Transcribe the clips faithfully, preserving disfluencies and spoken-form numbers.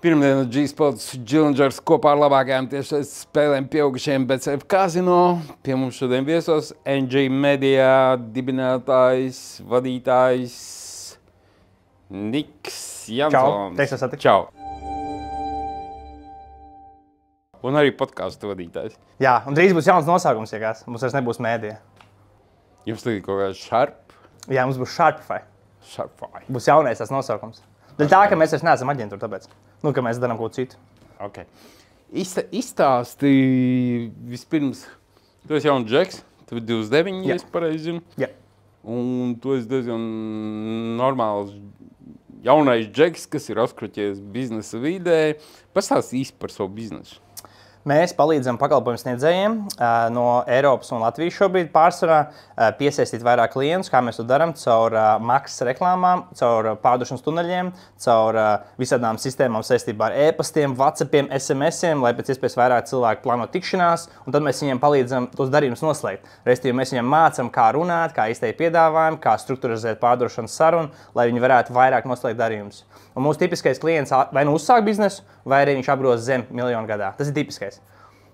Pirmdienas G-Sports Challengers kopā ar labākajām tiešais spēlēm pieaugušiem B C F Casino. Pie mums šodien viesos N J Media dibinātājs, vadītājs Niks Jansons. Čau, teiks satikt. Čau. Un arī podcastu vadītājs. Jā, un drīz būs jauns nosaukums, ja kāds. Mums vairs nebūs mēdija. Jums tagad kaut kāds Sharp? Jā, mums būs Sharpify. Sharpify. Būs jaunais tas nosaukums. Daļ tā, ka mēs vairs neesam aģentūra, tāpēc. Nu, ka mēs darām kaut ko citu. Ok. Izsta, izstāsti vispirms. Tu esi jauns džeks, tev ir divdesmit deviņi, ja es pareizi zinu. Jā. Un tu esi diezgan normāls jaunais džeks, kas ir uzkruķies biznesa vidē. Pastāsti īsti par savu biznesu. Mēs palīdzam pakalpojumu sniedzējiem no Eiropas un Latvijas šobrīd pārsvarā piesaistīt vairāk klientus, kā mēs to darām, caur maksas reklāmām, caur pārdošanas tuneļiem, caur visādām sistēmām saistībā ar e-pastiem, WhatsAppiem, S M S-iem, lai pēc iespējas vairāk cilvēku plāno tikšanās, un tad mēs viņiem palīdzam tos darījumus noslēgt. Respektīvi, mēs viņiem mācam, kā runāt, kā izteikt piedāvājumu, kā strukturizēt pārdošanas sarunu, lai viņi varētu vairāk noslēgt darījumus. Un mūsu tipiskais klients vai nu uzsāk biznesu, vai arī viņš apgroza zem miljonu gadā. Tas ir tipiskais.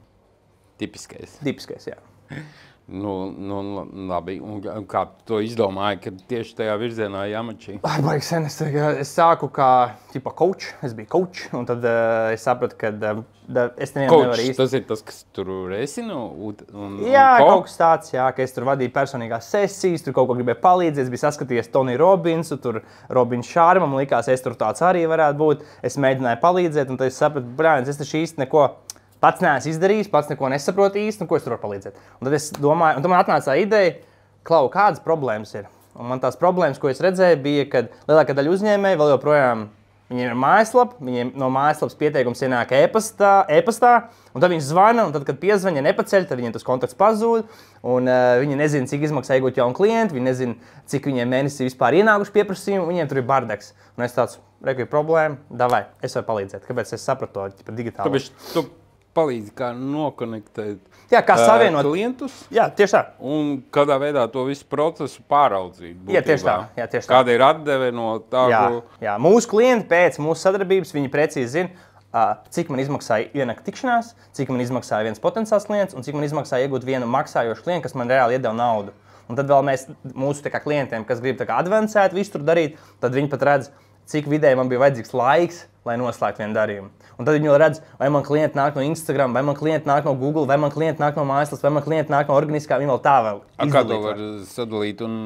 Tipiskais. Tipiskais, jā. Nu, nu, labi. Un kā tu to izdomāji, ka tieši tajā virzienā jāmačī? Ai, baigi sen. Es, es sāku kā tipa coach. Es biju coach. Un tad uh, es sapratu, ka uh, es nevienam coach, nevaru īsti. Tas ir tas, kas tur esi nu? Un, un, jā, un kaut kas tāds, jā, ka es tur vadīju personīgās sesijas, tur kaut ko gribēju palīdzēt. Es biju saskatījies Tony Robbinsu, tur Robins Šārmam, likās, es tur tāds arī varētu būt. Es mēģināju palīdzēt, un tad es sapratu, brāļs, es taču īsti neko pats neesmu izdarījis, pats neko nesaprotu īsti, un ko es tur varu palīdzēt. Un tad es domāju, un tad man atnāca tā ideja, klau, kādas problēmas ir. Un man tās problēmas, ko es redzēju, bija, ka lielākā daļa uzņēmēji vēl joprojām viņiem ir mājaslapa, viņiem no mājaslapas pieteikums ienāk e-pastā, e-pastā, un tad viņi zvana, un tad, kad piezvan, ja nepaceļ, tad viņiem tas kontakts pazūd, un uh, viņi nezina, cik izmaksā iegūt jaunu klientu, viņi nezina, cik viņiem mēnesī vispār ienākuši pieprasījumi, viņiem tur ir bardeks. Un es tāds, reku ir problēma, davai, es varu palīdzēt. Kāpēc es sapratu to par digitālu? Tāpēc tu palīdzi, kā nokonektēt jā, kā savienot klientus. Jā, tieši tā. Un kādā veidā to visu procesu pāraudzīt. Būtībā. Jā, tieši tā. Jā, tieši tā. Kāda ir atdeve no tā, jā, ko... jā, mūsu klienti pēc mūsu sadarbības, viņi precīzi zina, cik man izmaksāja ienākt tikšanās, cik man izmaksāja viens potenciāls klients un cik man izmaksāja iegūt vienu maksājošu klientu, kas man reāli iedeva naudu. Un tad vēl mēs mūsu tā kā klientiem, kas grib tā kā advancēt visu tur darīt, tad viņi pat redz, cik vidēji man bija vajadzīgs laiks, lai noslēgtu vienu darījumu. Un tad viņi jau redz, vai man klienti nāk no Instagram, vai man klienti nāk no Google, vai man klienti nāk no mājaslapas, vai man klienti nāk no organiskā, viņi vēl tā vēl izdarīt. Kā to var sadalīt un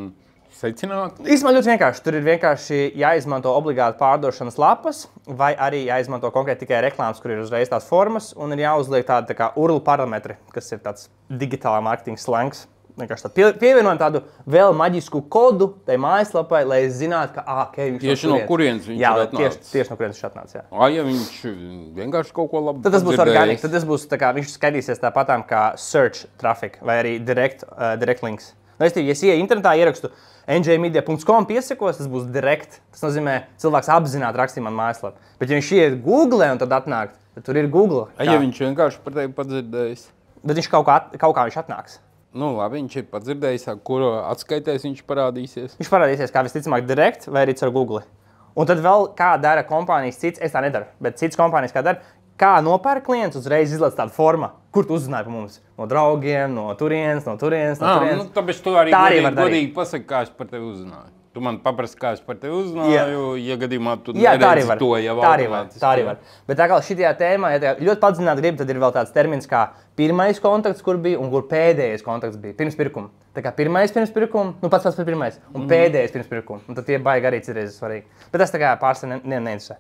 secināt? Īstenībā ļoti vienkārši. Tur ir vienkārši jāizmanto obligāti pārdošanas lapas, vai arī jāizmanto konkrēti tikai reklāmas, kur ir uzreiz tās formas, un ir jāuzliek tādi tā kā U R L parametri, kas ir tāds digitālā mārketinga slangs. Vienkārši tā pievienojam tādu vēl maģisku kodu tai mājaslapai, lai es zinātu, ka, ah, okay, viņš tieši no kurienes viņš jā, ir atnācis. Tieši, tieši no kurienes viņš atnācis, jā. A, ja viņš vienkārši kaut ko labu tad tas būs organiski, tad tas būs tā kā, viņš skatīsies tāpatām kā search traffic vai arī direct, uh, direct links. Respektīvi, ja es ieeju internetā ierakstu N J media punkt com piesakos, tas būs direct. Tas nozīmē, cilvēks apzināti rakstīja man mājaslapu. Bet ja viņš ieiet Google un tad atnāk, tad tur ir Google. A, ja viņš vienkārši par tevi padzirdējis? Bet viņš kaut kā, kaut kā viņš atnāks. Nu, labi, viņš ir padzirdējis, kuru atskaitēs viņš parādīsies. Viņš parādīsies, kā visticamāk, direkt vai arī ar Google. Un tad vēl kā dara kompānijas cits, es tā nedaru, bet cits kompānijas kā dara, kā nopērk klients uzreiz izlaiž tādu formu, kur tu uzzināji par mums. No draugiem, no turienes, no turienes, no turienes. Nu, tāpēc tu arī, arī godīgi, godīgi pasaki, kā es par tevi uzzināju. Tu man paprasti, kā es par tevi uzzināju, jā. Ja gadījumā tu jā, neredzi to jau tā arī var. Tā arī var. Bet tā kā šitajā tēmā, ja ļoti padziļināt grib, tad ir vēl tāds termins kā pirmais kontakts, kur bija un kur pēdējais kontakts bija pirms pirkuma. Tā kā pirmais pirms pirkuma, nu pats pats par pirmais, un mm. pēdējais pirms pirkuma. Un tad tie baigi arī citreiz svarīgi. Bet tas tā kā pārstāv ne, neinteresē.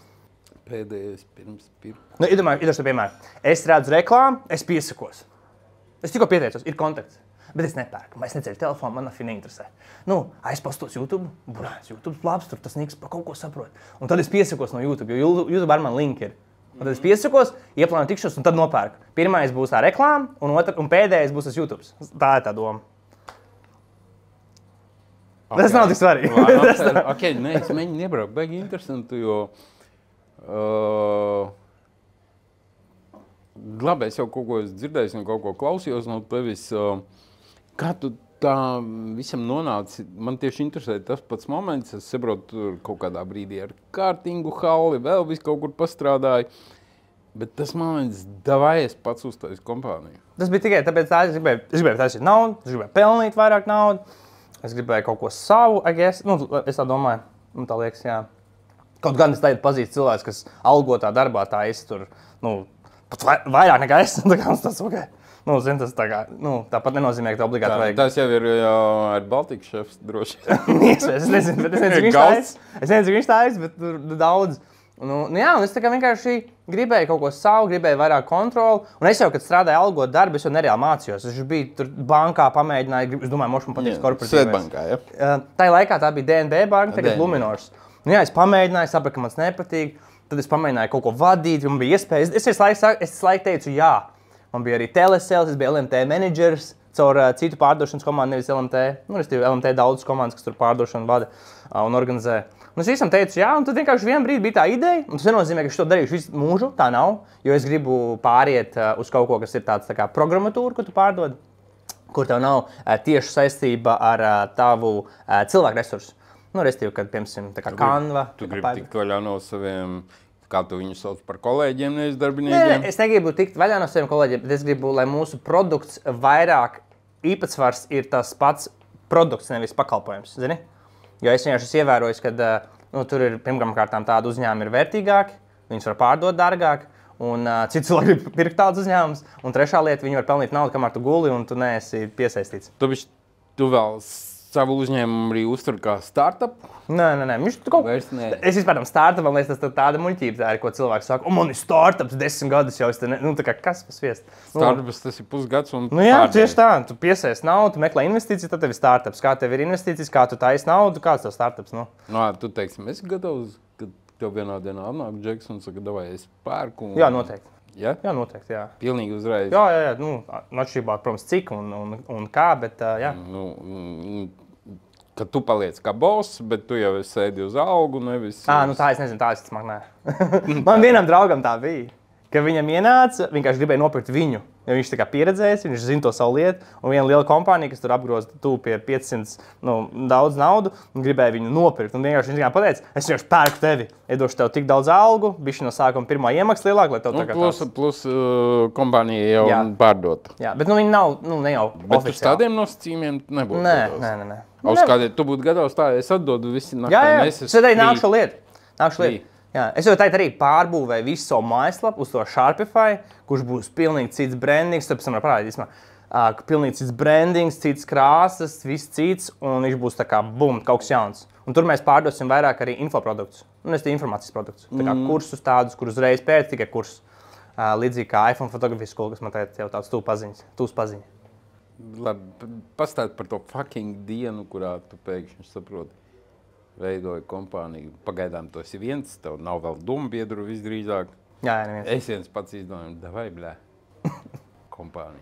Pēdējais pirms pirkuma. Nu, iedomāju, iedomāju to piemēru. Es redzu reklāmu, es piesakos. Es tikko pieteicos, ir kontakts. Bet es nepērku, es neceļu telefonu, man nafi neinteresē. Nu, aizpostos YouTube, burāns, YouTube labs, tur tas Niks par kaut ko saprot. Un tad es piesakos no YouTube, jo YouTube ar man link ir. Un tad es piesakos, ieplānoju tikšanos un tad nopērku. Pirmais būs tā reklāma, un, otr, un pēdējais būs tas YouTube. Tā ir tā doma. Okay. Tas nav tik svarīgi. Wow, ok, nē, es mēģinu iebraukt, baigi interesanti, jo... Uh, labi, es jau kaut ko dzirdēju un kaut ko klausījos no tevis. Uh, Kā tu tā visam nonāca, man tieši interesē tas pats moments, es saprotu, tur kaut kādā brīdī ar kārtingu halli, vēl visu kaut kur pastrādāju, bet tas moments, davai es pats uzstāju kompāniju. Tas bija tikai tāpēc, tā es gribēju, es gribēju taisīt naudu, es gribēju pelnīt vairāk naudu, es gribēju kaut ko savu, I guess, nu, es tā domāju, man tā liekas, jā. Kaut gan es tagad pazīstu cilvēks, kas algotā darbā tā es tur, nu, pat vairāk nekā es, tā kā tas ok. Nu, zin, tas tā kā, nu, tāpat nenozīmē, ka tā obligāti vajag. Tas jau ir jau ar Baltiku šefs droši. es nezinu, bet es nezinu, cik viņš tā es. Es nezinu, cik viņš tā es, bet tur daudz. Nu, nu jā, un es tā kā vienkārši gribēju kaut ko savu, gribēju vairāk kontroli. Un es jau, kad strādāju algot darbu, es jau nereāli mācījos. Es biju tur bankā, pamēģināju, es domāju, moš man patiks korporatīvais. Svetbankā, ja? Uh, tā laikā tā bija D N B banka, tagad Luminors. Nu jā, es pamēģināju, sapratu, ka man nepatīk. Tad es pamēģināju kaut ko vadīt, man bija iespējas. Es visu laiku, es visu laiku teicu jā. Man bija arī telesales, es biju L M T menedžers caur uh, citu pārdošanas komandu, nevis L M T. Nu, es tev L M T daudzas komandas, kas tur pārdošanu vada uh, un organizē. Un es visam teicu jā, un tad vienkārši vienā brīdī bija tā ideja. Un tas nenozīmē, ka es to darīšu visu mūžu, tā nav. Jo es gribu pāriet uh, uz kaut ko, kas ir tāds tā kā programmatūra, ko tu pārdod, kur tev nav uh, tieši saistība ar uh, tavu uh, cilvēku resursu. Nu, restīvi, kad, piemēram, tā kā Canva. Tu gribi tikt vaļā no saviem, kā tu viņus sauc par kolēģiem, nevis darbiniekiem? Nē, es negribu tikt vaļā no saviem kolēģiem, bet es gribu, lai mūsu produkts vairāk īpatsvars ir tas pats produkts, nevis pakalpojums, zini? Jo es vienkārši esmu ievērojis, ka nu, tur ir pirmkārtām tādi uzņēmumi ir vērtīgāki, viņus var pārdot dārgāk, un uh, citi cilvēki grib pirkt tādus uzņēmumus, un trešā lieta, viņi var pelnīt naudu, kamēr tu guli, un tu neesi piesaistīts. Tu, bišķi, tu vēl savu uzņēmumu arī uztur kā startup? Nē, nē, nē. Viņš kaut Vairs ne. Es vispār tam startupam, liekas, tas tāda muļķība, tā ir, ko cilvēks saka, un man ir startups desmit gadus jau, es te ne... Nu, tā kā kas pasviest? Startups tas ir pusgads un Nu jā, pārdēļ. tieši tā. Tu piesaist naudu, tu meklē investīciju, tad tev ir startups. Kā tev ir investīcijas, kā tu taisi naudu, kāds tev startups, nu? Nu, tu teiksim, esi gatavs, kad tev vienā dienā atnāk Džeks un saka, davai, es pērku. Un... Jā, noteikti. Ja? Jā, noteikti, jā. Pilnīgi uzreiz. Jā, jā, jā. Nu, atšķirībā, protams, cik un, un, un kā, bet uh, jā. Nu, mm, kad tu paliec kā boss, bet tu jau sēdi uz algu, nevis... Ā, nu tā es nezinu, tā es smag nē. Man vienam draugam tā bija, ka viņam ienāca, vienkārši gribēja nopirkt viņu. Jo viņš tā kā pieredzējis, viņš zina to savu lietu, un viena liela kompānija, kas tur apgroz tuvu pie piecsimt, nu, daudz naudu, un gribēja viņu nopirkt. Un vienkārši viņš pateica, es vienkārši pērku tevi, iedošu tev tik daudz algu, bišķi no sākuma pirmā iemaksa lielāka, lai tev Nu, tā kā plus, tāds... plus uh, kompānija jau Jā. pārdota. Jā, bet nu viņi nav, nu, ne jau Bet uz oficiāli. tādiem nosacījumiem nebūtu Nē, gatavs. nē, nē, nē. Uz kādiem tu būtu gatavs tā, es atdodu visi naktā. Jā, jā, es es arī nākšu lietu. Nākšu Free. lietu. Jā, es jau teicu arī pārbūvēju visu savu mājaslapu uz to Sharpify, kurš būs pilnīgi cits brandings, tad pēc tam var parādīt, īsmā, uh, pilnīgi cits brandings, cits krāsas, viss cits, un viņš būs tā kā bum, kaut kas jauns. Un tur mēs pārdosim vairāk arī infoproduktus, un es tie informācijas produktus, tā kā mm. kursus tādus, kur uzreiz pēc tikai kurs. Uh, līdzīgi kā iPhone fotografijas skola, kas man teica jau tāds tūs paziņas, tūs paziņa. Labi, pastāst par to fucking dienu, kurā tu pēkšņi saproti. Veidoja kompāniju. Pagaidām tu esi viens, tev nav vēl dombiedru visdrīzāk. Jā, jā, neviens. Es viens pats izdomāju, davai, blē, kompāniju.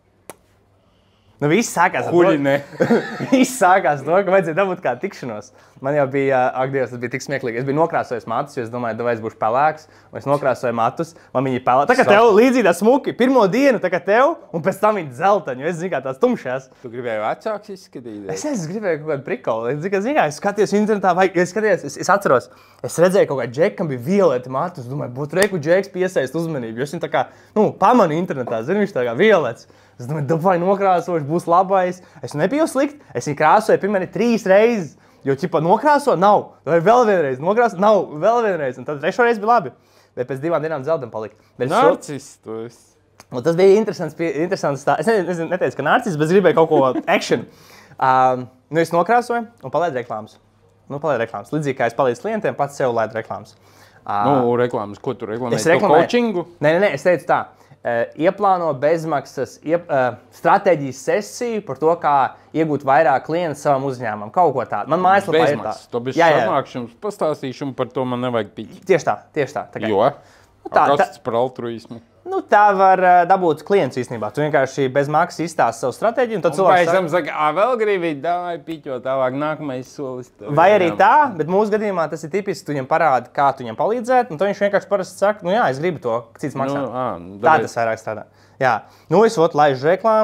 Nu, viss sākās ar Huļi to, ne. viss sākās ar to, ka vajadzēja dabūt kādu tikšanos. Man jau bija, ak, Dievs, tas bija tik smieklīgi. Es biju nokrāsojis matus, jo es domāju, davai es būšu pelēks, un es nokrāsoju matus, man viņi pelē. Tā kā tev līdzīgi tā smuki, pirmo dienu, tā kā tev, un pēc tam viņi dzeltaņu, es zinu, kā tās tumšās. Tu gribēji vecāks izskatīties? Es nezinu, es gribēju kaut kādu prikolu. Es zinu, kā es skatījos internetā, vai es skatījos, es, es atceros, es redzēju kaut kā džekam bija violeti matus, domāju, būtu reiku džeks piesaist uzmanību, jo es viņu tā kā, nu, pamanu internetā, zinu, viņš tā kā violets. Es domāju, dabūju nokrāsošu, būs labais. Es nebiju slikti, es viņu krāsoju, piemēram, trīs reizes, jo, ķipa, nokrāso nav, vai vēl vienreiz, nokrāso nav, vēl vienreiz, un tad trešo reizi bija labi. Bet pēc divām dienām dzeltam palika. Narcis, tu esi. Un tas bija interesants, interesants tā. Es nezinu, neteicu, ka narcis, bet es gribēju kaut ko action. Um, nu, es nokrāsoju un palaidu reklāmas. Nu, palaidu reklāmas. Līdzīgi kā es palīdzu klientiem, pats sev laidu reklāmas. Uh, Nu, reklāmas, ko tu reklamēji? Es To reklamēju. coachingu? Nē, nē, nē, es teicu tā. Uh, ieplāno bezmaksas iep, uh, stratēģijas sesiju par to, kā iegūt vairāk klientu savam uzņēmumam. Kaut ko tādu. Man mājaslapā ir tā. Bezmaksas. To bišķi sanākšu jums pastāstīšu, un par to man nevajag piķi. Tieši tā, tieši tā. tā kā, Jo? tā- Kas tā- tas par altruismu? nu, tā var uh, dabūt klients īstenībā. Tu vienkārši bez maksas izstāsti savu stratēģiju, un tad Vai cilvēks es tam saku, ā, vēl gribi, dāvai piķo, tālāk nākamais solis. tev Vai ir arī jā. tā, bet mūsu gadījumā tas ir tipiski, tu viņam parādi, kā tu viņam palīdzēt, un tad viņš vienkārši parasti saka, nu jā, es gribu to, cits maksā. Nu, ā, Tā dabei- tas vairāk strādā. Jā, nu es ot laižu reklāmas,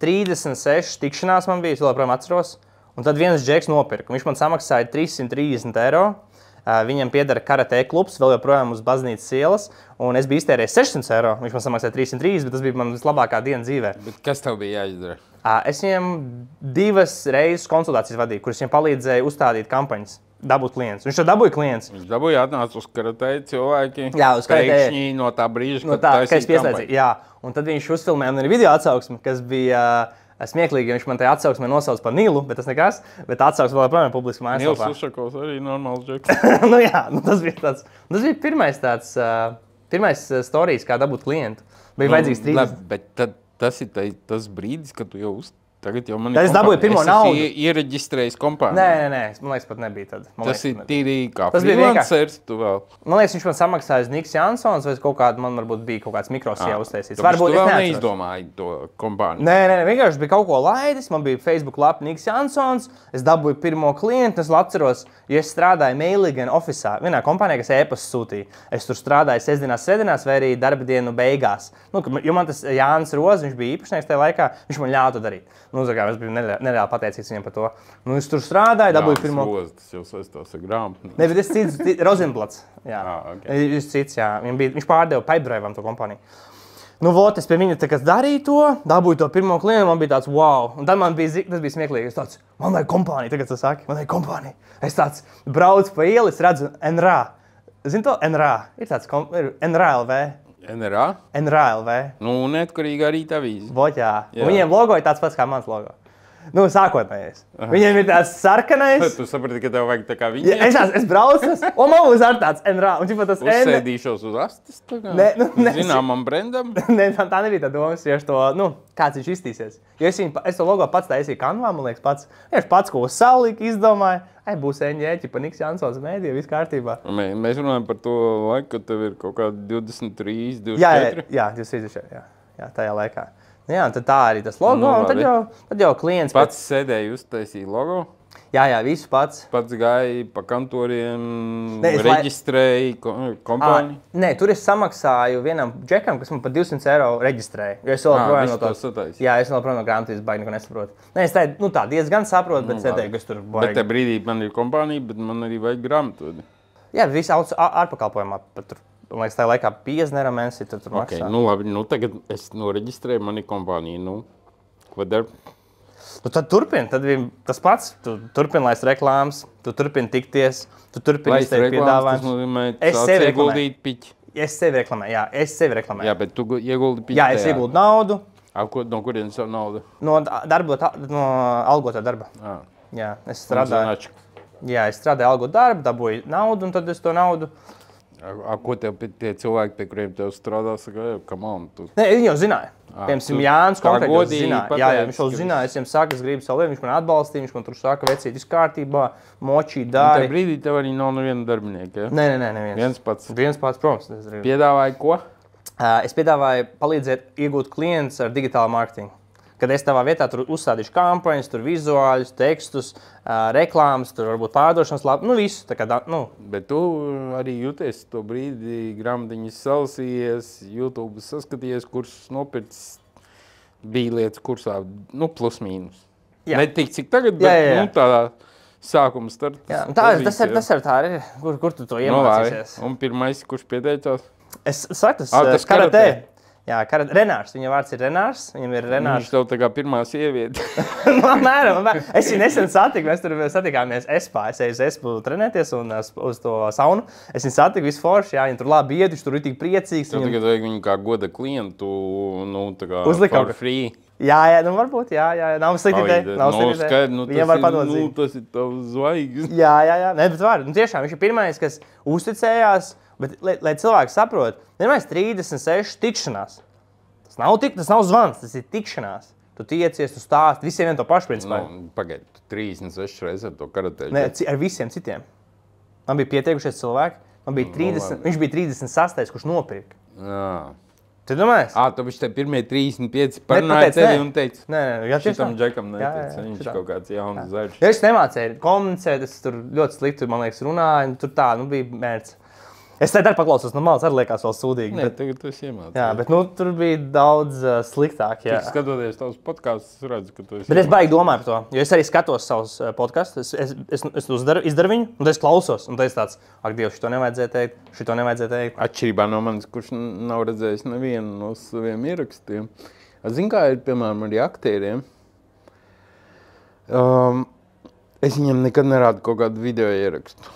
trīsdesmit seši tikšanās man bija, es vēl projām atceros. Un tad viens džeks nopirka. Viņš man samaksāja trīs simt trīsdesmit eiro. Viņam piedara karatē klubs, vēl joprojām uz baznīcas ielas. Un es biju iztērējis sešsimt eiro. Viņš man samaksāja trīs simt trīsdesmit, bet tas bija man vislabākā diena dzīvē. Bet kas tev bija jāizdara? Es viņiem divas reizes konsultācijas vadīju, kuras viņiem palīdzēja uzstādīt kampaņas, dabūt klients. Viņš to dabūja klients. Viņš dabūja atnāca uz karatē cilvēki. Jā, uz karatē. Pēkšņi no tā brīža, no tā, kad es pieslēdzu. Jā, un tad viņš uzfilmēja man arī video atsauksmi, kas bija smieklīgi. Viņš man tajā atsauksmē nosauca par Nilu, bet tas nekas. Bet atsauksme vēl joprojām publiski mājaslapā. Nils Ušakovs arī normāls džeks. Nu jā, nu tas bija tāds, tas bija pirmais tāds, uh, pirmais storijs, kā dabūt klientu. Bija nu, vajadzīgs trīsdesmit. Bet tad, tas ir tai, tas brīdis, kad tu jau uz... Tagad jau man ir es dabūju pirmo naudu. Es iereģistrējis kompāniju. Nē, nē, nē, man liekas, pat nebija tad. Man tas liekas, ir tīri kā freelancers, tu vēl. Man liekas, viņš man samaksāja Niks Jansons, vai kaut kāda, man varbūt bija kaut kāds mikros jau uztaisīts. Varbūt tu vēl neizdomāji to kompāniju. Nē, nē, vienkārši bija kaut ko laidis, man bija Facebook lapa Niks Jansons, es dabūju pirmo klientu, es atceros, ja es strādāju Mailigan officā, vienā kompānijā, kas e-pastu sūtīja. Es tur strādāju sestdienās, svētdienās vai arī darba dienu beigās. Nu, jo man tas Jānis Roz, viņš bija īpašnieks tajā laikā, viņš man ļāva to darīt. Nu, zagā, es biju nereāli pateicīgs viņiem par to. Nu, es tur strādāju, dabūju pirmo... Roz, tas jau saistās ar grāmatu. Ne, bet es cits, Rozenplats. Jā, ah, okay. Es cits, jā. Bija, viņš pārdeva Pipedrive'am to kompāniju. Nu, vot, es pie viņa tā, kas darīju to, dabūju to pirmo klientu, man bija tāds wow. Un tad man bija, tas bija smieklīgi. Es tāds, man vajag kompāniju, tagad tu saki, man vajag kompāniju. Es tāds braucu pa ielu, es redzu N R A. Zini to? N R A. Ir tāds, ir N R A L V. N R A? N R A L V. Nu, neatkarīgā rīta avīze. Vot, jā. jā. Viņiem logo ir tāds pats kā mans logo. Nu, sākotnējais. Viņiem ir tāds sarkanais. Tu saprati, ka tev vajag tā kā viņa? Ja, es, es braucu, un man būs ar tāds N R A. Un, ķipa, tas Uzsēdīšos uz astes tagad? Ne, nu, ne, Zināmam brendam? Ne, tā nebija tā domas, ja to, nu, kāds viņš iztīsies. Jo es, viņu, es to logo pats taisīju Canvā, man liekas, pats. Ja es pats ko uz salika izdomāju, ai, būs N J, ķipa, Niks Jansons mēdīja, viss kārtībā. Mē, mēs runājam par to laiku, kad tev ir kaut kādi divdesmit trīs, divdesmit četri? Jā, jā, divdesmit četri, jā, jā, tajā laikā. Jā, un tad tā arī tas logo, nu, un tad jau, tad jau klients... Pats pēc... sēdēja uztaisīja logo? Jā, jā, visu pats. Pats gāja pa kantoriem, ne, reģistrēja kompāniju? À, nē, tur es samaksāju vienam džekam, kas man par divsimt eiro reģistrēja. Jo es vēl projām no to... Jā, es vēl projām no grāmatīs baigi neko nesaprotu. Nē, es tā, nu tā diezgan saprotu, bet nu, es teiktu, ka es tur baigi... Bet te brīdī man ir kompānija, bet man arī vajag grāmatu. Jā, visi ārpakalpojumā pat tur. Man liekas, tā laikā piecdesmit eiro mēnesī tur maksā. Okay, nu labi, nu tagad es noreģistrēju mani kompāniju, nu, ko dar? Nu tad turpini, tad bija tas pats, tu turpini laist reklāmas, tu turpini tikties, tu turpini izteikt piedāvājums. Tas nozīmē, es sevi ieguldīt piķi. Es sevi reklamēju, jā, es sevi reklamēju. Jā, bet tu ieguldi piķi Jā, es tajā. ieguldu naudu. A, ko, no kurienes savu naudu? No darba, no algotā darba. À. Jā, es strādāju. Jā, es strādāju algotu darbu, dabūju naudu, un tad es to naudu... A, ko tev tie cilvēki, pie kuriem tev strādā, saka, come on, tu... Nē, viņi jau zināja. Piemēram, Jānis konkrēti zināja. Jā, jā, viņš jau zināja, es viņam saka, es gribu savu lietu, viņš man atbalstīja, viņš man tur saka, vecīt, viss kārtībā, močī, dari. Un tajā brīdī tev arī nav neviena darbinieka, ja? Nē, nē, nē, neviens. Viens pats. Viens pats, protams. Piedāvāja ko? Es piedāvāju palīdzēt iegūt klientus ar digitālu mārketingu. Kad es tavā vietā tur uzstādīšu kampaņas, tur vizuāļus, tekstus, uh, reklāmas, tur varbūt pārdošanas labu, nu visu. Tā kā, nu. Bet tu arī jūties to brīdi, grāmatiņas salasījies, YouTube saskatījies, kursus nopircis, bija lietas kursā, nu plus mīnus. Jā. Ne tik cik tagad, bet jā, jā, jā. Nu, tādā sākuma starta. Jā, tā, tas, ir, tas ir tā arī, kur, kur tu to iemācīsies. No, un pirmais, kurš pieteicās? Es saku, tas, ah, tas karatē. karatē. Jā, karat, Renārs, viņa vārds ir Renārs, viņam ir Renārs. Viņš tev tā kā pirmā sieviete. Man mēram, man es viņu nesen satiku, mēs tur satikāmies Espā, es eju uz Espu trenēties un uz to saunu. Es viņu satiku, visu forši, jā, viņa tur labi iet, viņš tur ir tik priecīgs. Tev viņam... tagad vajag viņu kā goda klientu, nu, tā kā uzlikam. For free. Jā, jā, nu varbūt, jā, jā, nav slikti ideja, nav slikti ideja. Nu, viņam var padot zīmi. Nu, tas ir tavs zvaigznes. Jā, jā, jā, ne, bet var, nu tiešām, viņš ir pirmais, kas uzticējās, bet, lai, lai cilvēki saprot, vienmēr trīsdesmit seši tikšanās. Tas nav, tik, tas nav zvans, tas ir tikšanās. Tu tiecies, tu stāsti, visiem vien to pašu principā. Nu, pagaid, trīsdesmit seši reizes ar to karatēļu. Ne, ar visiem citiem. Man bija pieteikušies cilvēki, man bija trīsdesmit, no, viņš bija trīsdesmit sastais, kurš nopirka. Jā. Tu domājies? Ā, tu viņš te pirmie trīsdesmit pieci parunāja tevi un teica. Nē, nē, jā, šitam džekam neteica, jā, jā, viņš šitā. Kaut kāds jauns zaļš. Ja es nemācēju komunicēt, es tur ļoti slikti, man liekas, runāju, tur tā, nu bija mērķis. Es te arī paklausos, no malas arī liekas vēl sūdīgi. Nē, bet, tagad tu esi iemācījies. jā, bet nu, tur bija daudz uh, sliktāk. Jā. Tik skatoties tavus podkastus, es redzu, ka tu esi... Bet es baigi domāju par to, jo es arī skatos savus uh, podkastus, es, es, es, es uzdaru, izdaru viņu, un tad es klausos, un tad es tāds, ak, Dievs, šito nevajadzēja teikt, šito nevajadzēja teikt. Atšķirībā no manis, kurš nav redzējis nevienu no saviem ierakstiem. Zini, kā ir, piemēram, arī aktieriem. Um, es viņam nekad nerādu kaut kādu video ierakstu.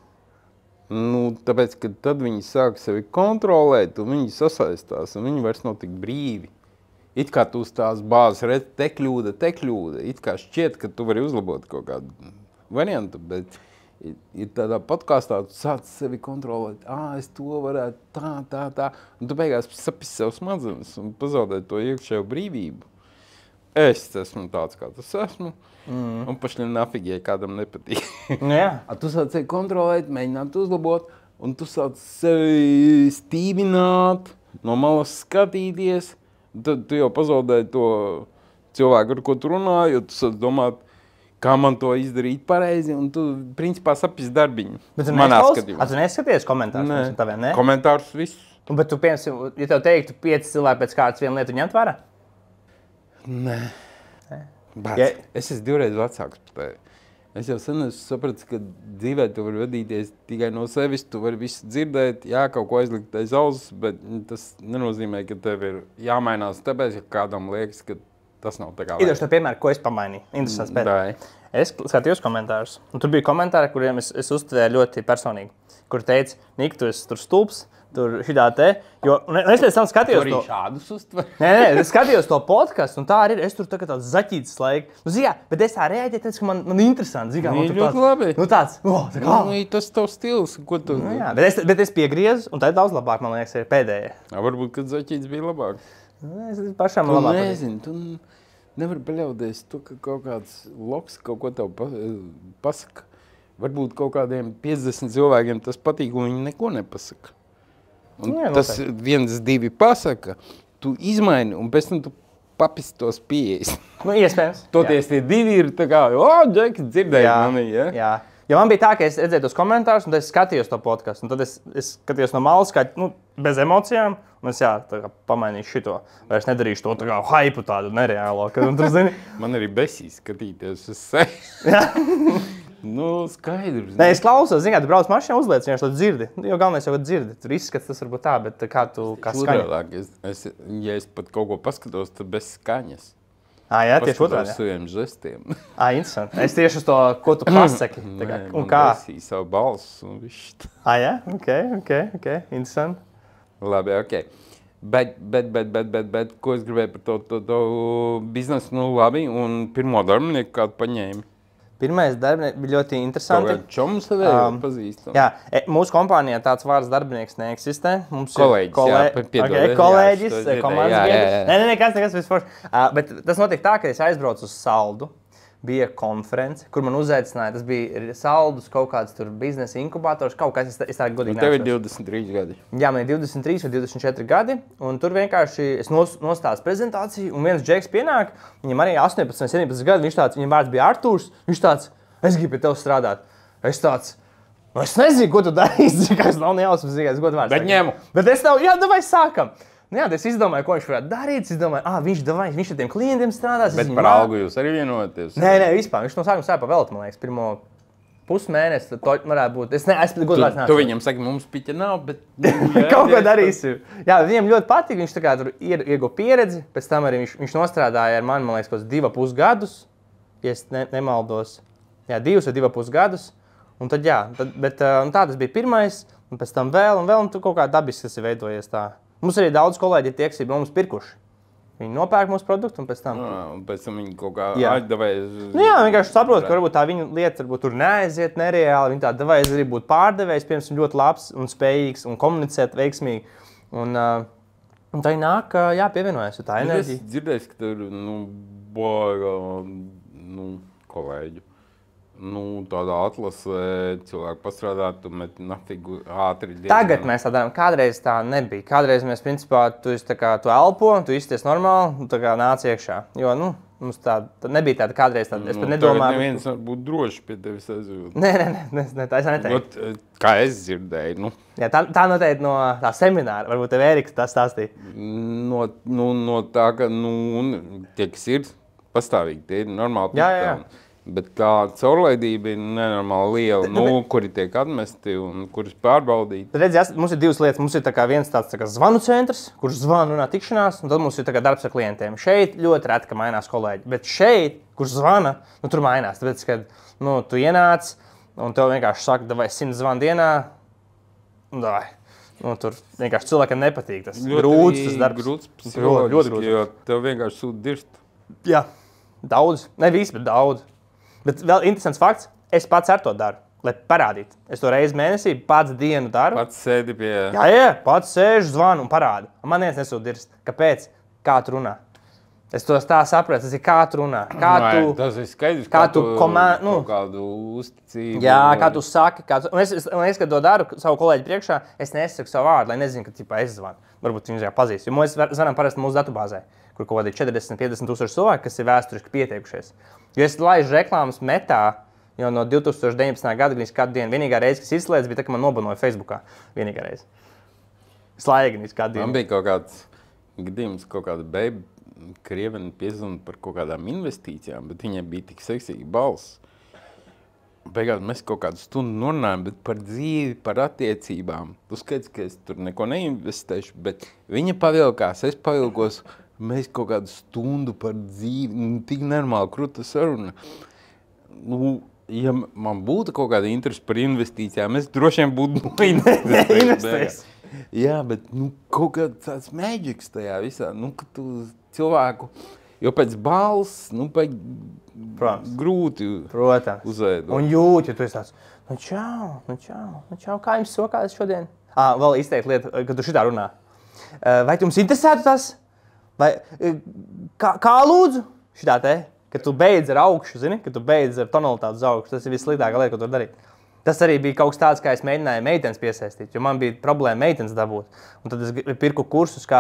Nu, tāpēc, ka tad viņi sāk sevi kontrolēt, un viņi sasaistās, un viņi vairs nav tik brīvi. It kā tu uz tās bāzes redz, te kļūda, te kļūda. It kā šķiet, ka tu vari uzlabot kaut kādu variantu, bet ir tādā podkāstā, tu sāc sevi kontrolēt. Ā, es to varētu tā, tā, tā. Un tu beigās sapis sev smadzenes un pazaudē to iekšējo brīvību. Es esmu tāds, kā tas esmu. Mm. Un pašļiem nafigi, ja kādam nepatīk. Jā. Tu sāc sevi kontrolēt, mēģināt uzlabot, un tu sāc sevi stīvināt, no malas skatīties. Tad tu jau pazaudēji to cilvēku, ar ko tu runā, jo tu sāc domāt, kā man to izdarīt pareizi, un tu, principā, sapis darbiņu. Bet tu manā neskaties, skatījumā. a, tu neskaties komentārus? Nē. Taviem, ne? Komentārus visus. Bet tu, piemēram, ja tev teiktu, pieci cilvēki pēc kārtas vienu lietu ņemt vērā? Nē. Bāc, Ja- es esmu divreiz vecāks par tevi. Es jau sen esmu sapratis, ka dzīvē tu vari vadīties tikai no sevis, tu vari visu dzirdēt, jā, kaut ko aizlikt aiz auss, bet tas nenozīmē, ka tev ir jāmainās, tāpēc, ka kādam liekas, ka tas nav tā kā Iedošu tev piemēru, ko es pamainīju. Interesants pēc. Dai. Es skatījos komentārus, un tur bija komentāri, kuriem es, es uztvēru ļoti personīgi. Kur teica, Nik, tu esi tur stulbs, tur šitā te. Jo, un es pēc tam skatījos Arī to. šādus uztver. Nē, nē, es skatījos to podcastu, un tā arī ir. Es tur tā kā tāds zaķītis laika. Nu, zini, jā, bet es tā reaģēju, tāpēc, ka man, man interesanti. Zini, kā man Viņi tur ļoti labi. Nu, tāds, oh, tā kā. Nu, tas tavs stils, ko tu... Nu, jā, bet es, bet es piegriezu, un tā ir daudz labāk, man liekas, ir pēdējie. Jā, varbūt, kad zaķīts bija labāk. Nu, Es pašam Tu labāk. patīk. nezini, tu nevari paļauties to, ka kaut kāds loks kaut ko tev pa, pasaka. Varbūt kaut kādiem piecdesmit cilvēkiem tas patīk, un viņi neko nepasaka. Un Nu, jā, tas noteikti. viens, divi pasaka, tu izmaini, un pēc tam tu papis tos pieejas. Nu, iespējams. Toties tie divi ir tā kā, o, Džeki, dzirdēji mani, ja? jā. Jo man bija tā, ka es redzēju tos komentārus, un tad es skatījos to podcastu. Un tad es, es skatījos no malas, kā, nu, bez emocijām. Un es jā, tā kā pamainīšu šito. Vairs nedarīšu to tā kā haipu tādu nereālo. Kad, un, tur, zini, Man arī besīs skatīties uz sevi. Nu, skaidrs. Nē, es klausos, zini, kā tu brauc mašīnā, uzliec vienkārši to dzirdi. Jo galvenais jau, ka dzirdi. Tur izskats tas varbūt tā, bet kā tu, kā skaņa. Otrādāk, es, es, ja es pat kaut ko paskatos, tad bez skaņas. Ā, jā, tieši Paskatos otrādi. jā. saviem žestiem. Ā, interesanti. Es tieši uz to, ko tu pasaki. Tā kā, Nē, un man kā? besīja savu balsu un višķi. Ā, jā, ok, ok, ok, interesanti. Labi, ok. Bet, bet, bet, bet, bet, bet, ko es gribēju par to, to, to biznesu, nu labi, un pirmo darbinieku kādu paņēmi. Pirmais darbinieks bija ļoti Kaut interesanti. kādu čomu savē Um, pazīstam. Jā, e, mūsu kompānijā tāds vārds darbinieks neeksistē. Mums Kolēģis, ir kolē... jā, pa- piedod, okay, jā, kolēģis, es to dzirdēju, komandas jā, jā, biedrs. jā. Nē, nē, nekas, nekas vispār. Uh, bet tas notika tā, ka es aizbraucu uz Saldu. Bija konference, kur man uzaicināja. Tas bija Saldus kaut kāds tur biznesa inkubators, kaut kas, es, tā- es tā godīgi Un tev ir neatceros. divdesmit trīs gadi. Jā, man ir divdesmit trīs vai divdesmit četri gadi, un tur vienkārši es nos, nostāstu prezentāciju, un viens džeks pienāk, viņam arī astoņpadsmit, septiņpadsmit gadi, viņš tāds, viņam vārds bija Artūrs, viņš tāds, es gribu pie tev strādāt. Es tāds, nu es nezinu, ko tu darīsi, kā es nav nejausmas, es godu vārds. Bet ņemu. Bet es tev, jā, davai sākam. Nu, jā, es izdomāju, ko viņš varētu darīt, es domāju, ah, viņš, davai, viņš ar tiem klientiem strādās. es Bet viņu par mā- algu jūs arī vienoties? Nē, nē, vispār, viņš no sākuma sāpa veltu, man liekas, pirmo pusmēnesi, tad to varētu būt. Es ne, es Tu, godu vārds tu neatceros. viņam saki, mums piķa nav, bet... Kaut ko darīsim. Jā, viņam ļoti patīk. Viņš tā kā tur ir- ieguva pieredzi. Pēc tam arī viņš, viņš nostrādāja ar mani, man liekas, kaut kādus divus pus gadus. Ja es ne, nemaldos. Jā, divus vai divus pus gadus. Un tad, jā, tad, bet uh, un tā tas bija pirmais. Un pēc tam vēl, un vēl, un tur kaut kā dabiski tas ir veidojies tā. Mums arī daudz kolēģi ir tieksīgi no mums pirkuši. Viņi nopērk mūsu produktu un pēc tam. Jā, un pēc tam viņi kaut kā Jā. atdevai... Nu, jā, vienkārši saprotu, ka varbūt tā viņa lieta varbūt tur neaiziet nereāli. Viņa tāda vai es arī būtu pārdevējs, piemēram, ļoti labs un spējīgs un komunicēt veiksmīgi. Un, uh, un tā ir nāk, uh, jā, pievienojas tā Es enerģija. dzirdēju, ka tur, nu, boga, nu, kolēģu. Nu, tādā atlasē cilvēku pastrādāt, tu met nafigu ātri diezgan. Tagad mēs tā darām. Kādreiz tā nebija. Kādreiz mēs, principā, tu, esi tā kā, tu elpo, tu izties normāli, un tā kā nāc iekšā. Jo, nu, Mums tā, tā nebija tāda kādreiz tāda. Es Nu, pat nedomāju. tagad neviens var būt droši pie tevis aizjūt. Nē, nē, nē, nē, tā es neteiktu. Ot, kā es dzirdēju, nu, Jā, tā, tā noteikti no tā semināra. Varbūt tev Ēriks tā stāstīja. no, nu, no tā, ka, nu, un tie, kas ir pastāvīgi, tie ir normāli Jā, jā, jā. tiktāni. Bet tā caurlaidība ir nenormāli liela, nu, kuri tiek atmesti un kuras pārbaudīt. Tad redz, mums ir divas lietas. Mums ir tā kā viens tāds tā kā zvanu centrs, kurš zvana runā tikšanās, un tad mums ir tā kā darbs ar klientiem. Šeit ļoti reti, ka mainās kolēģi, bet šeit, kurš zvana, nu, tur mainās. Tāpēc, kad nu, tu ienāc un tev vienkārši saka, vai simts zvanu dienā, un davai. Nu, tur vienkārši cilvēkam nepatīk tas grūts, tas darbs. Grūts, Ļoti, ļoti grūts. jo tev vienkārši sūta dirst. Jā, daudz. Ne visi, bet daudz. Bet vēl interesants fakts, es pats ar to daru, lai parādītu. Es to reizi mēnesī pats dienu daru. Pats sēdi pie... Jā, jā, pats sēžu, zvanu un parādu. Man viens nesūta dirst. Kāpēc? Kā tu runā? Es to tā sapratu, tas ir kā tu runā. Kā Vai, tu, tas ir skaidrs, kā tu komā- nu. kaut kādu uzticību. jā, kā tu saki. Kā tu, un es, es, un es, kad to daru savu kolēģi priekšā, es nesaku savu vārdu, lai nezinu, ka ķipā, es zvanu. Varbūt viņi jau pazīst. Jo mēs zvanām parasti mūsu datubāzē, kur kaut kādi četrdesmit, piecdesmit tūkstoši cilvēki, kas ir vēsturiski pieteikušies. Jo es laižu reklāmas metā jau no divi tūkstoši deviņpadsmitā gada līdz kādu dienu. Vienīgā reize, kas izslēdz, bija tā, ka man nobanoja Facebookā. Vienīgā reize. Slaignis kādu dienu. Man bija kaut kāds gadījums, kaut kāda beiba krieveni piezvana par kaut kādām investīcijām, bet viņai bija tik seksīga balss. Beigās mēs kaut kādu stundu runājam, bet par dzīvi, par attiecībām. Tu skaidrs, ka es tur neko neinvestēšu, bet viņa pavilkās, es pavilkos. Mēs kaut kādu stundu par dzīvi, nu, tik normāli krūta saruna. Nu, ja man būtu kaut kāda interese par investīcijām, es droši vien būtu Neinvestējis. Jā, bet nu, kaut kāds tāds mēģiks tajā visā, nu, ka tu cilvēku, jo pēc balss, nu, pēc Protams. grūti Protams. uzveidot. Un jūt, ja tu esi tāds, nu čau, nu čau, nu čau, kā jums sokās šodien? Ā, vēl izteikt lietu, kad tu šitā runā. Vai tu jums interesētu tas? Vai, kā, kā lūdzu? Šitā te, kad tu beidz ar augšu, zini? Kad tu beidz ar tonalitāti uz augšu, tas ir vissliktākā lieta, ko tu vari darīt. Tas arī bija kaut kas tāds, kā es mēģināju meitenes piesaistīt, jo man bija problēma meitenes dabūt. Un tad es pirku kursus kā,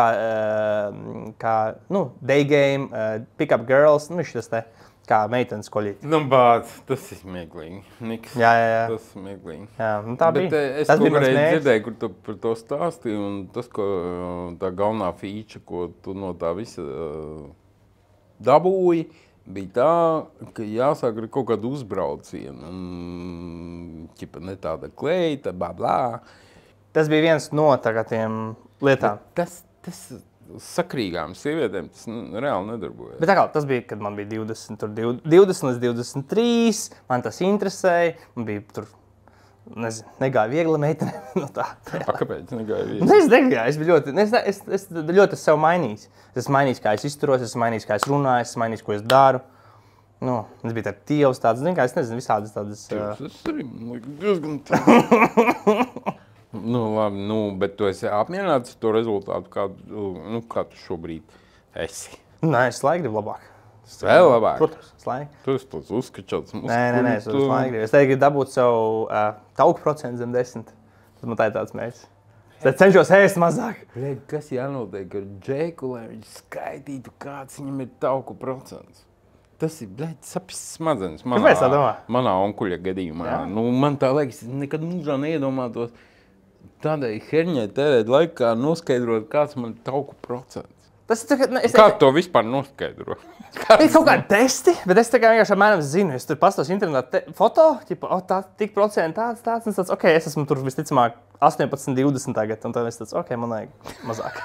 kā nu, day game, pick up girls, nu šitas te, kā meitenes koļīt. Nu, bāt, tas ir smieklīgi. Niks. Jā, jā, jā. Tas ir smieklīgi. Jā, nu tā Bet bija. eh, es Tas kaut bija mans reiz mērķis. dzirdēju, kur tu par to stāstīji, un tas, ko tā galvenā feature, ko tu no tā visa uh, dabūji, bija tā, ka jāsāk ar kaut kādu uzbraucienu. Un, ķipa, ne tāda kleita, bla, bla. Tas bija viens no tiem lietām. Tas, tas sakrīgām sievietēm tas n- reāli nedarbojas. Bet tā kā tas bija, kad man bija divdesmit, tur div- divdesmit līdz divdesmit trīs, man tas interesēja, man bija tur, nezinu, negāja viegli meitene no tā. A, kāpēc negāja Nu, viesi? es negāju, es biju ļoti, es, es, es ļoti esmu sev mainījis. Es esmu mainījis, kā es izturos, es esmu mainījis, kā es runāju, es esmu mainījis, ko es daru. Nu, es biju tāds tievs, tāds, zin, kā es nezinu, visādas tādas... ā, Tas arī man liekas diezgan tā. Nu, labi, nu, bet tu esi apmierināts ar to rezultātu, kādu, nu, kā tu šobrīd esi. Nē, es laiku gribu labāk. Vēl labāk. Protams, es laiku. Tu esi tāds uzskačots. Nē, nē, nē, es esmu laiku gribu. Es teiktu, ka dabūt savu uh, tauku procentu zem desmit. Tas man tā ir tāds mērķis. Es cenšos ēst mazāk. Bļeļ, kas jānotiek ar Džeku, lai viņš skaitītu, kāds viņam ir tauku procents? Tas ir, bļeļ, sapis smadzenes. Manā, Kāpēc tā domā? Manā onkuļa gadījumā. Jā? Nu, man tā liekas, es nekad mūžā neiedomātos tādai herņai tērēt laiku, kā noskaidrot, kāds man ir tauku procents. Tas ir tā, ka, ne, es Kā teiktu, to vispār noskaidro? ir kaut kādi testi, bet es tā kā vienkārši apmēram zinu. Es tur pastos internetā te, foto, ģipa, o, tā, tik procenti tāds, tāds, un tāds, ok, es esmu tur visticamāk astoņpadsmit, divdesmit tagad, un tad es tāds, ok, man vajag mazāk.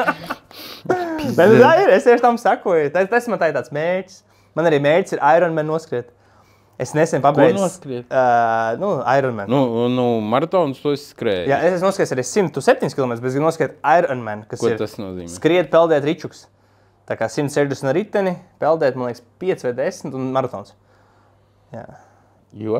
Bet tā ir, es tieši tam sakoju. Tas, tas man tā ir tāds mērķis. Man arī mērķis ir Ironman noskriet. Es nesen pabeidzu. noskriet? Uh, nu, Ironman. Nu, nu maratons to es skrēju. Jā, es esmu noskriet arī simt septiņus kilometrus, bet es gribu noskriet Ironman, kas Ko ir tas nozīmē? skriet, peldēt ričuks. Tā kā simt sešdesmit ar riteni, peldēt, man liekas, pieci vai desmit un maratons. Jā. Jo?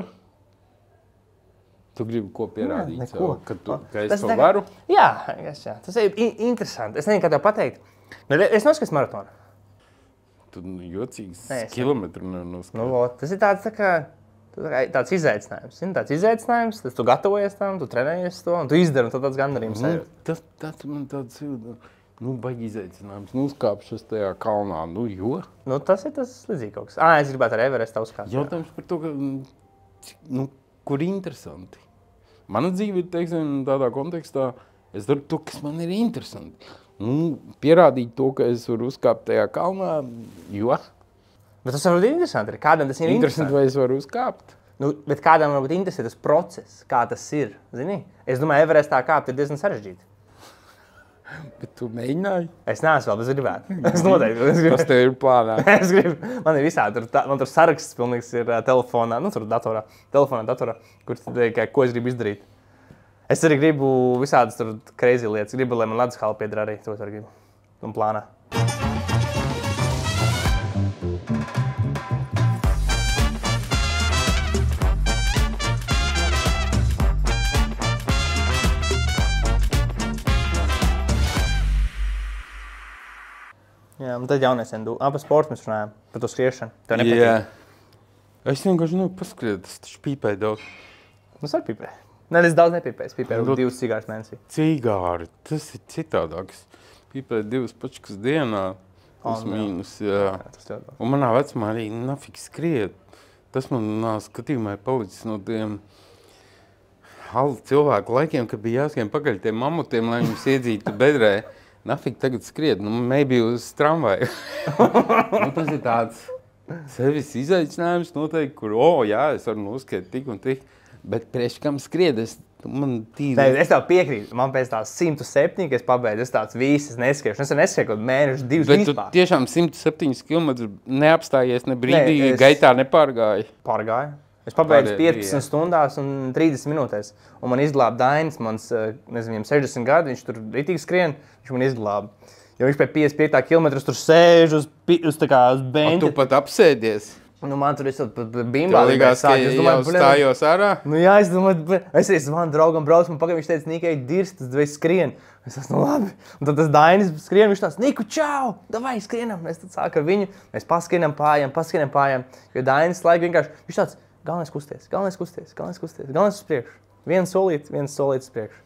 Tu gribi ko pierādīt neko. sev, ka, tu, ka es Tas to tā kā- varu? Jā, es, jā, tas ir i- interesanti. Es nezinu, kā tev pateikt. Nu, re- es noskriet maratonu. Tu nu, jocīgs Nē, es- kilometru nenoskrēji. Nu, vot, tas ir tāds, tā kā, tā kā tāds izaicinājums. Zini, tāds izaicinājums, tas tu gatavojies tam, tu trenējies to, un tu izdari, un tad tāds gandarījums Nu, sajūta. tas, tas man tāds jūtas. Nu, baigi izaicinājums, nu uzkāpšos tajā kalnā, nu jo? Nu, tas ir tas līdzīgi kaut kas. Ā, es gribētu ar Everestu uzkāpt. Jautājums par to, ka, nu, kur interesanti. Mana dzīve ir, teiksim, tādā kontekstā, es daru to, kas man ir interesanti. Nu, pierādīt to, ka es varu uzkāpt tajā kalnā, jo? Bet tas var būt interesanti. Kādam tas ir interesanti. Vai es varu uzkāpt? Nu, bet kādam var būt interesanti tas process, kā tas ir, zini? Es domāju, Everestā kāpt ir diezgan sarežģīti. Bet tu mēģināji? Es neesmu vēl, bet es gribētu. Es noteikti. Es gribu. Kas tev ir plānā? Es gribu. Man ir visādi, tur, man tur saraksts pilnīgs ir uh, telefonā, nu tur datorā, telefonā, datorā, kur tad, ko es gribu izdarīt. Es arī gribu visādas tur crazy lietas. Gribu, lai man ledus hala piedara arī, to es arī gribu. Un plānā. Jā, un tad jaunies endu. Ā, par sportu mēs runājam, par to skriešanu. Tev nepatīk? Jā. Es vienkārši, nu, paskriet, tas taču pīpēja daudz. Nu, es arī pīpēju. Nē, es daudz nepīpēju. Es pīpēju Nu, divas cigāras mēnesī. Cigāri, tas ir citādāks. Pīpēja divas pačkas dienā, plus Oh, mīnus, jā. Jā, tas tev daudz. Un manā vecumā arī nafik skriet. Tas man nā, skatījumā ir palicis no tiem halu cilvēku laikiem, kad bija jāskrien pakaļ tiem mamutiem, lai viņus iedzītu bedrē. Nafik tagad skriet, nu, maybe uz tramvaju. Nu, tas ir tāds sevis izaicinājums noteikti, kur, o, oh, jā, es varu noskriet tik un tik, bet priekš kam skriet, es, man tīri... Nē, es tev piekrītu. Man pēc tās simt septiņi, ka es pabeidzu, es tāds visas neskriešu. Es neskriešu kaut mēnešu, divas Bet vispār. tu tiešām simt septiņi kilometri neapstājies, ne brīdī, Nē, es- gaitā nepārgāji. Pārgāju. Es pabeidzu Pārējie, piecpadsmit jā. stundās un trīsdesmit minūtēs. Un man izglāba Dainis, mans, eh, nezinu, viņam sešdesmit gadi, viņš tur ritīgi skrien, viņš man izglāba. Jo viņš pēc piecdesmit piecā kilometra tur sēž uz, pi- uz, tā kā, uz Un beņķa. tu pat apsēdies. Nu, man tur visu pat Tev bimbā likās, ka es jau domāju, bļa, stājos ārā. Nu jā, es domāju, bļa, es arī zvanu draugam braucu, man pagaid, viņš teica, Nika, ej dirst, tad es skrien. Es esmu, nu labi. Un tad tas Dainis skrien, viņš tāds, Niku, čau, davai skrienam. Mēs tad sākam ar viņu, mēs paskrienam pājām, paskrienam pājām. Jo Dainis laika vienkārši, viņš tāds, galvenais kusties, galvenais kusties, galvenais kusties, galvenais uz priekšu. Viens solīt, viens solīt uz priekšu.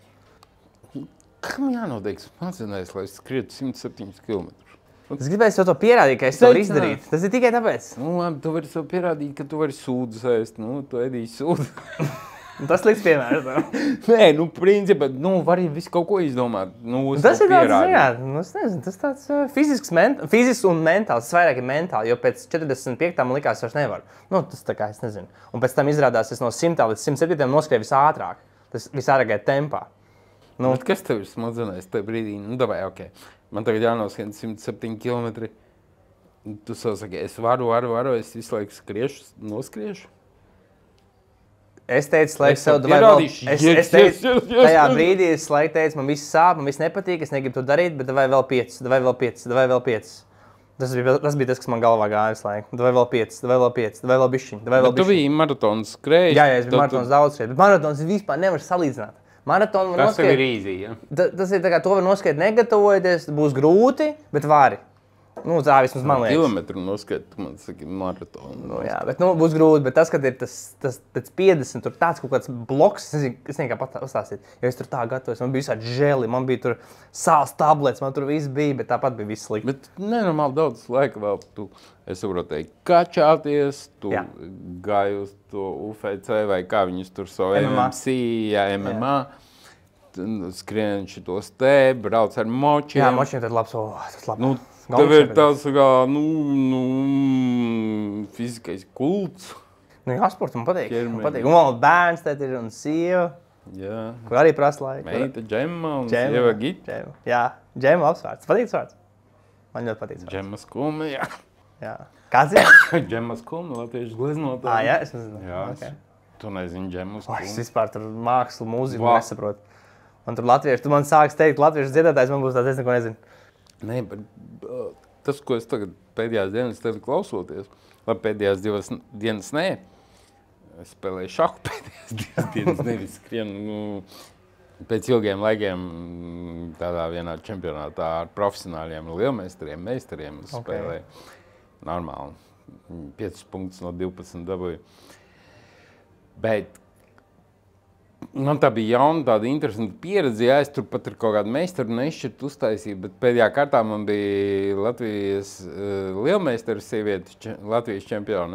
Kam jānotiek smadzenēs, lai es skrietu simt septiņus kilometrus? Es gribēju sev to pierādīt, ka es to varu Teic, izdarīt. Tas ir tikai tāpēc. Nu, labi, tu vari sev pierādīt, ka tu vari sūdu ēst. Nu, tu ēdīsi sūdu. Un tas liks piemērs. Nē, nu, principā, nu, vari visu kaut ko izdomāt. Nu, uz Tas to ir tāds, pierādīt. jā, nu, es nezinu, tas tāds uh, fizisks, ment fizisks un mentāls. Tas vairāk ir mentāli, jo pēc četrdesmit piekta man likās, vairs nevaru. Nu, tas tā kā es nezinu. Un pēc tam izrādās, es no simtā līdz simt septiņiem noskrēju visātrāk. Tas visārākajā tempā. Nu, bet kas tev ir smadzenēs tajā brīdī? Nu, davai, ok. Man tagad jānoskrien simt septiņi kilometri. Tu savu saki, es varu, varu, varu, es visu laiku skriešu, noskriešu. Es teicu, lai Es sev tev davai vēl- pierādīšu. Es, Yes, es teicu, yes, yes, yes, tajā yes. brīdī es laiku teicu, man viss sāp, man viss nepatīk, es negribu to darīt, bet davai vēl piecas, davai vēl piecas, davai vēl piecas. Tas bija, tas bija tas, kas man galvā gāja visu laiku. Davai vēl piecas, davai vēl piecas, davai vēl bišķiņ, davai vēl Bet tu bišķiņ. biji maratons skrējis. Jā, jā, es biju tad maratons daudz skriet, bet maratons vispār nevar salīdzināt. Maratonu var Tas tev ir noskriet, easy, ja? ta- tas ir tā kā to var noskriet negatavojoties, būs grūti, bet vari. Nu, tā vismaz man liekas. Kilometru noskriet, tu man saki, maratonu. Nu, jā, bet nu, būs grūti, bet tas, kad ir tas, tas pēc piecdesmit, tur tāds kaut kāds bloks, es nezinu, es nezinu kā pat uzstāstīt, jo es tur tā gatavos, man bija visādi želi, man bija tur sāls tablets, man tur viss bija, bet tāpat bija viss slikti. Bet nenormāli daudz laika vēl tu, es saprotu, teikt, kačāties, tu Jā. gāji uz to U F C vai kā viņus tur savu M M A. M M C, jā, M M A. Tu Skrien šitos te, brauc ar močiem. Jā, močiem tad labs, o, tas labs. Nu, Galvenais tev ir ir tāds, kā, nu, nu, fiziskais kults. Nu, jā, sports man patīk, man Ķermeni. patīk. Un vēl bērns tad ir un sieva, Jā, kur arī prasa laiku. meita Džemma un Džema. sieva Gita. Džema. Jā, džema labs vārds. Patīk tas vārds? Man ļoti patīk tas vārds. Džemma skumma, jā. Jā. Kāds ir? Džemma skumma, latviešu gleznotāja. Ā, jā, es nezinu. Jā, Okay. tu nezini Džemma O, es skumma. vispār tur mākslu, mūziku Vā. nesaprotu. Man tur latvieši, tu man sāks teikt, latviešu dziedātājs, man būs tāds, es neko nezinu. Nē, bet uh, tas, ko es tagad pēdējās dienas tevi klausoties, vai pēdējās divas n- dienas nē, es spēlēju šahu pēdējās divas dienas, nevis skrienu, nu, pēc ilgiem laikiem mm, tādā vienā čempionātā ar profesionāļiem, lielmeistariem, meistariem es Ok. spēlēju. Normāli, piecus punktus no divpadsmit dabūju. Bet Man tā bija jauna, tāda interesanta pieredze. Jā, es tur pat ar kaut kādu meistaru nešķirtu uztaisīju, bet pēdējā kārtā man bija Latvijas uh, lielmeistaru sieviete, če, Latvijas čempione.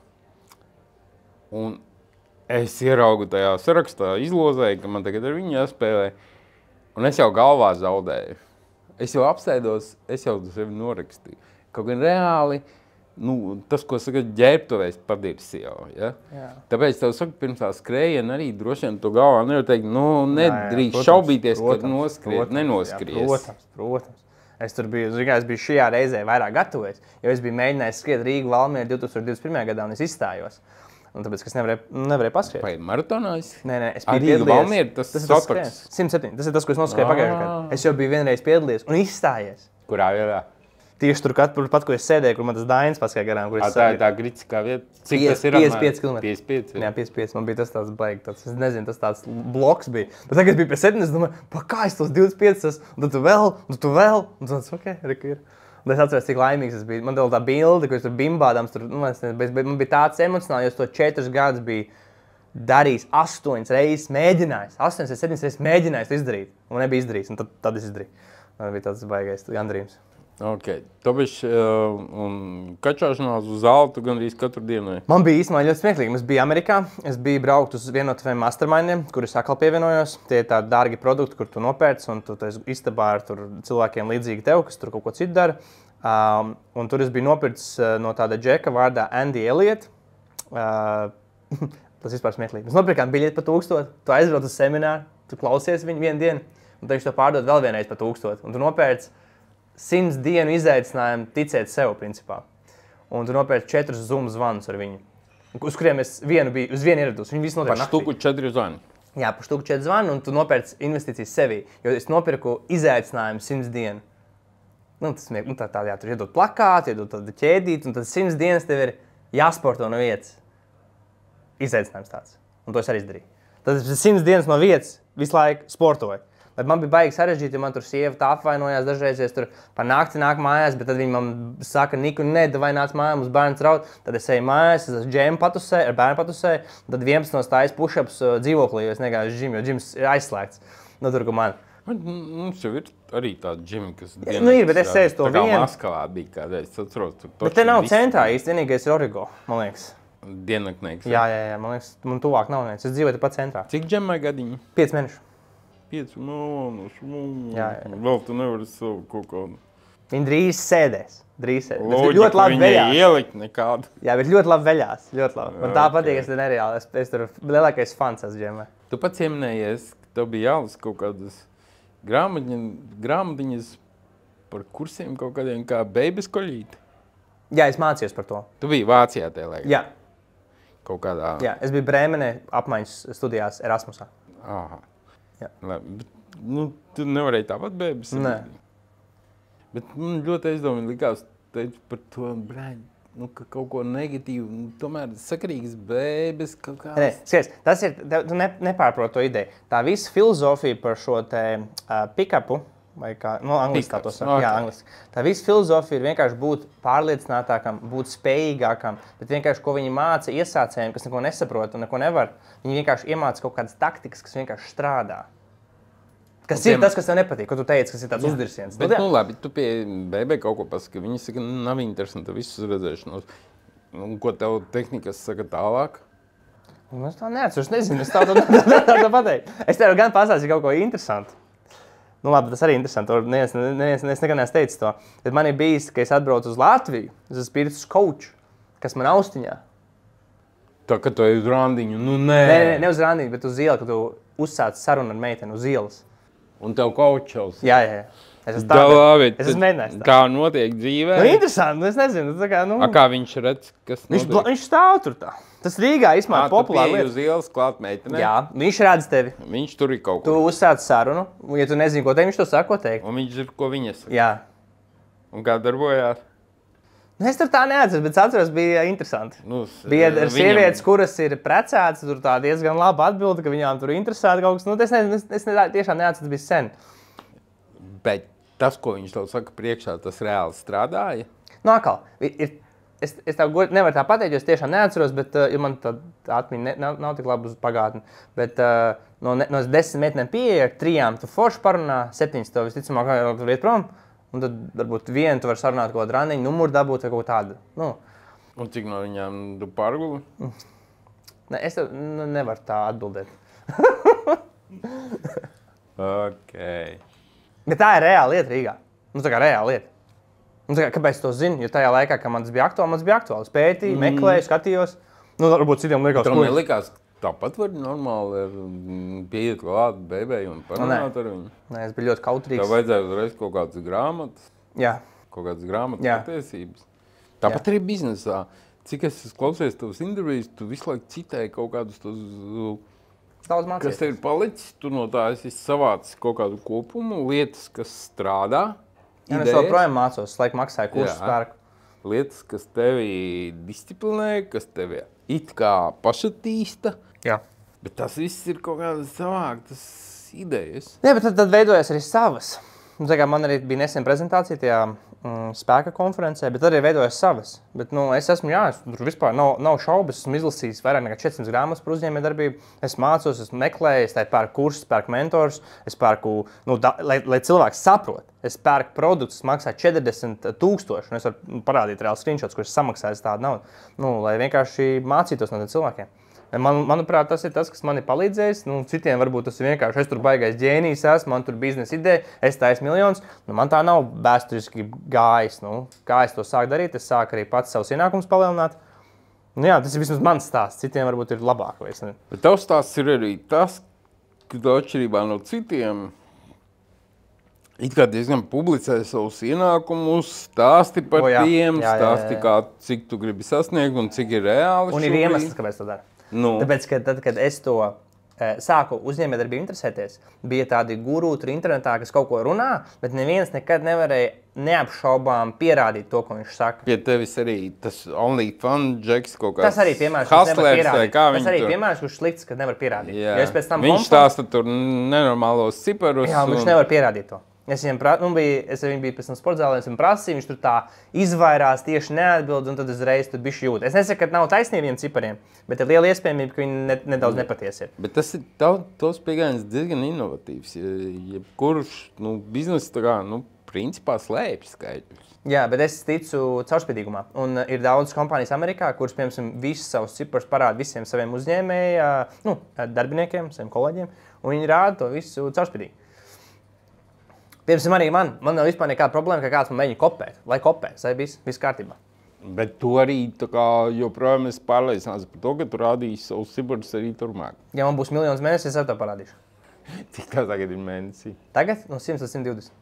Un es ieraugu tajā sarakstā, izlozēju, ka man tagad ar viņu jāspēlē. Un es jau galvā zaudēju. Es jau apsēdos, es jau sevi norakstīju. Kaut gan reāli, nu, tas, ko saka, ģērbtuvēs padirsi jau, ja? Jā. Tāpēc tev saka, pirms tā skrējiena arī droši vien tu galvā nevar teikt, nu, nedrīkst šaubīties, protams, ka noskries, protams, nenoskries. Jā, protams, protams. Es tur biju, zinu, es biju šajā reizē vairāk gatavojies, jo es biju mēģinājis skriet Rīgu Valmieru divtūkstoš divdesmit pirmajā gadā un es izstājos. Un tāpēc, ka es nevarēju, nevarēju paskriet. Vai maratonā es? Nē, nē, es biju Rīga piedalījies. Valmiera, tas tas ir tas tas simt septiņi, tas ir tas, ko es noskrēju pagājušajā gadā. Es jau biju vienreiz piedalījies un izstājies. Kurā vietā? Tieši tur, pat, pat, ko es sēdēju, kur man tas Dainis paskāja garām. Kur A, es tā ir tā griciskā vieta? Cik pieci, tas ir? piecdesmit pieci kilometri. piecdesmit pieci. Jā, piecdesmit pieci. Man bija tas tāds baigi, tāds, es nezinu, tas tāds bloks bija. Bet tagad bija pie septiņdesmit, es domāju, pa kā es tos divdesmit pieci esmu, un tad tu vēl, un tu vēl, un tas, ok, reku ir. Un es atceros, cik laimīgs es biju. Man vēl tā bilde, ko es tur bimbādams, tur, nu, es nezinu, bet man bija tāds emocionāli, jo es to četrus gadus biju darījis astoņas reizes, mēģinājis, astoņas vai septiņas reizes mēģinājis to izdarīt, un nebija izdarījis, un tad, tad es izdarīju. Man bija tāds baigais gandrījums. Ok, tāpēc uh, un kačāšanās uz zeltu gandrīz katru dienu. Man bija īstenībā ļoti smieklīgi. Es biju Amerikā, es biju braukt uz vienu no tiem mastermindiem, kurus atkal pievienojos. Tie ir tādi dārgi produkti, kur tu nopērci, un tu istabā ar tur cilvēkiem līdzīgi tev, kas tur kaut ko citu dara. Um, un tur es biju nopircis uh, no tāda džeka vārdā Andy Elliot. Uh, tas vispār smieklīgi. Mēs nopirkām biļeti par tūkstotu, tu aizbrauc uz semināru, tu klausies viņu vienu dienu, un tu viņš to pārdod vēl vienreiz par tūkstotu. Un tu nopērci simts dienu izaicinājumu ticēt sev, principā. Un tu nopērci četrus Zoom zvanus ar viņu, uz kuriem es vienu biju, uz vienu ierados. Viņi visi notiek naktī. Par štuku četri zvani? Jā, par štuku četri zvani, un tu nopērci investīcijas sevī, jo es nopirku izaicinājumu simts dienu. Nu, tas nu, tā, tā, jā, tur iedod plakātu, iedod tādu ķēdīti, un tad simts dienas tev ir jāsporto no vietas. Izaicinājums tāds. Un to es arī izdarīju. Tad es simts dienas no vietas visu laiku sportoju. Bet man bija baigi sarežģīti, jo man tur sieva tā apvainojās dažreiz, es tur pa nakti nāk mājās, bet tad viņi man saka, Niku, ne, vai nāc mājās, mums bērns raud. Tad es eju mājās, es esmu džēmu patusēju, ar bērnu patusēju, tad vienpadsmit no stājas push-ups dzīvoklī, jo es negāju uz džimu, jo džims ir aizslēgts. Nu, tur, ko man. Mums jau ir arī tādi džimi, kas dienas. Nu, ir, bet es sēju to vienu. Tā kā Maskavā bija kādreiz, es atceros. Bet te nav centrā īsti, vienīgais ir Origo, man liekas. Diennaknieks. Jā, jā, jā, man liekas, man tuvāk nav viens. Es dzīvoju pat centrā. Cik džemai gadiņi? pieci mēneši. pieci mēneši. Jā, jā. Vēl tu nevari savu kaut kādu. Viņi drīz sēdēs. Drīz sēdēs. Loģika, ļoti labi veļās. Ielikt nekādu. Jā, bet ļoti labi veļās. Ļoti labi. Man tā patīk, es te nereāli. Es, es tur lielākais fans esmu džemai. Tu pats ieminējies, ka tev bija jālas kaut kādas grāmatiņas par kursiem kaut kādiem kā beigas koļīti. Jā, es mācījos par to. Tu biji Vācijā tajā laikā? Jā. Kaut kādā... Jā, es biju Brēmenē apmaiņas studijās Erasmusā. Aha. Jā. Labi, bet, nu, tu nevarēji tāpat bēbis? Nē. Bet man ļoti aizdomīgi likās teikt par to, brāļ, nu, ka kaut ko negatīvu, nu, tomēr sakarīgas bēbis kaut kāds. Nē, skaties, tas ir, tu ne, nepārprot to ideju. Tā visa filozofija par šo te uh, pick-upu, vai kā, nu, angliski kā to saka, okay. Jā, angliski. Tā visa filozofija ir vienkārši būt pārliecinātākam, būt spējīgākam, bet vienkārši, ko viņi māca iesācējiem, kas neko nesaprot un neko nevar, viņi vienkārši iemāca kaut kādas taktikas, kas vienkārši strādā. Kas un ir tiem... tas, kas tev nepatīk, ko tu teici, kas ir tāds uzdirsiens. Bet, nu, labi, tu pie bēbē kaut ko pasaki, viņi saka, nav interesanti visus redzēšanos. Un ko tev tehnikas saka tālāk? Nu, es tā neatceros, nezinu, es tā to nevaru pateikt. Es tev gan pasāstīju kaut ko interesantu. Nu labi, tas arī interesanti, neviens, neviens, es nekad neesmu teicis to. Bet man ir bijis, ka es atbraucu uz Latviju, es esmu spiritus coach, kas man austiņā. Tā, ka tu ej uz randiņu, nu nē. Nē, nē, ne uz randiņu, bet uz ielu, kad tu uzsāc sarunu ar meiteni uz ielas. Un tev coachels. Jā, jā, jā. Es esmu tā, labi, es esmu mēģinājis tā. Kā notiek dzīvē? Nu, interesanti, nu, es nezinu. Tā kā, nu... A, kā viņš redz, kas viņš, notiek? Viņš stāv tur tā. Tas Rīgā izmēr populāri lietas. Tu pieeji uz ielas klāt meitenē? Jā, viņš redz tevi. Viņš tur ir kaut ko. Tu uzsāc sarunu, un ja tu nezini, ko teikt, viņš to saka, ko teikt. Un viņš ir, ko viņa saka. Jā. Un kā darbojās? Nu, es tur tā neatceros, bet atceros, bija interesanti. Nu, bija ar viņam... sievietes, kuras ir precētas, tur tā diezgan laba atbilde, ka viņām tur interesēta kaut kas. Nu, es, ne, es, es ne, tiešām neatceros, tas bija sen. Bet tas, ko viņš tev saka priekšā, tas reāli strādāja? Nu, atkal, ir, es, es tev god, nevaru tā pateikt, jo es tiešām neatceros, bet uh, man tā atmiņa ne, nav, nav tik laba uz pagātni. Bet uh, no, ne, no desmit meitenēm pieeja, ar trijām tu forši parunā, septiņas tev visticamāk tur iet prom. Un tad varbūt vienu tu vari sarunāt kaut kādu randiņu, numuru dabūt vai kaut tādu. Nu. Un cik no viņām tu pārguli? Ne, es tev nu, nevaru tā atbildēt. Ok. Bet tā ir reāla lieta Rīgā. Nu, tā kā reāla lieta. Nu, tā kā, kāpēc to zinu? Jo tajā laikā, kad man tas bija aktuāli, man tas bija aktuāli. Pētīju, mm. meklēju, skatījos. Nu, varbūt citiem likās, ko... nelikās, tāpat var normāli pieiet klāt bebei un parunāt ar viņu. Nē, es biju ļoti kautrīgs. Tev vajadzēja uzreiz kaut kādas grāmatas. Jā. Kaut kādas grāmatas patiesības. Tāpat Jā. Arī biznesā. Cik es klausies tavas intervijas, tu visu laiku citēji kaut kādus tos... Daudz mācīties. Kas tev ir palicis, tu no tā esi savācis kaut kādu kopumu, lietas, kas strādā, Jā, idejas. Es joprojām mācos, es laiku maksāju kursus pērku. Lietas, kas tevi disciplinē, kas tevi it kā pašatīsta. Jā. Bet tas viss ir kaut kādas savāktas idejas. Jā, bet tad, tad veidojas arī savas. Tā kā man arī bija nesen prezentācija tajā mm, spēka konferencē, bet arī veidojas savas. Bet, nu, es esmu, jā, es, tur vispār nav, nav šaubas, esmu izlasījis vairāk nekā četras simtas grāmatas par uzņēmējdarbību. Es mācos, es meklēju, es pērku kursus, pērku mentors, es pērku, nu, da, lai, lai cilvēks saprot. Es pērku produktus, maksā četrdesmit tūkstoši, un es varu parādīt reāli screenshots, kurus samaksāju tādu naudu, nu, lai vienkārši mācītos no tiem cilvēkiem. Man, manuprāt, tas ir tas, kas man ir palīdzējis. Nu, citiem varbūt tas ir vienkārši, es tur baigais ģēnijs esmu, man tur biznesa ideja, es taisu miljonus. Nu, man tā nav vēsturiski gājis. Nu, kā es to sāku darīt, es sāku arī pats savus ienākumus palielināt. Nu, jā, tas ir vismaz mans stāsts, citiem varbūt ir labāk. Bet tavs stāsts ir arī tas, ka atšķirībā no citiem, it kā diezgan publicē savus ienākumus, stāsti par o, jā. Tiem, jā, jā, stāsti, jā, jā. Kā, cik tu gribi sasniegt un cik ir reāli. Un ir iemesls, kāpēc to dara. Nu. Tāpēc, ka tad, kad es to e, sāku uzņēmējdarbību interesēties, bija tādi guru tur internetā, kas kaut ko runā, bet neviens nekad nevarēja neapšaubām pierādīt to, ko viņš saka. Pie tevis arī tas OnlyFans kaut kāds tas arī piemērs, kurš nevar pierādīt. Tas arī tur... piemērs, kurš slikts, kad nevar pierādīt. Jā. Ja es pēc tam viņš komfort... stāsta tur nenormālos ciparus. Jā, un... viņš nevar pierādīt to. Es viņam pra... nu, biju, es viņam biju pēc tam sportzālē, es viņam prasīju, viņš tur tā izvairās, tieši neatbild, un tad uzreiz tur bišķi jūt. Es nesaku, ka nav taisnīgiem cipariem, bet ir liela iespējamība, ka viņi ne, nedaudz nepatiesi ir. Bet tas ir tos pieejams diezgan inovatīvs. Jebkurš nu, bizness tā kā, nu, principā slēpj skaitļus. Jā, bet es ticu caurspīdīgumā. Un ir daudz kompānijas Amerikā, kuras, piemēram, visus savus ciparus parāda visiem saviem uzņēmēja, nu, darbiniekiem, saviem kolēģiem, un viņi rāda to visu caurspīdīgi. Piemēram, arī man, man nav vispār nekāda problēma, ka kāds man mēģina kopēt, lai kopē, vai viss, viss kārtībā. Bet tu arī tā kā joprojām esi pārliecināts par to, ka tu rādīsi savus ciparus arī turmāk. Ja man būs miljonus mēnesī, es ar to parādīšu. Cik tā tagad ir mēnesī? Tagad no simts līdz simt divdesmit.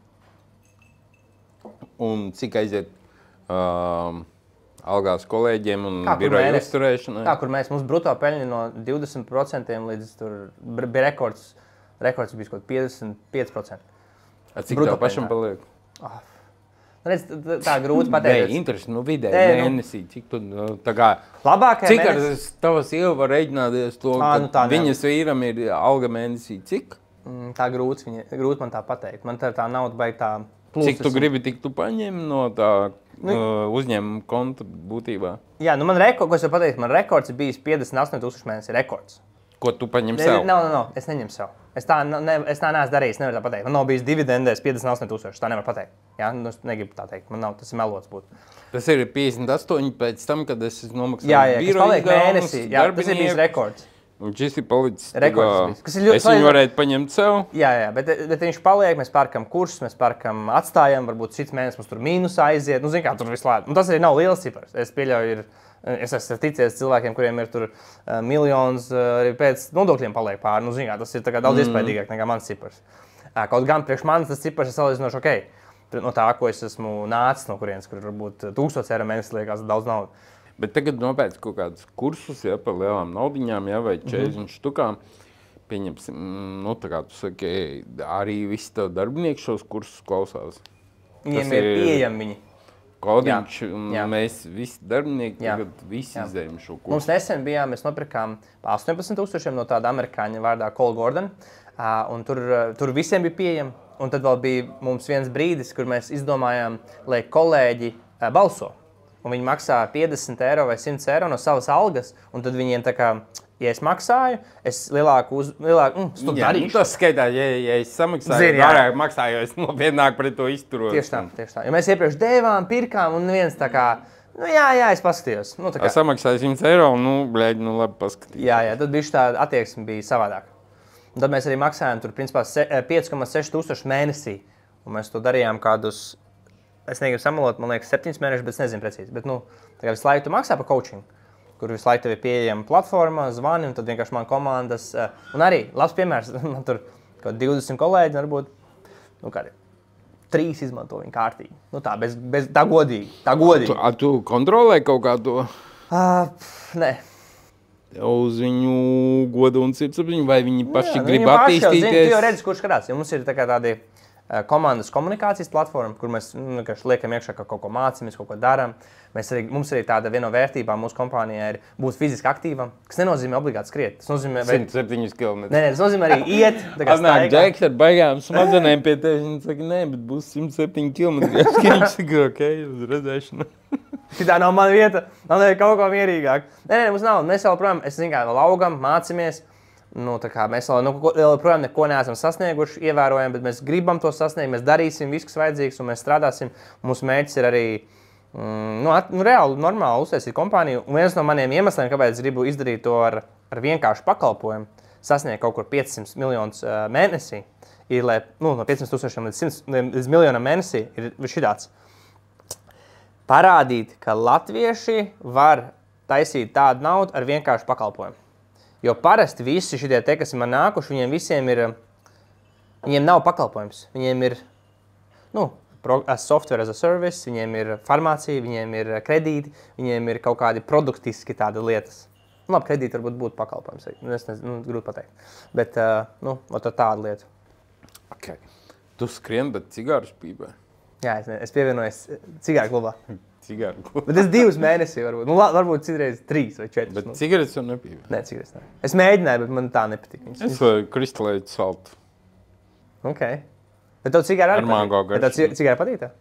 Un cik aiziet um, algās kolēģiem un biroja uzturēšanai? Kā kur mēs, mums brutā peļņa no divdesmit procentiem līdz tur bija rekords, rekords bija kaut piecdesmit pieci procenti. A cik tev pašam paliek? Oh. Redz, tā grūti pateikt. Nē, interesi, nu vidēji mēnesī, cik tu, tā kā... Labākajā cik mēnesī... Cik ar tava sieva var reiķināties to, à, nu ka viņas vīram ir alga mēnesī, cik? Mm, tā grūti, viņa, grūti man tā pateikt. Man tā, tā nauda baig tā plūstas. Cik tu gribi, tik tu paņem no tā nu, uh, uzņēmuma konta būtībā? Jā, nu man rekords, ko es varu pateikt, man rekords ir bijis piecdesmit astoņi tūkstoši mēnesī rekords. Ko tu paņem sev? Nav, nav, nav, es neņemu sev. Es tā, ne, es tā neesmu darījis, nevaru tā pateikt. Man nav bijis dividendēs piecdesmit astoņi tūkstoši, tā nevar pateikt. Jā, nu, es negribu tā teikt, man nav, tas ir melots būt. Tas ir piecdesmit astoņi pēc tam, kad es nomaksāju jā, jā, kas paliek mēnesī, jā, tas ir bijis rekords. Un šis ir palicis, rekords kas ir ļoti, es viņu varētu paņemt sev. Jā, jā, bet, bet viņš paliek, mēs pērkam kursus, mēs pērkam atstājam, varbūt cits mēnesis mums tur mīnus aiziet, nu zin kā, tur vislāk. Un tas arī nav liels cipars, es pieļauju, ir. Es esmu ticies cilvēkiem, kuriem ir tur uh, miljons, uh, arī pēc nodokļiem paliek pāri. Nu, zin kā, tas ir tā kā daudz mm. iespaidīgāk nekā mans cipars. Uh, kaut gan priekš manis tas cipars ir salīdzinoši ok. No tā, ko es esmu nācis no kurienes, kur varbūt tūkstots eiro mēnesī liekas daudz naudas. Bet tagad nopēc kaut kādus kursus, ja, par lielām naudiņām, ja, vai četrdesmit mm-hmm. štukām. Pieņemsim, nu tā kā tu saki, arī visi tev darbinieki šos kursus klausās. Viņiem ir pieejami viņi. Kodiņš, un jā. Mēs visi darbinieki jā. Tagad visi izdējam šo kursu. Mums nesen bijām, mēs nopirkām astoņpadsmit tūkstošiem no tāda amerikāņa vārdā Cole Gordon, un tur, tur visiem bija pieejami. Un tad vēl bija mums viens brīdis, kur mēs izdomājām, lai kolēģi balso. un viņi maksā piecdesmit eiro vai simt eiro no savas algas, un tad viņiem tā kā, ja es maksāju, es lielāku, uz, lielāku mm, stubu darīšu. Tas skaitā, ja, ja es samaksāju, vairāk maksāju, es nopietnāk pret to izturos. Tieši tā, tieši tā. Jo mēs iepriekš devām, pirkām, un viens tā kā, nu jā, jā, es paskatījos. Nu, tā kā. Es samaksāju simt eiro, nu, blēģi, nu labi paskatījos. Jā, jā, tad bišķi tā attieksme bija savādāk. Un tad mēs arī maksājām tur, principā, pieci komats seši tūkstoši mēnesī. Un mēs to darījām kādus, es negribu samalot, man liekas, septiņus mēnešus, bet es nezinu precīzi. Bet, nu, tā kā visu laiku tu maksā par coaching, kur visu laiku tev ir pieejama platforma, zvani, un tad vienkārši man komandas. Un arī, labs piemērs, man tur kaut divdesmit kolēģi, varbūt, nu kādi, trīs izmanto viņu kārtīgi. Nu tā, bez, bez, tā godīgi, tā godīgi. Tu, a, tu kontrolē kaut kā to? Uh, nē. Uz viņu godu un sirdsapziņu, vai viņi paši Jā, grib viņi attīstīties? Paši jau zina, tu jau redzi, kurš skatās. Ja mums ir tā kā tādi uh, komandas komunikācijas platforma, kur mēs nu, liekam iekšā, ka kaut ko mācāmies, kaut ko darām. Mēs arī, mums arī tāda viena no vērtībām mūsu kompānijā ir būt fiziski aktīvam, kas nenozīmē obligāti skriet. Tas nozīmē simt septiņus kilometrus. Nē, nē, tas nozīmē arī iet. Atnāk Džeks ar baigām smadzenēm pie tevis un saka, nē, bet būs simt septiņi kilometri. Es viņš saka, ok, uz redzēšanu. Šitā nav mana vieta, nav nevajag kaut ko mierīgāk. Nē, nē, mums nav. Mēs vēl projām, es zinu kā, vēl augam, mācamies. Nu, tā kā mēs vēl, nu, vēl projām neko neesam sasnieguši, ievērojam, bet mēs gribam to sasniegt, mēs darīsim visu, kas vajadzīgs, un mēs strādāsim. Mūsu mērķis ir arī Mm, nu, at, nu, reāli, normāli uztaisīt kompāniju. Un viens no maniem iemesliem, kāpēc es gribu izdarīt to ar, ar vienkāršu pakalpojumu, sasniegt kaut kur piecsimt miljonus uh, mēnesī, ir, lai, nu, no piecsimt tūkstošiem līdz, līdz miljonam mēnesī, ir šitāds. Parādīt, ka latvieši var taisīt tādu naudu ar vienkāršu pakalpojumu. Jo parasti visi šitie te, kas ir man nākuši, viņiem visiem ir, viņiem nav pakalpojums. Viņiem ir, nu, software as a service, viņiem ir farmācija, viņiem ir kredīti, viņiem ir kaut kādi produktiski tādi lietas. Nu, labi, kredīti varbūt būtu pakalpojums, es nezinu, nu, grūti pateikt. Bet, uh, nu, tāda lieta. Okay. Tu skrien, bet cigārus pīpē? Jā, es, ne, es pievienojos cigāru klubā. Cigāru klubā? Bet es divus mēnesi varbūt, nu, varbūt citreiz trīs vai četras. Bet nu. cigaretes jau nepīpē? Nē, cigaretes ne. Es mēģināju, bet man tā nepatīk. Es vai kristalētu saltu. Ok. Bet tev cigāra arī patīk? Bet tev cigāra patīk tev?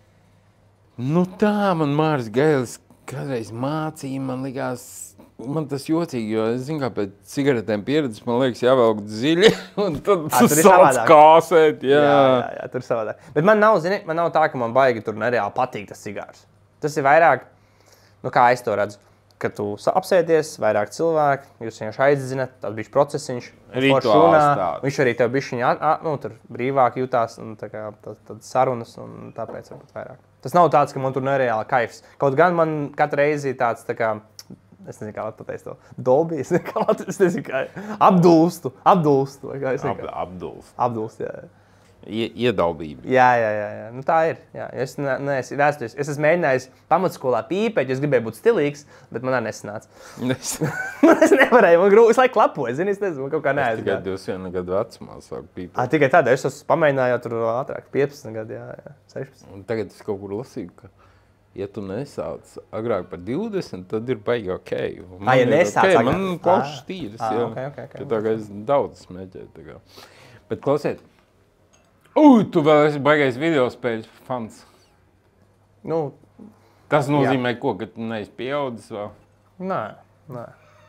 Nu tā, man Māris Gailis kādreiz mācīja, man likās, man tas jocīgi, jo es zinu, kā pēc cigaretēm pieredzes, man liekas, jāvelk dziļi, un tad A, tur ir sāc savādāk. kāsēt, jā. Jā, jā, jā, tur savādāk. Bet man nav, zini, man nav tā, ka man baigi tur nereāli patīk tas cigārs. Tas ir vairāk, nu kā es to redzu, ka tu apsēdies, vairāk cilvēki, jūs vienkārši aizzināt, tāds bišķi procesiņš, Rituāls tāds. viņš arī tev bišķiņi, nu, tur brīvāk jutās, un tā kā tad, tad sarunas, un tāpēc varbūt vairāk. Tas nav tāds, ka man tur nereāli kaifs. Kaut gan man katru reizi tāds, tā kā, es nezinu, kā pateikt to, dolby, es nezinu, kā, es nezinu, kā, apdulstu, apdulstu, vai kā es nezinu, kā. Apdulst. Apdulstu, jā. Ie, iedaubība. Jā, jā, jā, jā. Nu, tā ir. Jā. Es, ne, ne, es, vēsturis, es esmu mēģinājis pamatskolā pīpēt, jo es gribēju būt stilīgs, bet man arī nesanāca. Es nevarēju, man grūti, es laiku klapoju, zini, es nezinu, man kaut kā neaizgāju. Es tikai divdesmit viena gadu vecumā sāku pīpēt. Ah, tikai tādā, es esmu pamēģinājis tur ātrāk, piecpadsmit gadu, jā, jā, sešpadsmit. Un tagad es kaut kur lasīju, ka, ja tu nesāc agrāk par divdesmit, tad ir baigi ok. Ah, ja nesāc okay. agrāk? Man plaušas tīras, ah, jā. Okay, okay, okay. Tā kā es daudz smēķēju, tā kā. Bet klausiet, Ui, tu vēl esi baigais videospēļu fans. Nu, Tas nozīmē, jā. Ko, ka tu neesi pieaudzis vēl? Nē, nē.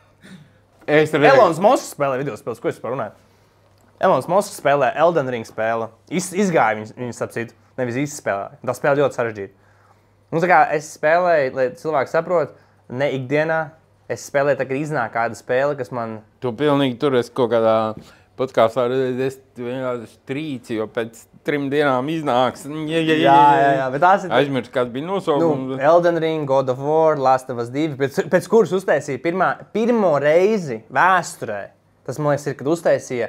Es redzu... Elons Musks spēlē videospēles, ko es par runāju? Elons Musks spēlē Elden Ring spēle. Iz, izgāja viņus, viņus apcīt, nevis izspēlēja. Tā spēle ļoti sarežģīta. Nu, tā kā es spēlēju, lai cilvēki saprot, ne ikdienā. Es spēlēju, tā kā iznāk kāda spēle, kas man... Tu pilnīgi tur esi kaut kādā... Podkāstā es vienkārši trīci, jo pēc trim dienām iznāks. Jā, jā, jā, jā, jā. Bet tās ir... Aizmirst, kāds bija nosaukums. Nu, Elden Ring, God of War, Last of Us divi, pēc, pēc kuras uztaisīja pirmā, pirmo reizi vēsturē. Tas, man liekas, ir, kad uztaisīja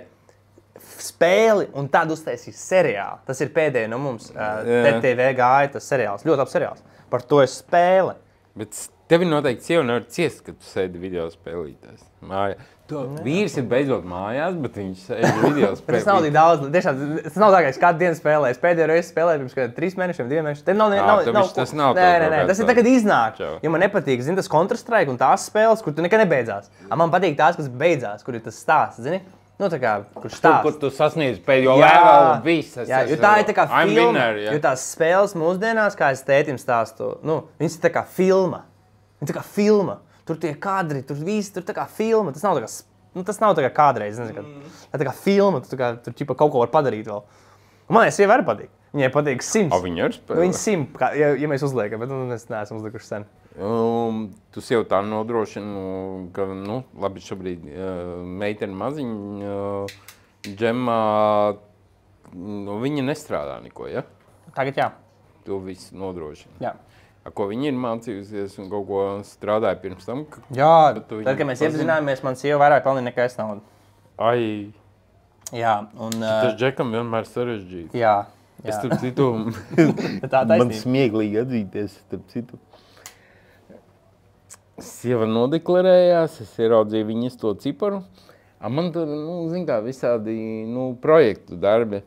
spēli un tad uztaisīja seriālu. Tas ir pēdējais no mums. T T V gāja tas seriāls, ļoti labs seriāls. Par to ir spēle. Bet tevi noteikti sieva nevar ciest, kad tu sēdi video spēlītājs. Mājā. To vīrs ir beidzot mājās, bet viņš sēž video spēlīt. Tas nav tik daudz, tiešām, tas nav tā, ka es kādu dienu spēlēju. Es pēdējo reizi spēlēju pirms kādiem trīs mēnešiem, diviem mēnešiem. Nav, Jā, nav, tev nav, tas nav nē, nē, nē, tas ir tagad iznāk. Čau. Jo man nepatīk, zini, tas Counter-Strike un tās spēles, kur tu nekad nebeidzās. A, man patīk tās, kas beidzās, kur ir tas stāsts, zini? Nu, tā kā, kur Tur, stāst. kur tu sasniedz pēdējo levelu, viss. es Jā, jo esmu- tā ir tā kā I'm filma. winner, jā. Jo tās spēles mūsdienās, kā es tētim stāstu, nu, viņas ir tā kā filma. Viņa tā kā filma. Tur tie kadri, tur viss, tur tā kā filma. Tas nav tā kā, s- nu, tas nav tā kā kādreiz, nezinu, kad. Tā tā kā filma, tu tā kā, tur ķipa kaut ko var padarīt vēl. Un man liekas, sieva arī patīk. Viņai patīk simts. A, viņa arī Nu, spēlē? viņa simt, kā, ja, ja mēs uzliekam, bet nu, mēs neesam uzlikuši sen. Um, tu jau tā nodrošini, ka, nu, labi, šobrīd uh, meitene maziņa, uh, džemā, nu, viņa nestrādā neko, ja? Tagad jā. Tu visu nodrošini. Jā. A, ko viņa ir mācījusies un kaut ko strādāja pirms tam? Ka... Jā, Bet tu tad, viņu kad mēs pazini? iepazinājāmies, man sieva vairāk pelnīja nekā es naudu. Ai, Jā, un... tas Uh, džekam vienmēr sarežģīti. jā, Es, jā. starp citu, Tā man taisnība. smieklīgi atzīties, starp citu. Sieva nodeklarējās, es ieraudzīju viņas to ciparu. A man tur, nu, zin kā, visādi, nu, projektu darbi.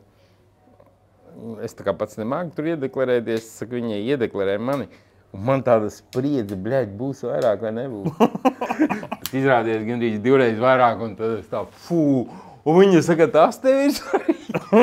Es tā kā pats nemāku tur iedeklarēties, es saku, viņai iedeklarē mani. Un man tāda spriedze, bļaļ, būs vairāk vai nebūs. Bet izrādījās gandrīz divreiz vairāk, un tad es tā, fū, un viņa saka, tas tev ir svarīgi.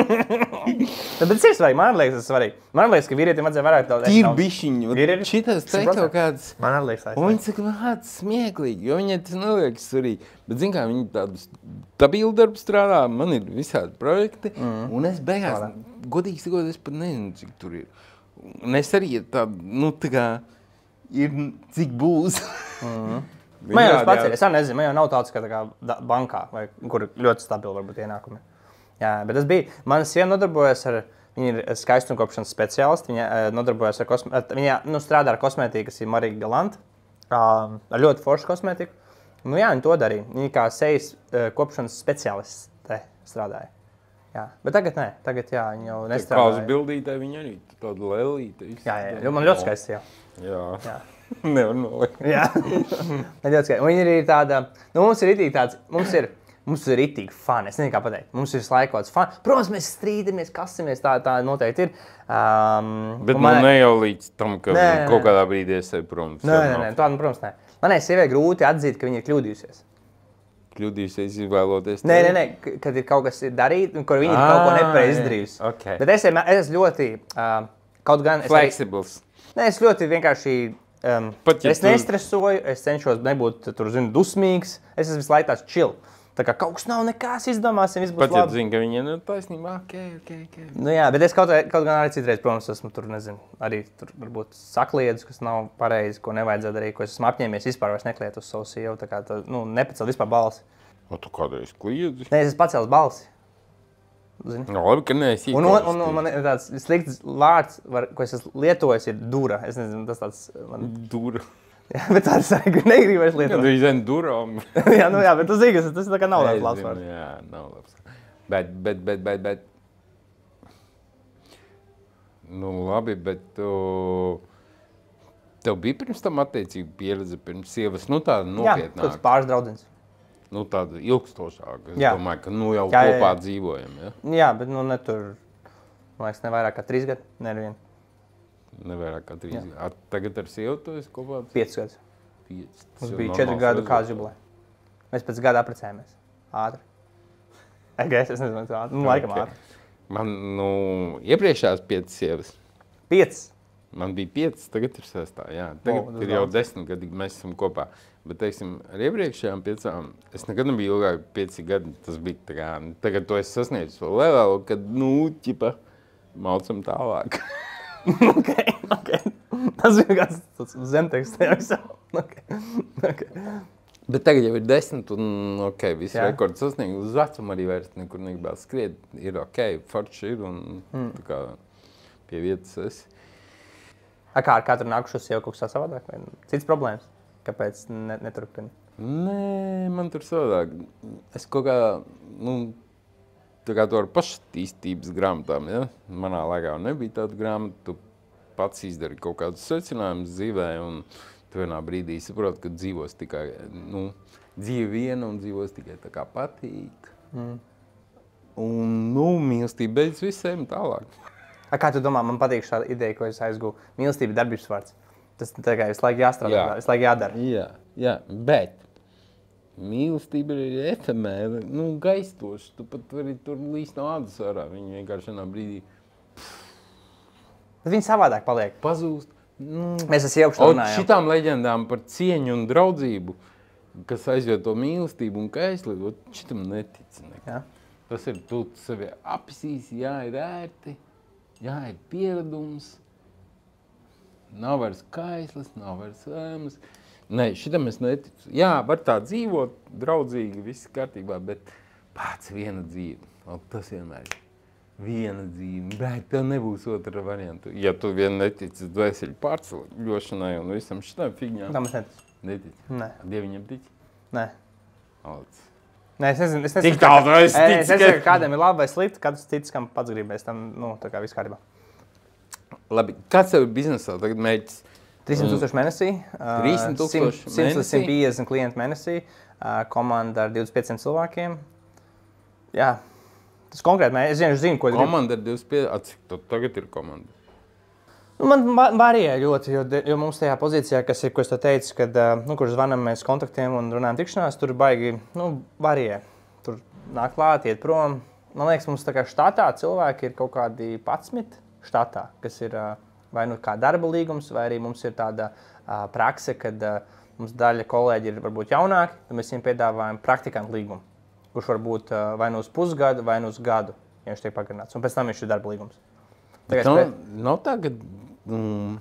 Bet tas ir svarīgi, man liekas, tas ir svarīgi. Man liekas, ka vīrietim vajadzēja vairāk daudz. Tīri bišķiņu. Vīrietim? Šitas teikt simt kaut procenti. kāds. Man arī liekas, Un viņi saka, man tas smieklīgi, jo viņai tas neliekas svarīgi. Bet, zin kā, viņi tādu stabilu darbu strādā, man ir visādi projekti, mm. un es beigās, godīgi sakot, es pat nezinu, cik tur ir. Un es arī tā, nu, tā kā, ir, cik būs. Mm. Man jau tas pats ir, es arī nezinu, man jau nav tāds kā, tā kā da- bankā, vai kur ļoti stabili varbūt ienākumi. Jā, bet tas bija, mana sieva nodarbojas ar, viņa ir skaistumkopšanas speciālisti, viņa uh, nodarbojas ar, kosm... ar- viņa nu, strādā ar kosmētiku, kas ir Marija Galanta, uh, ar ļoti foršu kosmētiku. Nu jā, viņa to darīja, viņa kā sejas uh, kopšanas speciālists te strādāja. Jā, bet tagad nē, tagad jā, viņa jau Kāds nestrādāja. bildītē viņa arī, tāda lelīte. Jā, jā, jo man ļoti skaisti jau. Jā, Jā. nevar nolikt. Jā, man ļoti skaisti. Un viņa ir tāda, nu mums ir itīgi tāds, mums ir, mums ir itīgi fani, es nezinu kā pateikt, mums ir laiku kāds fani. Protams, mēs strīdamies, kasamies, tā, tā noteikti ir. Um, Bet un nu manai- ne jau līdz tam, ka Nē, nē, kaut nē. kādā brīdī es eju prom. Nē, nē, nē, tā, nu, protams, nē. Manai sievai grūti atzīt, ka viņa ir kļūdījusies. Kļūdījusies izvēloties. Nē, tevi? nē, nē, k- kad ir kaut kas ir darīt, un kur viņa ir kaut ko Ā, nepareizi jā. izdarījusi. Ok. Bet es, vienmēr- es esmu ļoti, uh, kaut gan... es arī- Flexibles. Nē, es ļoti vienkārši. Um, Pat ja es tu- nestresoju, es cenšos nebūt tur, zinu, dusmīgs. Es esmu visu laiku tāds chill. Tā kā kaut kas nav nekas, izdomāsim, viss būs Pat ja labi. zinu, ka viņa ir taisnība, ok, ok, ok. Nu, jā, bet es kaut, kaut gan arī citreiz, protams, esmu tur, nezinu, arī tur varbūt sakliedus, kas nav pareizi, ko nevajadzētu darīt, ko es esmu apņēmies vispār vairs nekliet uz savu sievu. Tā kā tā, nu, nepacelt vispār balsi. O, tu kādreiz kliedzi? Nē, es esmu pacēlis balsi. Zini? No, labi, ka neesi Un, un, un, un man ir tāds slikts vārds, var, ko es esmu lietojis, ir dura. Es nezinu, tas tāds, man, Dura. jā, bet tāds arī negribu vairs Ja lietot. tu zini durām. jā, nu jā, bet tu zini, ka tas tā kā nav tāds labs Nezinu, vārds. Jā, nav labs. Bet, bet, bet, bet, bet. Nu, labi, bet tu... Tev bija pirms tam attiecība pieredze pirms sievas, nu tāda Jā, kaut nopietnāka, kāds pāris draudzens. nu tāda ilgstošāka. Es Jā. domāju, ka nu jau Jā, jā, kopā jā. dzīvojam, ja? Jā, bet nu ne tur, man liekas, ne vairāk kā trīs gadi, ne vien Nevairāk kā trīs. A, tagad ar sievu tu esi kopā piecus gadus. pieci. Tas Mums jau bija normāls četri gadu rezultāts. kāds jubilē. Mēs pēc gada apprecējāmies. Ātri. Es es nezinu, ātri. Nu, laikam Ok. ātri. Man, nu, iepriekšējās piecas sievas. Piecas. Man bija piecas, tagad ir sestā, jā. Tagad O, tas ir jau daudz. desmit gadi, mēs esam kopā. Bet, teiksim, ar iepriekšējām piecām, es nekad nebiju ilgāk pieci gadi. Tas bija tā kā, tagad to es sasniedzu to levelu, kad, nu, ķipa, maucam tālāk. ok, ok. Tas bija kāds tāds zemteksts tajā visā. Ok, ok. Bet tagad jau ir desmit, un, ok, viss Jā. rekords sasniegt. Uz vecumu arī vairs nekur negribētu skriet. Ir ok, forši ir, un Mm. tā kā pie vietas esi. A kā ar katru nākušo sievu kaut kas savādāk? Vai cits problēmas? Kāpēc ne, neturpini? Nē, man tur savādāk. Es kaut kā, nu, tā kā to ar pašattīstības grāmatām, ja? Manā laikā jau nebija tāda grāmata, tu pats izdari kaut kādus secinājumus dzīvē, un tu vienā brīdī saproti, ka dzīvos tikai, nu, dzīve viena un dzīvos tikai tā kā patīk. Mm. Un, nu, mīlestība beidz visiem tālāk. A, kā tu domā, man patīk šāda ideja, ko es aizgūju. Mīlestība ir darbības vārds. Tas tā kā visu laiku jāstrādā, Jā. visu laiku jādara. Jā, jā, bet Mīlestība ir efemēra, nu, gaistoša. Tu pat vari tur līst no ādas ārā. Viņi vienkārši vienā brīdī Bet viņi savādāk paliek. pazūst. Nu, Mēs esam iepriekš un runājām. šitām leģendām par cieņu un draudzību, kas aizvieto mīlestību un kaislību, šitam netic nekā. Jā. Tas ir, tu sevi apsīsi, jā, ir ērti, jā, ir pieredums, nav vairs kaislis, nav vairs ēmas. Nē, šitam es neticu. Jā, var tā dzīvot, draudzīgi, viss kārtībā, bet pats viena dzīve. Un tas vienmēr ir viena dzīve, bet tev nebūs otra varianta. Ja tu vien netici dvēseli pārceļošanai un visam šitam figņām. Tam es neticu. Netici? Nē. Dieviņam tici? Nē. Alts. Nē, es nezinu, es nezinu, Tik tālu es Nē, ticu, es nezinu, ka- kādam ir labi vai slikti, katrs cits, kam pats gribēs, tam, nu, tā kā viss kārtībā. Labi, kāds tev ir biznesā tagad mēģis? trīssimt tūkstoši mēnesī. ā, trīssimt tūkstoši simt līdz mēnesī? simt piecdesmit klientu mēnesī. ā, Komanda ar divdesmit pieciem cilvēkiem. Jā, tas konkrēti, mē- es zinu, es zinu, ko es gribu. Komanda ir divdesmit pieci, a, cik tu tagad ir komanda? Nu, man va- varēja ļoti, jo, de- jo mums tajā pozīcijā, kas ir, ko es te teicu, kad, ā, nu, kur zvanam mēs kontaktiem un runājam tikšanās, tur baigi, nu, varēja. Tur nāk klāt, iet prom. Man liekas, mums tā kā štatā cilvēki ir kaut kādi padsmit štatā, kas ir ā, vai nu kā darba līgums, vai arī mums ir tāda ā, prakse, kad ā, mums daļa kolēģi ir varbūt jaunāki, tad mēs viņiem piedāvājam praktikantu līgumu, kurš var būt ā, vai nu uz pusgadu, vai nu uz gadu, ja viņš tiek pagarināts. Un pēc tam viņš ir darba līgums. Tagad Nav, spēc- nav tā, ka, mm,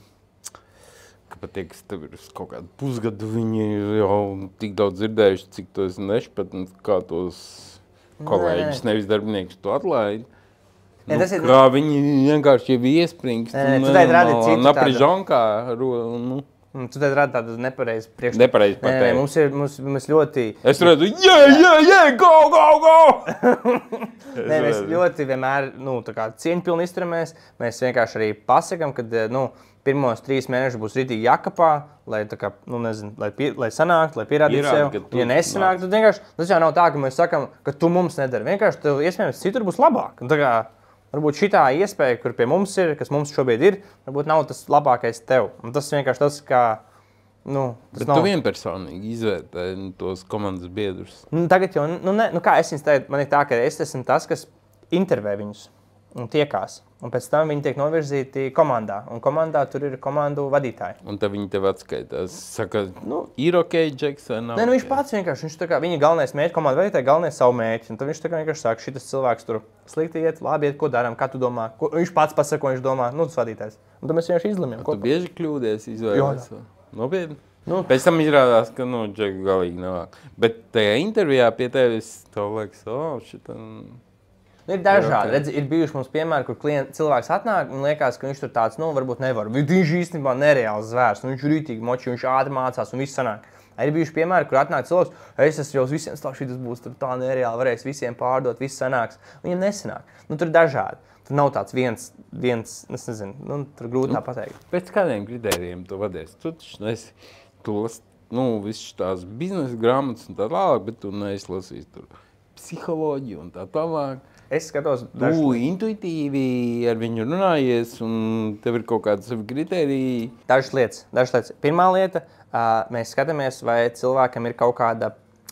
ka pat tie, kas tev ir uz kaut kādu pusgadu, viņi ir jau tik daudz dzirdējuši, cik tu esi nešpatns, kā tos kolēģis, nevis darbiniekus tu atlaidi. Ne, Nu, tas ir- kā viņi vienkārši jau iespringst. Nē, nē, tu tagad rādi citu tādu. Naprižonkā, nu, Un tu tad rādi tādu nepareizu priekšstatu. nepareizi Nē, par nē, tevi. mums ir mums, mums ļoti, Es redzu, jē, jē, jē, go, go, go! nē, mēs ļoti vienmēr nu, tā kā cieņpilni izturamies. Mēs vienkārši arī pasakām, ka nu, pirmos trīs mēnešus būs rītīgi jākapā, lai, tā kā, nu, nezinu, lai, pie, lai sanāktu, lai pierādītu Pierādi, sev. ka tu Ja nesanāk, tad vienkārši tas jau nav tā, ka mēs sakām, ka tu mums nedari. Vienkārši tev iespējams citur būs labāk. Un tā kā, varbūt šitā iespēja, kur pie mums ir, kas mums šobrīd ir, varbūt nav tas labākais tev. Un tas vienkārši tas, kā, nu, tas Bet nav. tu vienpersonīgi izvērtē tos komandas biedrus. Nu, tagad jau, nu, ne, nu kā es viņus teicu, man ir tā, ka es esmu tas, kas intervē viņus un tiekās. Un pēc tam viņi tiek novirzīti komandā. Un komandā tur ir komandu vadītāji. Un tad viņi tev atskaitās. Saka, nu, ir ok, Džeks, vai nav? Nē, nu, viņš ok? pats vienkārši, viņš tā kā, viņa galvenais mērķis, komandu vadītāji, galvenais savu mērķi. Un tad viņš tā kā vienkārši saka, šis cilvēks tur slikti iet, labi iet, ko darām, kā tu domā. Ko, viņš pats pasaka, ko viņš domā, nu, tas vadītājs. Un tad mēs vienkārši izlemjam. Tu bieži kļūdies, izvēlējies. Nopietni. Nu. Pēc tam izrādās, ka, nu, Džeks galīgi nav. Bet tajā intervijā pie tevis, tev liekas, o, šitā... Nu, ir dažādi. Ir ok. Redzi, ir bijuši mums piemēri, kur klient, cilvēks atnāk un liekas, ka viņš tur tāds, nu, varbūt nevar. Bet viņš īstenībā nereāls zvērs. Nu, viņš ir rītīgi moči, viņš ātri mācās un viss sanāk. Ir bijuši piemēri, kur atnāk cilvēks, es esmu jau uz visiem stāstu, šis būs tur tā nereāli, varēs visiem pārdot, viss sanāks. Viņam nesanāk. Nu, tur ir dažādi. Tur nav tāds viens, viens es nezinu, nu, tur grūti tā pateikt. Pēc kādiem kritērijiem tu vadies? Tu taču neesi, tu lasi, nu, viss tās biznesa grāmatas un tā tālāk, bet tu neesi lasījis tur psiholoģiju un tā tālāk. Es skatos, Tu dažs, intuitīvi ar viņu runājies un tev ir kaut kādi savi kritēriji. dažas lietas. Dažas lietas. Pirmā lieta, ā, mēs skatāmies, vai cilvēkam ir kaut kāda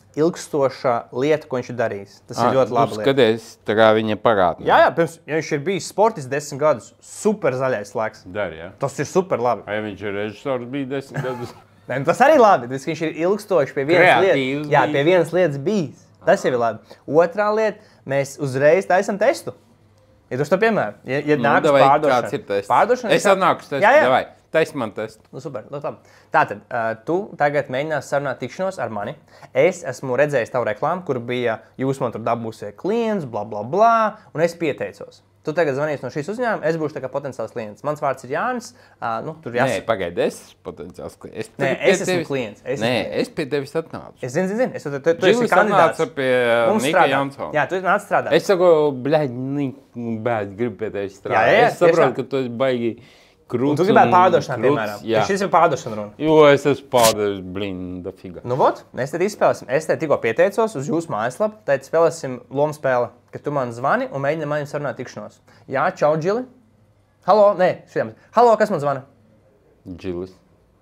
ilgstoša lieta, ko viņš ir darījis. Tas ir ļoti labi. Tu skaties, tā kā viņa pagātnē. Jā, jā, pirms, ja viņš ir bijis sportists desmit gadus, super zaļais slēgs. Dar, jā. Tas ir super labi. Vai viņš ir režisors bija desmit gadus? Nē, nu tas arī labi. Tas, viņš ir ilgstoši pie vienas Kreatīvs lietas. Jā, bijis. pie vienas lietas bijis. Tas jau ir labi. Otrā lieta, mēs uzreiz taisam testu. Ja tu to piemēram, ja, ja nāk uz davai, pārdošanu. kāds ir tests? Pārdošana Es atnāku uz testu, Jā, jā. davai, taisi man testu. Nu, super, ļoti labi. Tātad, uh, tu tagad mēģināsi sarunāt tikšanos ar mani. Es esmu redzējis tavu reklāmu, kur bija, jūs man tur dabūsiet klients, bla, bla, bla, un es pieteicos. Tu tagad zvanīsi no šīs uzņēmuma, es būšu tā kā potenciāls klients. Mans vārds ir Jānis. Uh, nu, tur Nē, jāsaka. pagaidi, es esmu potenciāls klients. Es, Nē, tagad es pie esmu tevis- klients, es Nē, esmu- es pie tevis atnācu. Es zinu, zinu, zinu. Es tu, tu, tu esi Džilis kandidāts. atnāca pie Mums Nika strādā. Jansona. Jā, tu nāc strādāt. Es saku, bļaļ, Nika, bēd, gribu pie tevis strādāt. Jā, jā, jā, es saprotu, tiešām. ka tu esi baigi Un krūts. tu gribētu pārdošanā, krūts, piemēram. Jā. Šis ir pārdošana runa. Jo es esmu pārdevis, blin, da figa. Nu, vot, mēs tad izspēlēsim. Es te tikko pieteicos uz jūsu mājaslapu. Tad spēlēsim lomu spēli, ka tu man zvani un mēģini man sarunāt tikšanos. Jā, čau, Džili. Halo, nē, šiem. Halo, kas man zvana? Džilis.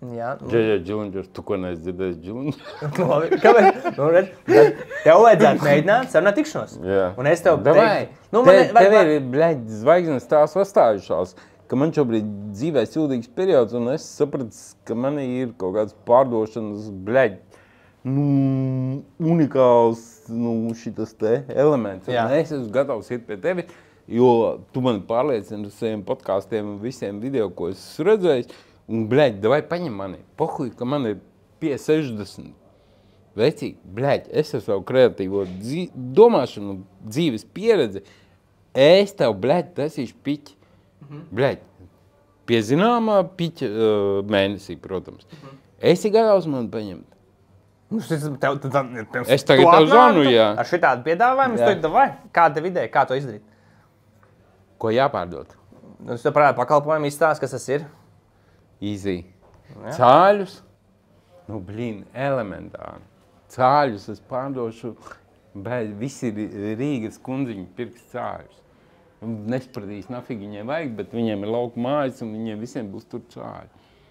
Jā, nu. Džeģe Džilingers, tu ko neesi dzirdējis Džilingers? Kāpēc? Nu, redz, tev vajadzētu mēģināt sarunāt tikšanos. Jā. Un es tev Davai, teiktu... Nu, te, man, tev ir, bļaļ, zvaigznes tās sastājušās, ka man šobrīd dzīvē sildīgs periods, un es sapratu, ka man ir kaut kāds pārdošanas, bļaļ, nu, unikāls, nu, šitas te elements. Jā. Un es esmu gatavs iet pie tevi, jo tu mani pārliecini ar saviem podkāstiem un visiem video, ko es esmu redzējis. Un, bļaļ, davai paņem mani. Pohuj, ka man ir pie sešdesmit. Vecīgi, bļaļ, es ar savu kreatīvo dzī domāšanu, dzīves pieredzi, es tev, bļaļ, taisīšu piķi. Mm-hmm. Bļaļ, pie zināmā piķa uh, mēnesī, protams. Mm-hmm. Esi gatavs man paņemt? Nu, es, tev, tev, tev, es tagad tev zvanu, jā. Ar šitādu piedāvājumu, es teiktu, vai? Kāda tev ideja, kā to izdarīt? Ko jāpārdot? Nu, es tev parādu pakalpojumu izstāst, kas tas ir. Easy. Jā. Cāļus? Nu, blīn, elementāri. Cāļus es pārdošu, bet visi Rīgas kundziņi pirks cāļus. Nespratīs, nafīgi viņiem vajag, bet viņiem ir lauku mājas un viņiem visiem būs tur cāļi.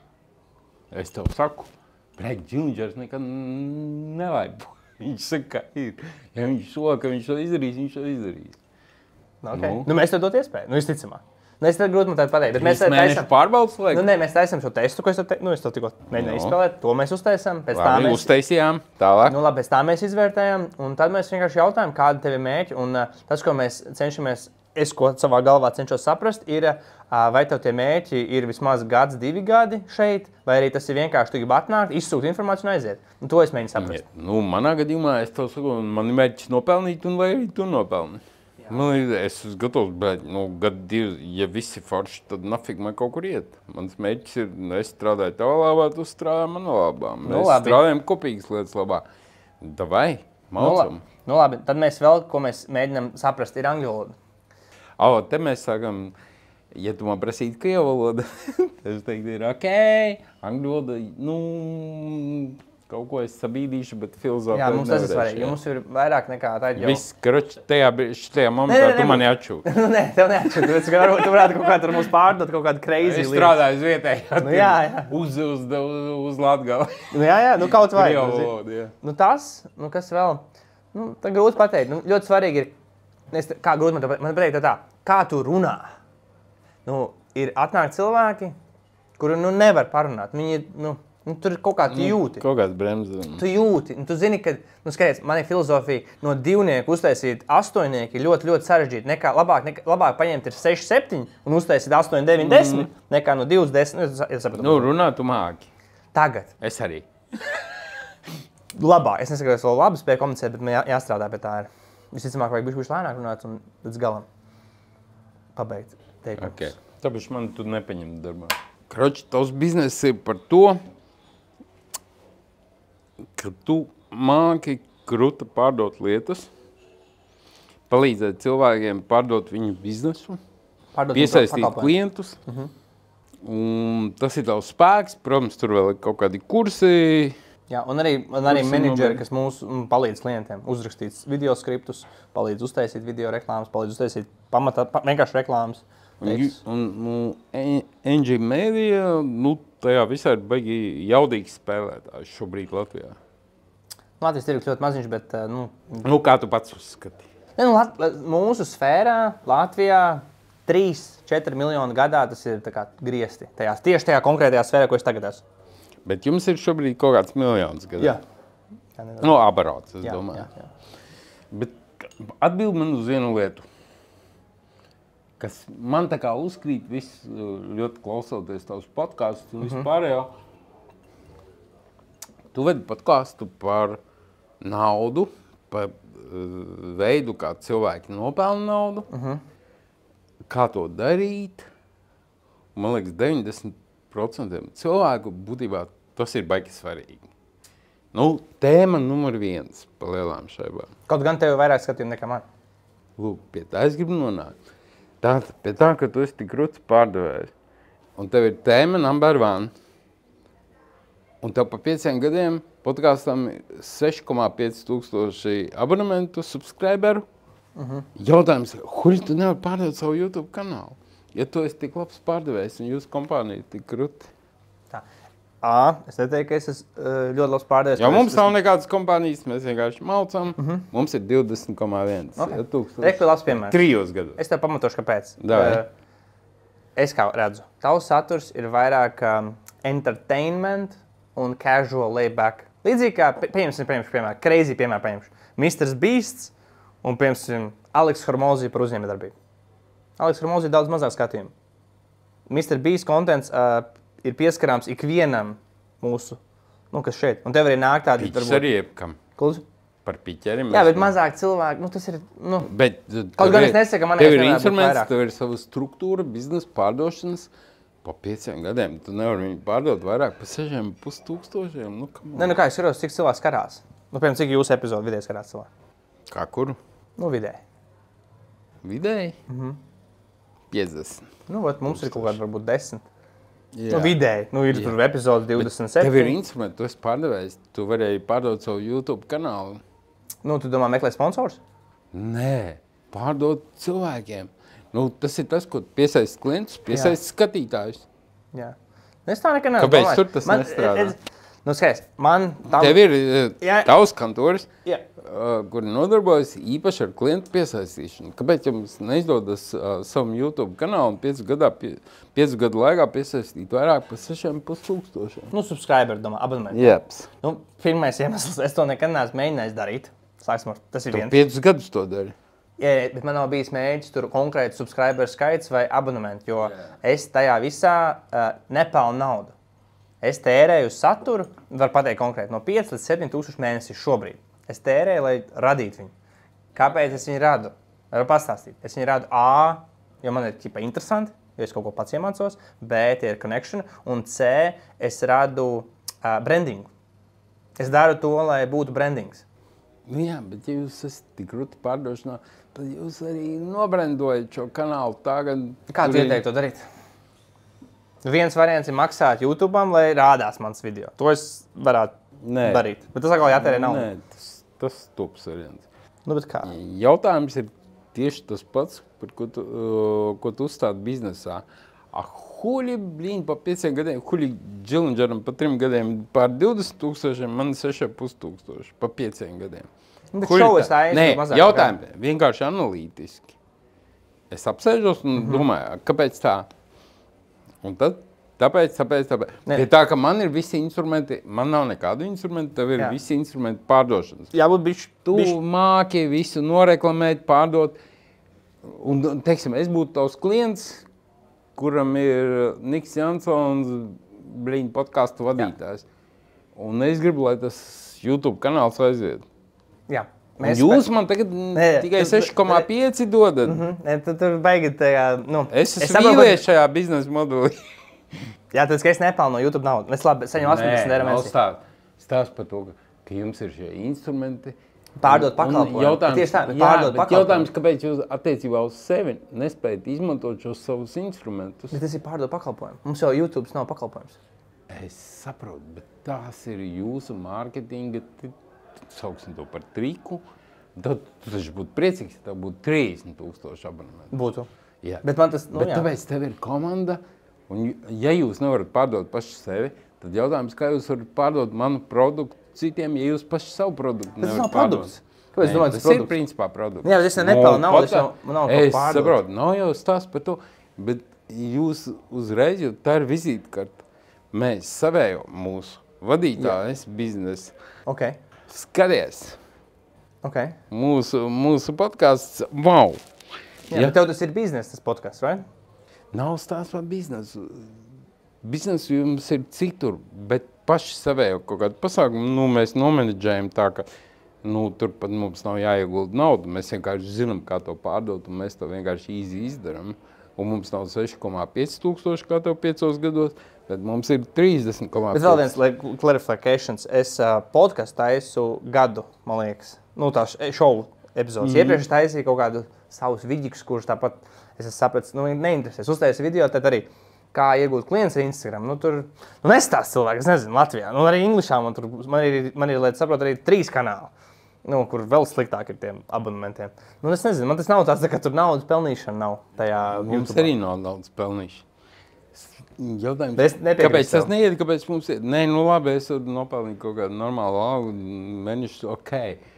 Es tev saku, blēk, Džilingers nekad nevajag. Viņš saka, ka ir. Ja viņš sola, ka viņš to izdarīs, viņš to izdarīs. Okay. Nu. Nu, mēs tev dot iespēju, nu, visticamāk. Nu, es tad grūti man tādu pateikt, bet mēs taisam pārbaudas liek? Nu, nē, mēs taisam šo testu, ko es tev te... nu, es tev tikko mēģināju no. izspēlēt, to mēs uztaisam, pēc labi, tā mēs... uztaisījām, tālāk. Nu, labi, pēc tā mēs izvērtējam, un tad mēs vienkārši jautājam, kāda tev ir mērķi, un uh, tas, ko mēs cenšamies, es ko savā galvā cenšos saprast, ir, uh, vai tev tie mērķi ir vismaz gads, divi gadi šeit, vai arī tas ir vienkārši, tu gribi atnākt, izsūkt informāciju un aiziet. Un to es mēģinu saprast. Ja, nu, manā gadījumā es tev saku, man ir mērķis nopelnīt, un vai arī tu nopelni. Man ir, es esmu gatavs, bet, nu, gadu divi, ja visi forši, tad nafīgi man kaut kur iet. Mans mērķis ir, es strādāju tavā labā, tu strādā manā labā. Mēs nu, strādājam kopīgas lietas labā. Davai, maucam. Nu, nu labi, tad mēs vēl, ko mēs mēģinām saprast, ir angļu valoda. O, te mēs sākam, ja tu man prasītu krievu valodu, es teiktu, ir ok, angļu valoda, nu... Kaut ko es sabīdīšu, bet filozofiju jā, mums tas ir svarīgi, jo mums ir vairāk nekā tādi jau... Viss, karoči, tajā, šitajā momentā tu mani atšūt. Nē, tev neatšūt, tu varētu, tu varētu kaut kādu ar mums pārdot, kaut kādu crazy lietu. Es strādāju uz vietēju, nu, jā, jā. Uz, uz, uz, uz Latgali. Nu, jā, jā, nu kaut vai. Valodu, jā. Nu tas, nu kas vēl, nu tā grūti pateikt, nu ļoti svarīgi ir, es, kā grūti man, man pateikt tā, kā tu runā. Nu, ir atnāk cilvēki, kuri, nu, nevar parunāt, viņi, nu, Nu, tur ir kaut kā tu jūti. Nu, kaut kāds bremzes. Tu jūti. Un tu zini, ka, nu skaties, man ir filozofija no divnieku uztaisīt astoņnieki ļoti, ļoti sarežģīti. Nekā, labāk, nekā, labāk paņemt ir seši, septiņi un uztaisīt astoņi, deviņi, desmit, mm. nekā no divas, desmit. Es sapratu, nu, runā tu māki. Tagad. Es arī. Labāk. Es nesaku, ka es vēl labi spēju komunicēt, bet man jā, jāstrādā pie tā ir. Visticamāk, vajag bišķi lēnāk runāt un līdz galam pabeigt teikumus. Okay. Tāpēc man tu nepaņem darbā. Kroči, tavs bizness ir par to, ka tu māki kruta pārdot lietas, palīdzēt cilvēkiem pārdot viņu biznesu, pārdot piesaistīt klientus. Uh-huh. Un tas ir tavs spēks, protams, tur vēl ir kaut kādi kursi. Jā, un arī, un arī menedžeri, kas mums palīdz klientiem uzrakstīt video skriptus, palīdz uztaisīt video reklāmas, palīdz uztaisīt pamatā, pa, vienkārši reklāmas. Un, un nu, N G Media, nu, tajā visā ir baigi jaudīgi spēlētājs šobrīd Latvijā. Latvijas tirgus ļoti maziņš, bet, nu... Nu, kā tu pats uzskati? Ne, nu, Lat mūsu sfērā, Latvijā, trīs četri miljoni gadā tas ir tā kā griezti. Tajā, tieši tajā konkrētajā sfērā, ko es tagad esmu. Bet jums ir šobrīd kaut kāds miljons gadā? Jā. jā no, abarots, es jā, domāju. Jā, jā. Bet atbild man uz vienu lietu, kas man tā kā uzkrīt viss ļoti klausoties tavus podkastus un mm-hmm. vispārējo. Tu vedi podkastu par naudu, par uh, veidu, kā cilvēki nopelna naudu, mm-hmm. kā to darīt. Man liekas, deviņdesmit procenti cilvēku būtībā tas ir baigi svarīgi. Nu, tēma numur viens pa lielām šaibām. Kaut gan tev vairāk skatījumi nekā man. Lūk, pie tā es gribu nonākt. Tātad, pie tā, ka tu esi tik krūts pārdevējs, un tev ir tēma number one, un tev pa pieciem gadiem podkastam seši komā pieci tūkstoši abonementu, subscriberu. Uh-huh. Jautājums, kuļi tu nevar pārdot savu YouTube kanālu? Ja tu esi tik labs pārdevējs un jūsu kompānija tik krūti. Tā. A, es neteiktu, ka es esmu uh, ļoti labs pārdevējs. Jo mums nav nekādas kompānijas, mēs vienkārši maucam. Mhm. Mums ir divdesmit komats viens Okay. tūkstoši. Reku labs piemērs. Trijos gados. Es tev pamatošu, kāpēc. Davai. Uh, es kā redzu, tavs saturs ir vairāk um, entertainment un casual layback. Līdzīgi kā, pie- pieņemsim, pieņemsim, piemēram, crazy piemēram, pieņemsim. mister Beasts un, piemēram, Aleks Hormozī par uzņēmējdarbību. Aleks Hormozī daudz mazāk skatījumu. mister Beast kontents uh, ir pieskarāms ikvienam mūsu, nu, kas šeit. Un tev arī nāk tādi, Piķis arī jebkam. Klusi? Par piķeri. Jā, bet mazāk cilvēku, nu, tas ir, nu, Bet, kaut gan es nesaku, ka man tev ir nevienmēr būtu instruments, vairāk. tev ir sava struktūra, biznesa pārdošanas. Pa pieciem gadiem tu nevari viņu pārdot vairāk par sešiem pus tūkstošiem. Nu, come on. Nē, nu kā es skatos, cik cilvēks skatās. Nu, piemēram, cik jūsu epizodu vidēji skatās cilvēki? Kā kuru? Nu, vidēji. Vidēji? Mhm. piecdesmit. Nu, vat, mums ir kaut kāda varbūt desmit. Jā. Nu, vidēji. Nu, ir Jā. tur epizodes divdesmit Tev ir septiņi. instrumenti, tu esi pārdevējs. Tu varēji pārdot savu YouTube kanālu. Nu, tu domā, meklē sponsors? Nē, pārdot cilvēkiem. Nu, tas ir tas, ko piesaist klientus, piesaist skatītājus. Jā. Es tā nekad neesmu Kāpēc domājis. tur tas Man- nestrādā? es- Nu, skaties, man tam... Tev ir eh, Jā. tavs kantors, Jā. uh, kur nodarbojas īpaši ar klientu piesaistīšanu. Kāpēc jums neizdodas uh, savam YouTube kanālam piecu gadā, pie, piecu gadu laikā piesaistīt vairāk par sešiem pus tūkstošiem? Nu, subscriber, domā, abonementi. Jeps. Nu, pirmais iemesls, es to nekad neesmu mēģinājis darīt. Sāksim ar, tas ir Tu viens. piecus gadus to dari. Jā, bet man nav bijis mērķis tur konkrēti subscriber skaits vai abonementi, jo es tajā visā uh, nepelnu naudu. Es tērēju uz saturu, var pateikt konkrēti, no pieci līdz septiņi tūkstoši mēnesī šobrīd. Es tērēju, lai radītu viņu. Kāpēc es viņu radu? Varu pastāstīt. Es viņu radu A, jo man ir ķipa interesanti, jo es kaut ko pats iemācos, B, tie ir connection, un C, es radu uh, brandingu. Es daru to, lai būtu brandings. Nu jā, bet ja jūs esat tik grūti pārdošanā, tad jūs arī nobrandojat šo kanālu tagad. Kā tu tur ir- ieteiktu to darīt? Viens variants ir maksāt YouTube'am, lai rādās mans video. To es varētu Nē. darīt. Bet tas atkal jātērē naudu. Nē, tas, tas tups variants. Nu, bet kā? Jautājums ir tieši tas pats, par ko tu, uh, ko tu uzstādi biznesā. Ah, huļi, blīņ, pa pieciem gadiem, huļi Džilindžeram pa trim gadiem pār divdesmit tūkstošiem, man seši pus tūkstoši pa pieciem gadiem. Nu, bet Huļi šovu tā- es taisu Nē, mazāk, jautājumi vienkārši analītiski. Es apsēžos un Mhm. domāju, kāpēc tā? Un tad, tāpēc, tāpēc, tāpēc. Nē. Pie tā, ka man ir visi instrumenti, man nav nekādu instrumentu, tev ir Jā. visi instrumenti pārdošanas. Jābūt bišķi. Tu māki visu noreklamēt, pārdot. Un, un, teiksim, es būtu tavs klients, kuram ir Niks Jansons, blīņ, podcastu vadītājs. Un es gribu, lai tas YouTube kanāls aiziet. Jā. Un jūs man tagad Nē, tikai tu- seši komats pieci dodat. Mhm. Nē, tu tur baigi tajā, nu... Es esmu saprotu, vīlies šajā biznesa modelī. Jā, tas, ka es nepelnu no YouTube naudu. Es labi saņemu astoņdesmit eiro nav mēnesī. stāst. Stāst par to, ka, ka jums ir šie instrumenti. Pārdot Un- pakalpojumu. un Jautājums, Tieši tā, bet jā, pārdot bet pakalpojumu. jautājums, kāpēc jūs attiecībā uz sevi nespējat izmantot šos savus instrumentus? Bet tas ir pārdot pakalpojumu. Mums jau YouTube nav pakalpojums. Es saprotu, bet tās ir jūsu mārketinga, ti- sauksim to par triku. Tad tu taču būtu priecīgs, ja tev būtu trīsdesmit tūkstoši abonementi. Būtu. Jā. Bet man tas, nu, Bet jā. tāpēc tev ir komanda, un ja jūs nevarat pārdot paši sevi, tad jautājums, kā jūs varat pārdot manu produktu citiem, ja jūs paši savu produktu tas nevarat nav pārdot? produkts. Kāpēc Nē, domājat, tas tas ir produkts? principā produkts. Jā, bet es nepelnu naudu, es jau- man nav ko Es pārdot. saprotu, nav jau stāsts par to, bet jūs uzreiz, jo tā ir vizītkarte. Mēs savējo mūsu vadītājs biznesa. Ok, Skaties, ok. mūsu, mūsu podcasts, wow! Jā, Ja. bet tev tas ir biznesa, tas podcasts, vai? Nav stāsts par biznesu. Biznesu jums ir citur, bet paši savējo kaut kādu pasākumu, nu, mēs nomenedžējam tā, ka nu, turpat mums nav jāiegulda naudu. Mēs vienkārši zinām, kā to pārdot, un mēs to vienkārši īsi izdarām. Un mums nav seši komats pieci tūkstoši, kā tev piecos gados, bet mums ir trīsdesmit komats Bet vēl viens, lai clarifications, es uh, podcastu taisu gadu, man liekas, nu tā šovu epizodes. Mm. Iepriekš es taisīju kaut kādu savus vidīgus, kurus tāpat es esmu sapratis, nu neinteresēs. Uztaisīju video, tad arī kā iegūt klients ar Instagram. Nu tur, nu nestāst cilvēki, es nezinu, Latvijā. Nu arī Englišā man tur, man ir, man ir, lai saprot, arī trīs kanāli. Nu, kur vēl sliktāk ir tiem abonementiem. Nu, es nezinu, man tas nav tāds, tā, ka tur naudas pelnīšana nav tajā Mums YouTube. arī nav naudas pelnīšana. Jautājums, Es nepiekrītu kāpēc tas tev. neiet, kāpēc mums ir? Nē, nu labi, es varu nopelnīt kaut kādu normālu algu, mēnešu, ok.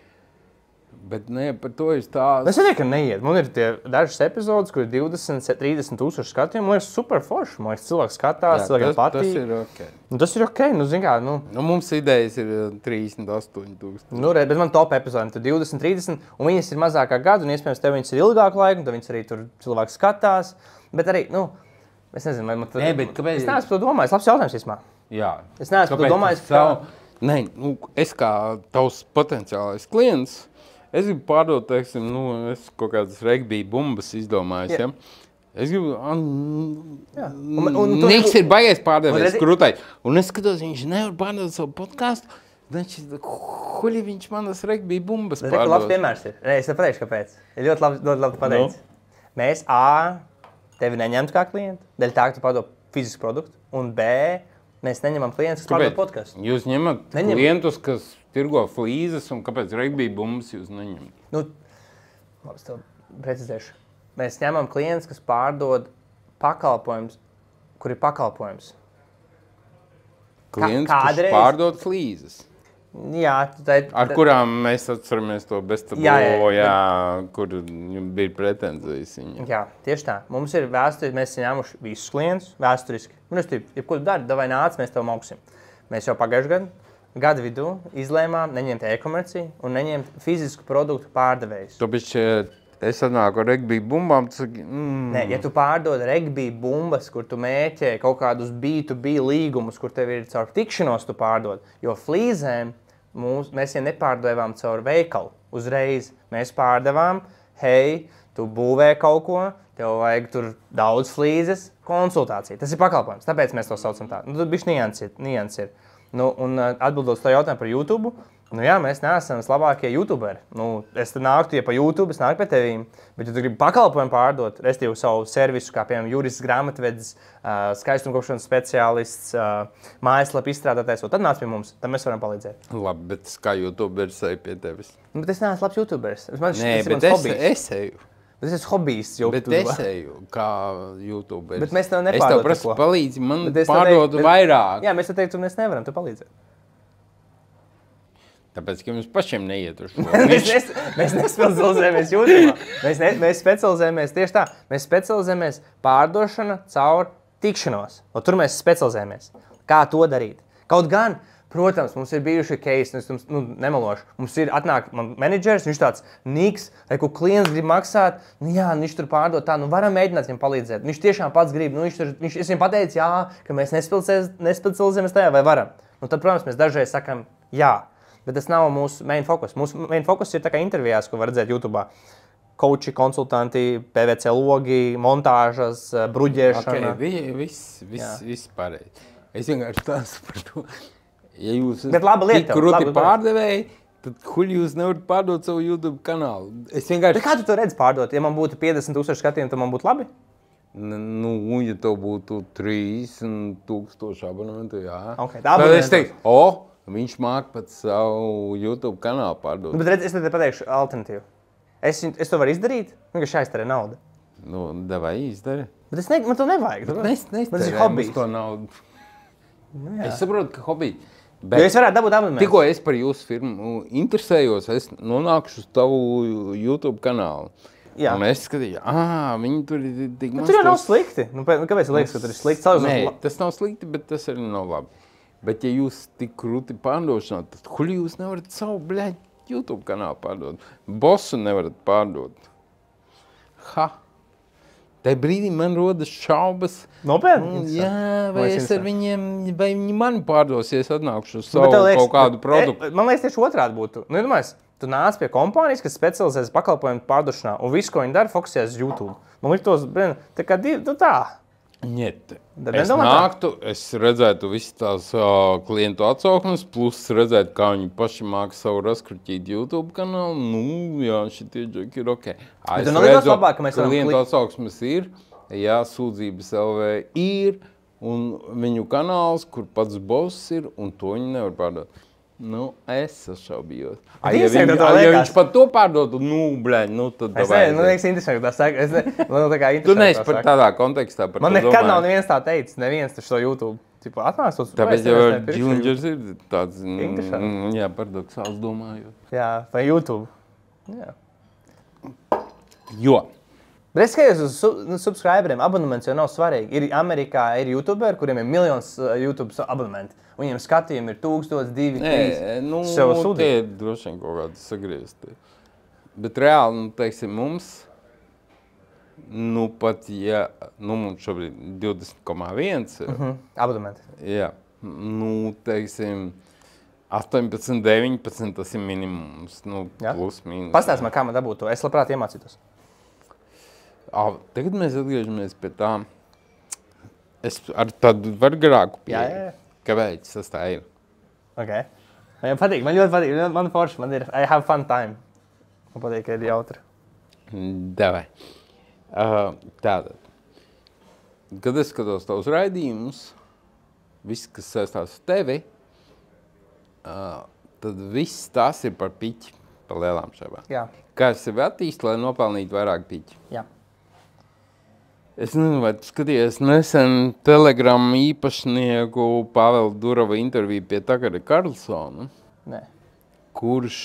Bet ne, par to ir stāsts. Es nezinu, ka neiet. Man ir tie dažas epizodes, kur ir divdesmit, trīsdesmit tūkstoši skatījumu. Man ir super forši. Man liekas, cilvēks skatās, cilvēkiem tas, patīk. tas ir ok. Nu, tas ir ok. Nu, zin kā, nu, Nu, mums idejas ir trīsdesmit astoņi tūkstoši. nu, re, bet man top epizode ir divdesmit, trīsdesmit, un viņas ir mazākā gada, un iespējams, tev viņas ir ilgāku laiku, un tad viņas arī tur cilvēks skatās. Bet arī, nu, es nezinu, vai man tur... Nē, bet kāpēc- Es neesmu par to domājis. Labs jautājums, īsmā. Jā. Es neesmu par to Kāpēc domājis, tas savu- Nē, nu, es kā tavs potenciālais klients, es gribu pārdot, teiksim, nu, es kaut kādas regbija bumbas izdomājis, Jā. ja? Es gribu, an, Jā. Un- un tu- Niks ir baigais Un pārdevējs redzi- krūtai. Un es skatos, viņš nevar pārdot savu podcastu. Viņš, huļi viņš manas regbija bumbas Bet reku, labs pārdod. piemērs ir. Nē, es tev pateikšu, kāpēc. Ir ļoti labi, ļoti labi pateicis. Mēs A, tevi neņemtu kā klientu, dēļ tā, ka tu pārdod fizisku produktu, un B, mēs neņemam klientus, kas pārdod podcastu. Jūs ņemat Neņem. klientus, kas tirgo flīzes, un kāpēc regbija bumbas jūs neņemat? Nu, labi, es tev precizēšu. Mēs ņemam klientus, kas pārdod pakalpojumus, kur ir pakalpojums. Klients, kādreiz- kas pārdod flīzes. Jā, tā ir... Ar kurām mēs atceramies to beztabo, Jā, jā, jā, jā, kur bija pretenzijas viņam. Jā, tieši tā. Mums ir vēsturiski, mēs esam ņēmuši visus klientus vēsturiski. Un es teicu, ja ko tu dari, davai nāc, mēs tev mauksim. Mēs jau pagājušajā gadā, gada vidū izlēmām neņemt e-komerciju un neņemt fizisku produktu pārdevējus. Tāpēc es atnāku ar regbija bumbām, tas saka, mm, Nē, ja tu pārdod regbija bumbas, kur tu mēķē kaut kādus B to B līgumus, kur tev ir caur tikšanos tu pārdod, jo flīzēm mūs, mēs jau nepārdevām caur veikalu uzreiz. Mēs pārdevām, hei, tu būvē kaut ko, tev vajag tur daudz flīzes, konsultācija. Tas ir pakalpojums, tāpēc mēs to saucam tā. Nu, tur bišķi nians ir. Nians ir. Nu, un uh, atbildot uz to jautājumu par YouTube, nu jā, mēs neesam vislabākie youtuberi. Nu, es te nāktu, ja pa YouTube, es nāku pie tevīm, bet ja tu gribi pakalpojumu pārdot, restīvi savu servisu, kā piemēram jurists, grāmatvedis, uh, skaistumkopšanas speciālists, uh, mājaslapa izstrādātājs, tad nāc pie mums, tad mēs varam palīdzēt. labi, bet es kā youtuberis eju pie tevis. Nu, bet es neesmu labs youtuberis. Man, Nē, tas ir bet mans es, hobijs. es eju. Bet es esmu hobijs. Bet es eju kā youtuberis. Bet mēs tev Es nepārdodam tev prasu neko. palīdzi, man Bet es tev pārdod teiktu- bet- vairāk. Jā, mēs te teiktu, mēs nevaram tev palīdzēt. Tāpēc, ka jums pašiem neiet uz šo. mēs, nes, mēs nespecializējamies YouTube. Mēs, ne, mēs specializējamies tieši tā. Mēs specializējamies pārdošana caur tikšanos. Un tur mēs specializējamies. Kā to darīt? Kaut gan, protams, mums ir bijuši case, es jums nu, nemelošu. Mums ir atnāk man menedžers, viņš tāds niks, vai ko klients grib maksāt. Nu jā, viņš tur pārdod tā, nu varam mēģināt viņam palīdzēt. Viņš tiešām pats grib, nu viņš tur, viņš, es viņam pateicu, jā, ka mēs nespecializējamies tajā, vai varam. Nu tad, protams, mēs dažreiz sakam, jā. Bet tas nav mūsu main fokus. Mūsu main fokus ir tā kā intervijās, ko var redzēt YouTube. Koči, konsultanti, P V C logi, montāžas, bruģēšana. Okay, vi- viss, viss, viss pareizi. Es vienkārši stāstu par to. Ja jūs Bet laba lieta, tik krūti labi, labi. pārdevēji, tad kuļi jūs nevarat pārdot savu YouTube kanālu. Es Bet vienkārši... kā tu to redzi pārdot? Ja man būtu piecdesmit tūkstoši skatījumu, tad man būtu labi? N- Nu, ja tev būtu trīsdesmit tūkstoši abonementu, jā. Ok, tā tad es abonementu. teiktu, o, viņš māk pat savu YouTube kanālu pārdot. Nu, bet redz, es tev pateikšu alternatīvu. Es, viņu- es to varu izdarīt, vienkārši aiztērē naudu. Nu, davai izdari. Bet es ne, man to nevajag. Tu- Mēs Man tas ir neiztērējam hobijs. uz to naudu. Nu, jā. Es saprotu, ka hobijs. Jo Bet es varētu dabūt abonementu. tikko es par jūsu firmu interesējos, es nonākšu uz tavu YouTube kanālu. Jā. Un es skatīju, ah, viņi tur ir tik Nu, maz. tur jau nav tos- slikti. Nu, pēc- nu, kāpēc tu liekas, ka tur ir slikti? Salīdzinot Nē, la- tas nav slikti, bet tas arī nav labi. Bet, ja jūs tik krūti pārdošanā, tad kuļi jūs nevarat savu, bļaļ, YouTube kanālu pārdot? Bosu nevarat pārdot. Ha! Tajā brīdī man rodas šaubas. Nopietni? Jā, vai Vai es es ar interesanti? viņiem, vai viņi mani pārdos, ja es atnākšu uz Nu, savu bet tev kaut kādu produktu. e, Man liekas, tieši otrādi būtu. Nu, iedomājies, tu nāc pie kompānijas, kas specializējas pakalpojumu pārdošanā, un viss, ko viņi dara, fokusējas uz YouTube. Man liekas, tos, blin, tā kā divi, nu tā. Niet. Bet Es nedomā tā? nāktu, es redzētu visas tās uh, klientu atsauksmes, plus redzētu, kā viņi paši māca savu raskruķīt YouTube kanālu. Nu, jā, šitie džeki ir ok. Ā, Bet es tu nav likās redzu, labāk, ka mēs varam klientu klik- atsauksmes ir, jā, sūdzības L V ir, un viņu kanāls, kur pats boss ir, un to viņi nevar pārdot. Nu, es sašaubījos. Bet Ai, ja, interesanti, viņ, tev ai, ja liekas. viņš pat to pārdotu, nu, blēņ, nu, tad Es davai nezinu, man aiziet. liekas, interesanti, ka tā saka. Es ne, man tā kā Tu interesanti neesi tā par saka. tādā kontekstā par Man to nekad nav domājis. neviens tā teicis, neviens taču to YouTube. Tipo, atnāc uz Tāpēc jau Džungers ir tāds, Interesanti. mm, jā, paradoxāls domājot. Jā, vai YouTube. Jā. Jo, Bet es skatos uz su- nu, subscriberiem, abonements jau nav svarīgi. Ir Amerikā ir YouTuberi, kuriem ir miljons uh, YouTube abonementi. Viņiem skatījumi ir tūkstots, divi, trīs. nē, nu, Sev sūdīt. tie ir droši vien kaut kādi sagriezti. Bet reāli, nu, teiksim, mums, nu, pat, ja, nu, mums šobrīd divdesmit komā viens ir, Mhm, abonementi. jā, nu, teiksim, astoņpadsmit, deviņpadsmit tas ir minimums, nu, Jā. plus, mīnus. Pastāst man, kā man dabūt to. Es labprāt iemācītos. Ā, tagad mēs atgriežamies pie tā. Es ar tādu var garāku Jā, jā, pieeju. jā. Kāpēc tas tā ir? Okay. Man patīk, man ļoti patīk. Man forši, man ir, I have fun time. Man patīk, ka ir jautri. Davai. Uh, tātad. Kad es skatos tavus raidījumus, viss, kas saistās ar tevi, uh, tad viss tas ir par piķi, par lielām šaibām. Jā, Kā es sevi attīstu, lai nopelnītu vairāk piķi? jā. Es nezinu, vai tu skaties nesen Telegram īpašnieku Pāvela Durova interviju pie Takara Karlsona, Nē. kurš,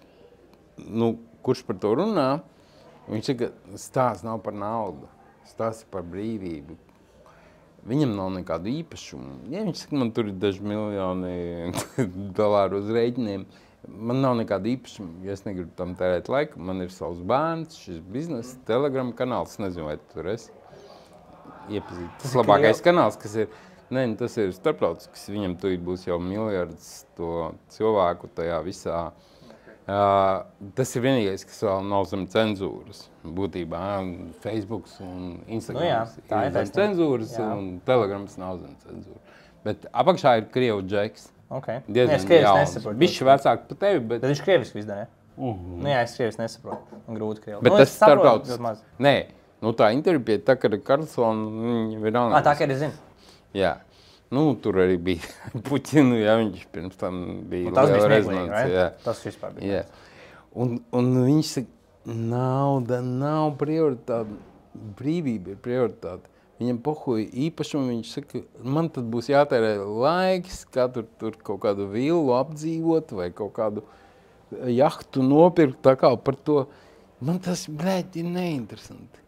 nu, kurš par to runā. Viņš saka, ka stāsts nav par naudu, stāsts ir par brīvību. Viņam nav nekādu īpašumu. Ja viņš saka, man tur ir daži miljoni dolāru uz rēķiniem, man nav nekāda īpašuma, ja es negribu tam tērēt laiku. Man ir savs bērns, šis biznesa, Telegram kanāls, nezinu, vai tu tur esi iepazīt. Tas labākais kanāls, kas ir, ne, tas ir starptautisks, viņam tur būs jau miljards to cilvēku tajā visā. Uh, tas ir vienīgais, kas vēl nav zem cenzūras. Būtībā Facebooks un Instagrams Nu jā, tā ir ir zem taisnība. cenzūras Jā. un Telegrams nav zem cenzūras. Bet apakšā ir Krievu džeks. Okay. Nē, Diezgan es krievis jauns. nesaprotu. Bišķi vecāk par tevi, bet... Bet viņš krieviski viss dara, ne? Uh -huh. Nu jā, es krievis nesaprotu. Man grūti krievi. Bet nu, tas es saprotu starptautisks. ļoti maz. Nē, nu tā intervija pie Takara Karlsona, viņa ir Ah, tā kā arī zinu. Jā. Nu, tur arī bija Puķinu, jā, viņš pirms tam bija Un tas bija liela smieklīgi, rezonance, right? jā. Tas vispār bija. Jā. Un, un viņš saka, nauda nav prioritāte, brīvība ir prioritāte. Viņam pohuja īpašumu, viņš saka, man tad būs jātērē laiks, katru tur kaut kādu villu apdzīvot vai kaut kādu jahtu nopirkt, tā kā par to. Man tas, blēķi, ir neinteresanti.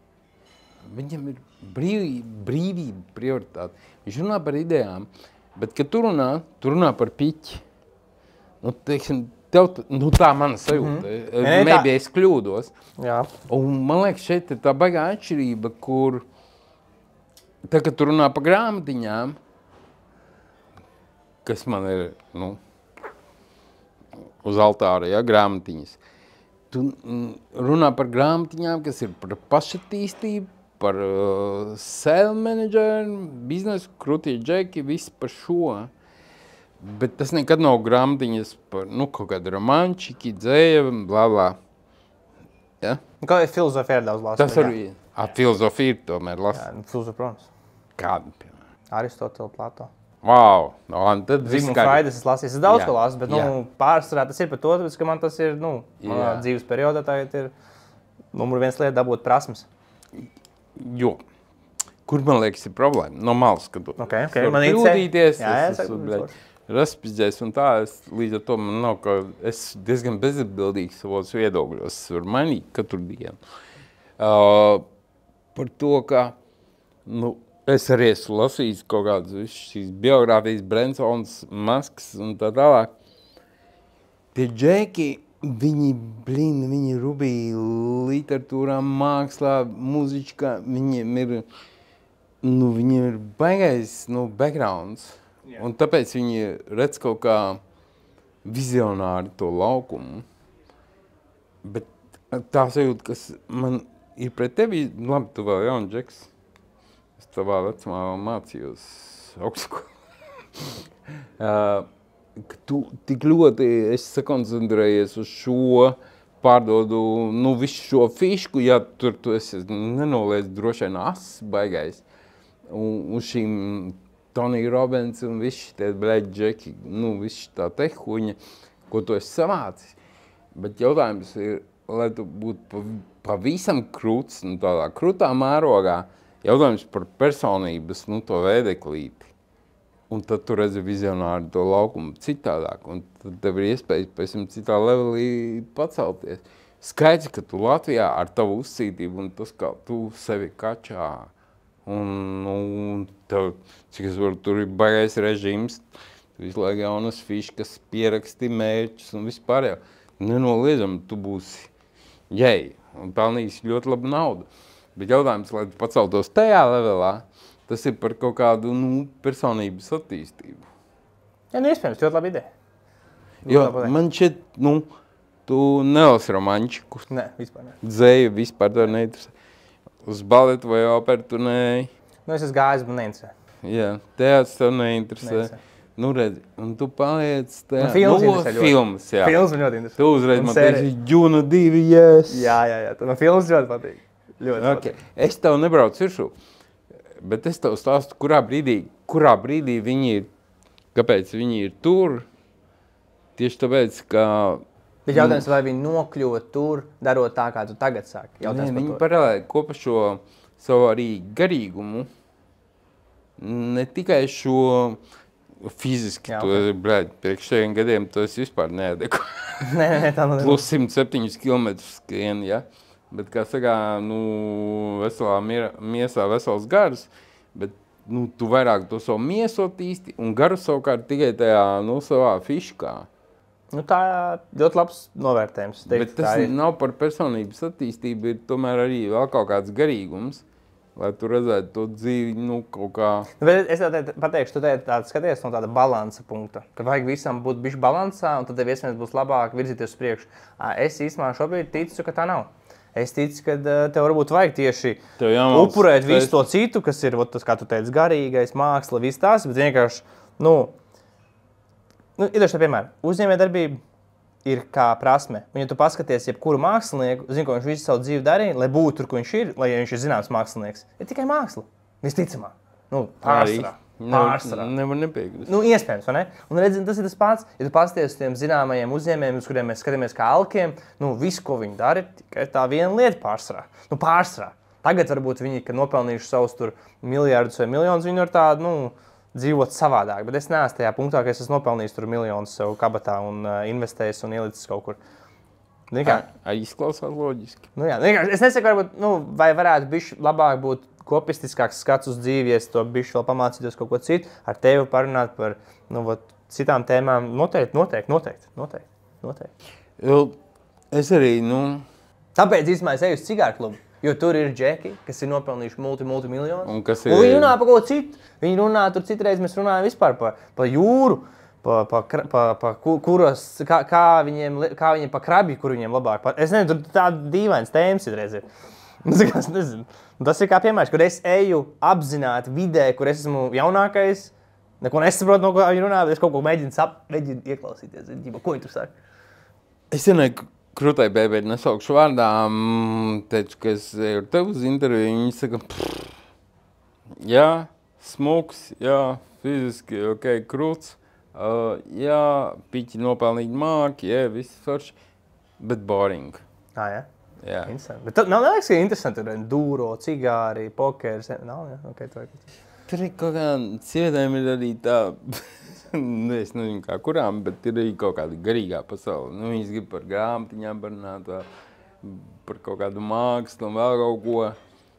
Viņam ir brīvība, brīvība prioritāte. Viņš runā par idejām, bet, kad tu runā, tu runā par piķi. Nu, teiksim, tev, t- nu tā mana sajūta. Mm -hmm. Nē, tā- Maybe es kļūdos. Jā. Un man liekas, šeit ir tā baigā atšķirība, kur, tā, kad tu runā par grāmatiņām, kas man ir, nu, uz altāra, ja, grāmatiņas. Tu mm, runā par grāmatiņām, kas ir par pašattīstību, par uh, sales manageru, biznesu, krūtie džeki, viss par šo. Bet tas nekad nav grāmatiņas par, nu, kaut kādu romančiki, dzēju, blā, blā. Ja? Kā ir filozofija ir daudz lāsa? Tas arī, a, filozofija ir tomēr Jā, lasa. nu, filozofija, protams. Kādu, piemēram? Aristotela, Plato. Wow, no, un tad viss Zigmunds kā... Fraides es lasīju, es daudz Jā, ko lasu, bet, nu, jā. pārsvarā tas ir par to, tāpēc, ka man tas ir, nu, manā Jā. dzīves periodā tagad ir numur viens lieta dabūt prasmes. Jo, kur man liekas ir problēma? No malas skatot. Okay, okay. Es varu Man interesē. kļūdīties, Jā, jā, es saku, esmu, visu bļaļ, raspizdzējis un tā, es līdz ar to man nav, ka es diezgan bezatbildīgs savos viedokļos, es varu mainīt katru dienu. Uh, par to, ka, nu, es arī esmu lasījis kaut kādas visas šīs biogrāfijas, Bransons, Masks un tā tālāk. Tie džeki, viņi, blin, viņi rubīja literatūrā, mākslā, mūziķkā, viņiem ir, nu, viņiem ir baigais, nu, backgrounds. Yeah. Un tāpēc viņi redz kaut kā vizionāri to laukumu. Bet tā sajūta, kas man ir pret tevi, labi, tu vēl jauni džeks. Es tavā vecumā vēl mācījos augstskolā. uh, ka tu tik ļoti esi sakoncentrējies uz šo, pārdodu, nu, visu šo fišku, ja tur tu esi nenoliedz droši vien ass baigais. Un, un šīm Tonija Robins un visi tie, bļaļ, džeki, nu, visi tā tehuņa, ko tu esi savācis. Bet jautājums ir, lai tu būtu pavisam krūts, nu, tādā krūtā mērogā, jautājums par personības, nu, to veideklīti. Un tad tu redzi vizionāri to laukumu citādāk, un tad tev ir iespējas pēc tam citā levelī pacelties. Skaidrs, ka tu Latvijā ar tavu uzcītību un tas, kā tu sevi kačā, un, un tev, cik es varu, tur ir baigais režīms, tu visu laiku jaunas fiškas, pieraksti mērķus un vispār jau. Nenoliedzami, tu būsi jei, un pelnīsi ļoti labu naudu. Bet jautājums, lai tu paceltos tajā levelā, tas ir par kaut kādu, nu, personības attīstību. Jā, nu, iespējams, ļoti laba ideja. Jo man šeit, nu, tu nelasi romančiku. Nē, vispār ne. Dzēju vispār tev neinteresē. Uz baletu vai operu tu ne... Nu, es esmu gājis, bet neinteresē. Jā, teāts tev neinteresē. Neinteresē. Nu, redzi, un tu paliec teātrī. Nu, filmas nu, interesē ļoti. Filmas, jā. Filmas man ļoti interesē. Tu uzreiz Un man sērija. teiksi, Džuna divi, yes. Jā, jā, jā. Man filmas ļoti patīk. Ļoti Okay. patīk. Es tev nebraucu viršū, bet es tev stāstu, kurā brīdī, kurā brīdī viņi ir, kāpēc viņi ir tur. Tieši tāpēc, ka... Bet jautājums, vai viņi nokļuva tur, darot tā, kā tu tagad sāki? Nē, Jautājums viņi par to. paralēli kopā šo savu arī garīgumu, ne tikai šo fiziski, Jā, to, ok. bļaļ, priekš šajiem gadiem tu esi vispār neadeko. Nē, nē, nē, tā nav. Plus simt septiņus kilometrus skrien, ja? Bet, kā sakā, nu, veselā miera, miesā vesels gars, bet, nu, tu vairāk to savu miesu attīsti un garu savukārt tikai tajā, nu, savā fiškā. Nu, tā ļoti labs novērtējums. Teikt, Bet tas tā ir. nav par personības attīstību, ir tomēr arī vēl kaut kāds garīgums, lai tu redzētu to dzīvi, nu, kaut kā... Bet es tev te- pateikšu, tu te tādu skaties no tāda balansa punkta, ka vajag visam būt bišķi balansā, un tad tev iespējams būs labāk virzīties uz priekšu. Ā, Es īstenībā šobrīd ticu, ka tā nav. Es ticu, ka ā, tev varbūt vajag tieši Tev jāmāc upurēt spēst. visu to citu, kas ir, vot tas, kā tu teici, garīgais, māksla, viss tās, bet vienkārši, nu, nu iedošu te piemēru, uzņēmējdarbība ir kā prasme. Un, ja tu paskaties jebkuru mākslinieku, zini, ko viņš visu savu dzīvi darīja, lai būtu tur, kur viņš ir, lai viņš ir zināms mākslinieks, ir tikai māksla. Visticamāk. Nu, pārsvarā. Pārsvarā. Nevar, nevar nepiekrist. Nu, iespējams, vai ne? Un redzi, tas ir tas pats, ja tu paskaties uz tiem zināmajiem uzņēmējiem, uz kuriem mēs skatāmies kā alkiem, nu, viss, ko viņi dara, ir tikai tā viena lieta pārsvarā. Nu, pārsvarā. Tagad varbūt viņi, kad nopelnījuši savus tur miljardus vai miljonus, viņi var tādu, nu, dzīvot savādāk. Bet es neesmu tajā punktā, ka es esmu nopelnījis tur miljonus sev kabatā un uh, investējis un ielicis kaut kur. Nu, kā, Ai, izklausās loģiski. nu, jā, vienkārši es nesaku, varbūt, nu, vai varētu bišķi labāk būt kopistiskāks skats uz dzīvi, ja es to bišķi vēl pamācītos kaut ko citu, ar tevi parunāt par, nu, vot, citām tēmām. Noteikti, noteikti, noteikti, noteikti, noteikti. Jo es arī, nu, Tāpēc īstenībā es eju uz cigāru klubu, jo tur ir džeki, kas ir nopelnījuši multi, multi miljonus. Un kas Un ir- viņi runā par kaut ko citu. Viņi runā tur citreiz, mēs runājam vispār par, par jūru, pa, pa, kra- pa, pa ku- kuros, kā, kā viņiem, li- kā viņiem pa krabi, kur viņiem labāk. Pa, es nezinu, tur tāda dīvains tēmas citreiz ir. Nu, tā kā es nezinu. Un tas ir kā piemērs, kur es eju apzināti vidē, kur es esmu jaunākais, neko nesaprotu, no ko viņi runā, bet es kaut ko mēģinu, sap, mēģinu ieklausīties. Ģipa, ko viņi tur saka? es zinu, krūtai bēbēdi nesaukšu vārdā, mm, teicu, ka es eju ar tevi uz interviju, viņi saka, pff, jā, smuks, jā, fiziski, ok, krūts, uh, jā, piķi nopelnīt māki, jā, viss forši, bet boring. Ā, jā? Jā. Interesanti. Bet tad nav liekas, ka ir interesanti. Tur ir dūro, cigāri, pokers. Nav, jā, ok, to ir. Tur ir kaut kā, sievietēm ir arī tā, nu, es nezinu kā kurām, bet ir arī kaut kāda garīgā pasaule. Nu, viņas grib par grāmatiņām parunāt, vai par kaut kādu mākslu un vēl kaut ko.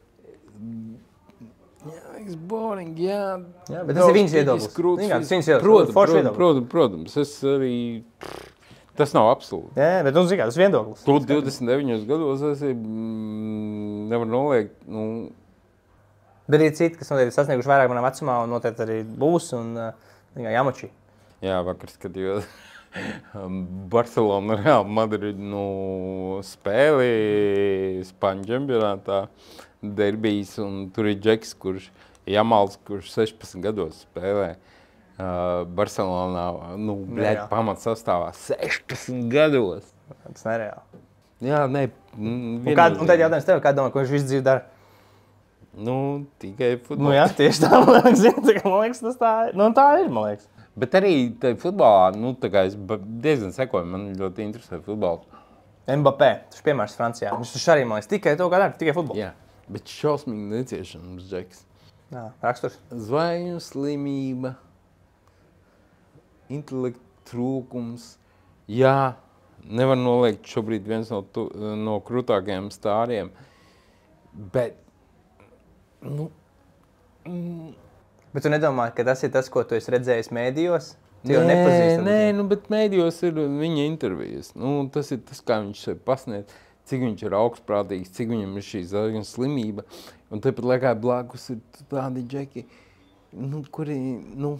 Jā, it's boring, jā. Jā, bet tas ir viņas viedoklis. Krūts, Vienkārši tas ir viņas viedoklis. protams, Foršs protams, viedoklis. protams, protams, es arī, tas nav absolūti. Jā, bet nu, zini kā, tas ir viedoklis. Tu divdesmit deviņos gados esi, mm, nevar noliegt, nu, Bet ir citi, kas noteikti sasnieguši vairāk manā vecumā un noteikti arī būs un uh, jāmočī. jā, vakar skatījos Barcelona Real Madrid, nu, spēli Spāņu čempionātā, derbijas, un tur ir Džeks, kurš, Jamals, kurš sešpadsmit gados spēlē uh, Barcelonā, nu, bļaļ, Jā. pamats sastāvā sešpadsmit gados. Tas nereāli. Jā, ne, mm, Un, kā, un tad jautājums tev, kā domā, ko viņš visu dzīvi dara? Nu, tikai futbolā. Nu jā, tieši tā, man liekas, man liekas, tas tā ir. Nu, tā ir, man liekas. Bet arī tā futbolā, nu, tā kā es diezgan sekoju, man ļoti interesē futbols. Mbappé, tas piemērs Francijā. Viņš taču arī, man liekas, tikai to kā dara, tikai futbolu. Jā, bet šausmīgi neciešams, Džeks. Jā, raksturs. Zvaigžņu slimība, intelekta trūkums. Jā, nevar noliegt šobrīd viens no, tu, no krūtākajiem stāriem, bet, nu... Mm. Bet tu nedomā, ka tas ir tas, ko tu esi redzējis mēdījos? Tu Nē, jau nepazīsti. nē, nu, bet mēdījos ir viņa intervijas. Nu, tas ir tas, kā viņš sev pasniedz, cik viņš ir augstprātīgs, cik viņam ir šī zvaigžņu slimība. Un tāpat laikā blakus ir tādi džeki, nu, kuri, nu...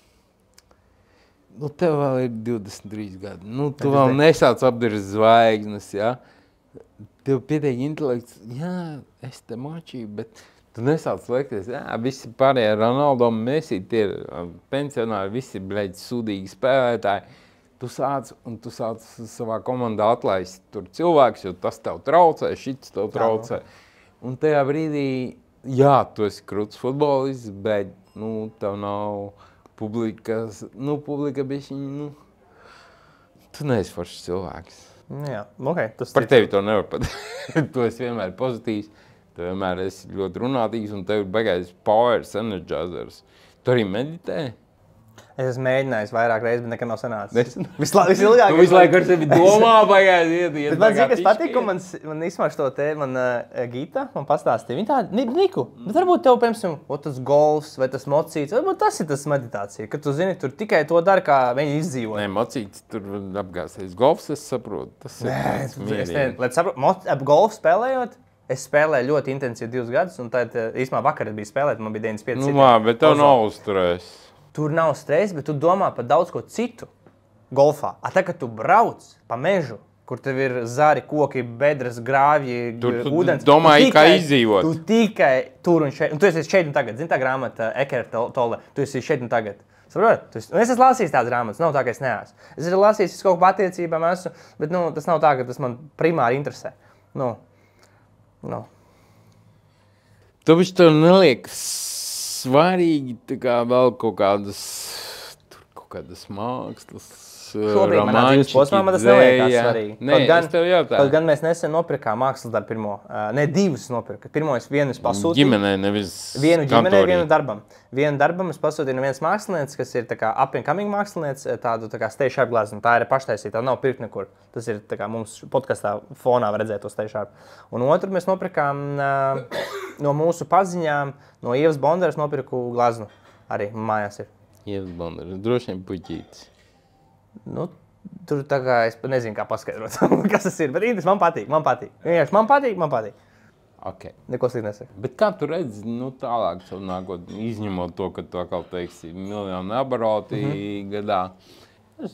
Nu, tev vēl ir divdesmit trīs gadi. Nu, tu vēl nesāc apdirst zvaigznes, jā. Tev pietiek intelekts, jā, es te močīju, bet tu nesāc liekties, jā, visi pārējie Ronaldo, Messi, tie pensionāri, visi, bļaļ, sūdīgi spēlētāji. Tu sāc, un tu sāc savā komandā atlaist tur cilvēks, jo tas tev traucē, šits tev traucē. Un tajā brīdī, jā, tu esi krūts futbolists, bet, nu, tev nav... Publikas, nu, publika bišķiņ, nu, tu neesi foršs cilvēks. Jā, okei. Okay, Par tevi to nevar pateikt. Tu esi vienmēr pozitīvs, tu vienmēr esi ļoti runātīgs un tev ir baigais powers, energizers. Tu arī meditē? Es esmu mēģinājis vairāk reizes, bet nekad nav sanācis. Vislabāk. Visilgāk. Tu visu laiku ar sevi domā, baigās iet, iet. Bet man zina, kas patīk, ka man, man izsmaž to te, man uh, Gita, man pastāstīja. Viņa tāda, Niku, bet varbūt tev, piemēram, tas golfs vai tas mocīts, varbūt tas ir tas meditācija, ka tu zini, tur tikai to dara, kā viņi izdzīvo. Nē, mocīts tur apgāsies. Golfs, es saprotu, tas ir tāds mierīgi. Lai saprotu, ap golfu spēlējot, es spēlēju ļoti intensīvi divus gadus, un tad īstumā vakar es biju spēlēt, man bija deviņdesmit pieci. Nu, mā, bet tev nav uzturēs. Tur nav stresa, bet tu domā par daudz ko citu golfā. A tā, kad tu brauc pa mežu, kur tev ir zari, koki, bedres, grāvji, tur, ūdens. Tu domāji, kā izdzīvot. Tu tikai tur un šeit. Un tu esi šeit un tagad. Zini tā grāmata Ekert Tolle? Tu esi šeit un tagad. Saprot? Es esmu lasījis tādas grāmatas, nav tā, ka es neesmu. Es esmu lasījis, es kaut ko attiecībām esmu, bet nu, tas nav tā, ka tas man primāri interesē. Nu, nu. Tāpēc tev neliekas svarīgi tā kā vēl kaut kādas, tur kaut kādas mākslas, Šobrīd manā dzīves posmā man tas neliekas svarīgi. Nē, gan, es tev jautāju. Kaut gan mēs nesen nopirkām mākslas darbu pirmo. Uh, ne, divas nopirka. Pirmo es vienu es pasūtīju. Ģimenē, nevis Vienu ģimenē, kantorī. vienu darbam. Vienu darbam es pasūtīju no vienas mākslinieces, kas ir tā kā up and coming mākslinieces, tādu tā kā stage art glazmu. Tā ir paštaisīta, tā nav pirkt nekur. Tas ir tā kā mums podkastā fonā var redzēt to stage art. Un otru mēs nopirkām uh, no mūsu paziņām, no Ievas Bondaras nopirku glazmu. Arī mājās ir. Ievas Bondaras, droši vien puķītis. Nu, tur tā kā es nezinu, kā paskaidrot, kas tas ir, bet īstenībā man patīk, man patīk. Vienkārši man patīk, man patīk. Okay. Neko slikti nesaka. Bet kā tu redzi, nu tālāk savu nākotni, izņemot to, ka tu atkal teiksi miljonu abaroti mm-hmm. gadā?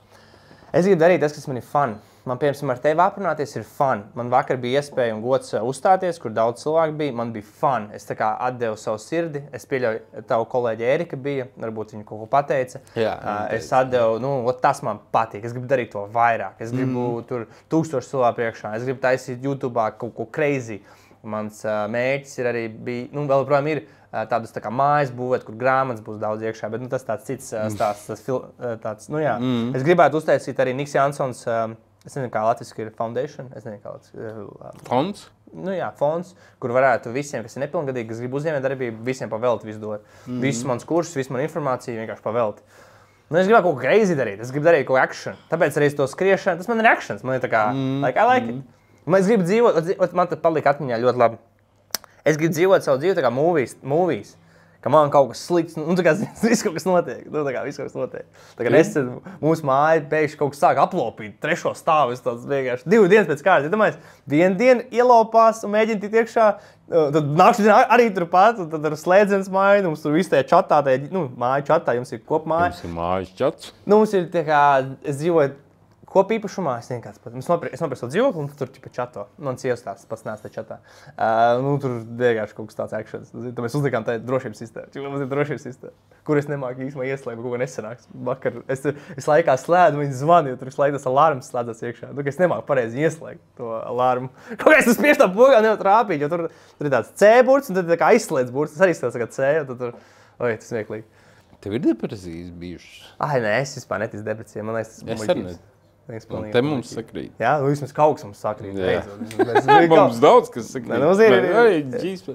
Es gribu darīt tas, kas man ir fun. Man, piemēram, ar tevi aprunāties ir fun. Man vakar bija iespēja un gods uzstāties, kur daudz cilvēku bija. Man bija fun. Es tā kā atdevu savu sirdi. Es pieļauju, tavu kolēģi Erika bija. Varbūt viņa kaut ko pateica. Jā, uh, es atdevu, nu, tas man patīk. Es gribu darīt to vairāk. Es gribu mm. tur tūkstoši cilvēku priekšā. Es gribu taisīt YouTube'ā kaut ko crazy. Mans uh, mērķis ir arī bija, nu, vēl projām ir uh, tādas tā kā mājas būvēt, kur grāmatas būs daudz iekšā, bet nu, tas tāds cits uh, stāsts, tas fil, uh, tāds, nu jā. Mm. Es gribētu uztaisīt arī Niks Jansons, uh, es nezinu, kā latviski ir foundation, es nezinu, kā latviski ir. Uh, Fonds? Nu jā, fonds, kur varētu visiem, kas ir nepilngadīgi, kas grib uzņēmēt darbību, visiem pavēlt visu dot. Mm. Visus mans kursus, visu man informāciju vienkārši pavēlt. Nu, es gribētu kaut ko crazy darīt, es gribu darīt kaut ko action, tāpēc arī to skriešanu, tas man ir actions, man ir tā kā, mm. like, I like it. Man es gribu dzīvot, man tad palika atmiņā ļoti labi. Es gribu dzīvot savu dzīvi tā kā movies, movies, ka man kaut kas slikts, nu tā kā viss kaut kas notiek, nu tā kā viss kaut kas notiek. Tā kā nesen mūsu māja pēkšņi kaut kas sāk aplopīt, trešo stāvu, es tāds vienkārši divu dienas pēc kārtas, ja domājies, vienu dienu ielopās un mēģina tikt iekšā, tad nākšu dienā arī turpat, un tad ar slēdzenes māju, mums tur viss tajā čatā, tajā, nu, māju čatā, jums ir kopmāja. Jums ir mājas čats? Nu, mums ir tā kā, es dzīvoju kopīpašumā, es vienkārši pat, es nopirku savu dzīvokli, un tur tipa čato. Man sievas tās, pats nāc te čatā. Uh, nu, tur vienkārši kaut kas tāds actions. Tad mēs uzlikām tā drošības sistēmu. Cik mums ir drošības sistēma, kur es nemāku īstenībā ieslēgt, kaut ko nesanāks. Vakar es, es laikā slēdu, viņi zvani, jo tur visu laiku tas alarms slēdzas iekšā. Nu, es nemāku pareizi ieslēgt to alarmu. Kaut kā es tas spiež tā pogā nevar trāpīt, jo tur, tur ir tāds C burts, un tad tā kā aizslēdz burts. Tas arī stāsts kā C, un tad tur, oi, tas vieglīgi. Tev ir depresijas bijušas? Ai, nē, es vispār neticu depresijai. Man liekas, tas es arī ne. Te mums sakrīt. Jā, nu vismaz kaut kas mums sakrīt. Mēs, mums daudz kas sakrīt. Ne, mums ir, ir, ir. Ai, ģīspa.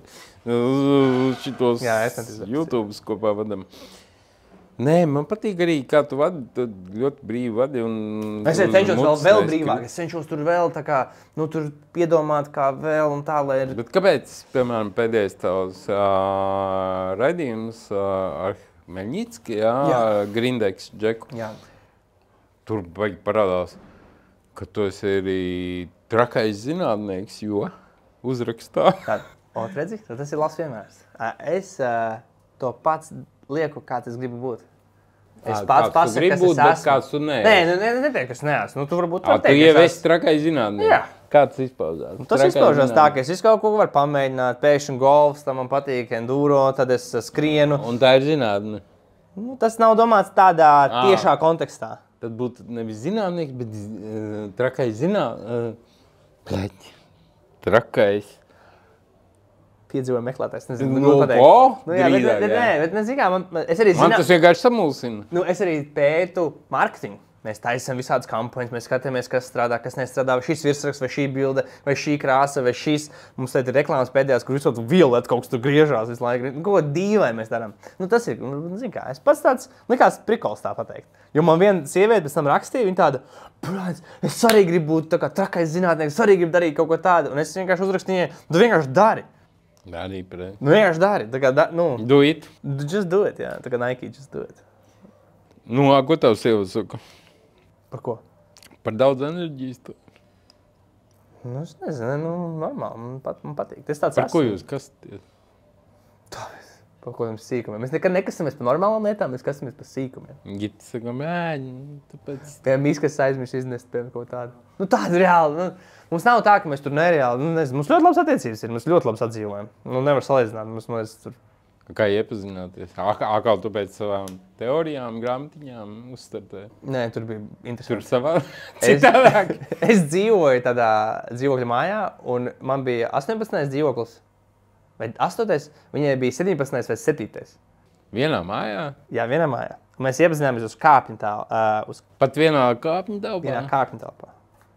Šitos Jā, YouTubes kopā vadam. Nē, man patīk arī, kā tu vadi, tu ļoti brīvi vadi. Un, es cenšos vēl, vēl brīvāk. Es cenšos tur vēl tā kā, nu tur piedomāt kā vēl un tā, lai ir. Bet kāpēc, piemēram, pēdējais tavs uh, raidījums uh, ar Meļņicki, jā, jā. Grindeks Džeku. Jā. Tur baigi parādās, ka tu esi arī trakais zinātnieks, jo uzrakstā. Tā, o, redzi, tas ir labs piemērs. Es uh, to pats lieku, kāds es gribu būt. Es À, pats pasaku, kas būt, es esmu. Kāds tu neesi. Nē, nu, ne, neteikt, kas neesmu. Nu, tu varbūt À, var teikt, tu jau es esi trakais zinātnieks. Jā. Kāds izpauzās? Nu, tas izpaužās tā, ka es visu kaut ko varu pamēģināt. Pēkšņi golfs, tam man patīk enduro, tad es skrienu. Un tā ir zinātne. Nu, tas nav domāts tādā à. tiešā kontekstā. Tad būtu nevis zinātnieks, bet uh, trakais zinātnieks. Uh, trakais. Piedzīvoju meklētājs. Nezinu, nu, nu, po, nu, jā, grīdā, bet, bet, jā. nē, bet nezinu, kā, man, es arī zinu. Man tas vienkārši samulsina. Nu, es arī pētu marketingu. Mēs taisām visādas kampaņas, mēs skatāmies, kas strādā, kas nestrādā, vai šis virsraksts, vai šī bilde, vai šī krāsa, vai šis. Mums te ir reklāmas pēdējās, kur visot violeti kaut kas tur griežās visu laiku. Ko dīvaini mēs darām. Nu, tas ir, nu, zin kā, es pats tāds, likās prikols tā pateikt. Jo man viena sieviete pēc tam rakstīja, viņa tāda, prāc, es arī gribu būt tā kā trakais zinātnieks, es arī gribu darīt kaut ko tādu. Un es vienkārši uzrakstīju, tu vienkārši dari. Dari, pre. Nu, vienkārši dari. Tā kā, da, nu. Do it. Just do it, jā. Tā kā Nike, just do it. Nu, a, ko tev sieva saka? Par ko? Par daudz enerģijas. Tu. Nu, es nezinu, nu, normāli, man, pat, man patīk. Tas tāds par esmu. ko jūs kastaties? Tā, par ko jums sīkumiem. Mēs nekad nekastamies par normālām lietām, mēs kastamies par sīkumiem. Giti saka, mēģi, tāpēc... Piemēram, izkas aizmirst iznest, piemēram, kaut tādu. Nu, tāda reāli. Nu, mums nav tā, ka mēs tur nereāli, nu, nezinu, mums ļoti labas attiecības ir, mēs ļoti labas atdzīvojam. Nu, nevar salīdzināt, mums, mēs tur... Kā iepazināties? Akā tu pēc savām teorijām, grāmatiņām uzstartēji? Nē, tur bija interesanti. Tur savā citādāk? Es, es dzīvoju tādā dzīvokļa mājā, un man bija astoņpadsmitais dzīvoklis. Vai astotais? Viņai bija septiņpadsmitais vai septītais. Vienā mājā? Jā, vienā mājā. Un mēs iepazināmies uz kāpņu telpā. Uh, uz... Pat vienā kāpņu telpā? Vienā kāpņu telpā.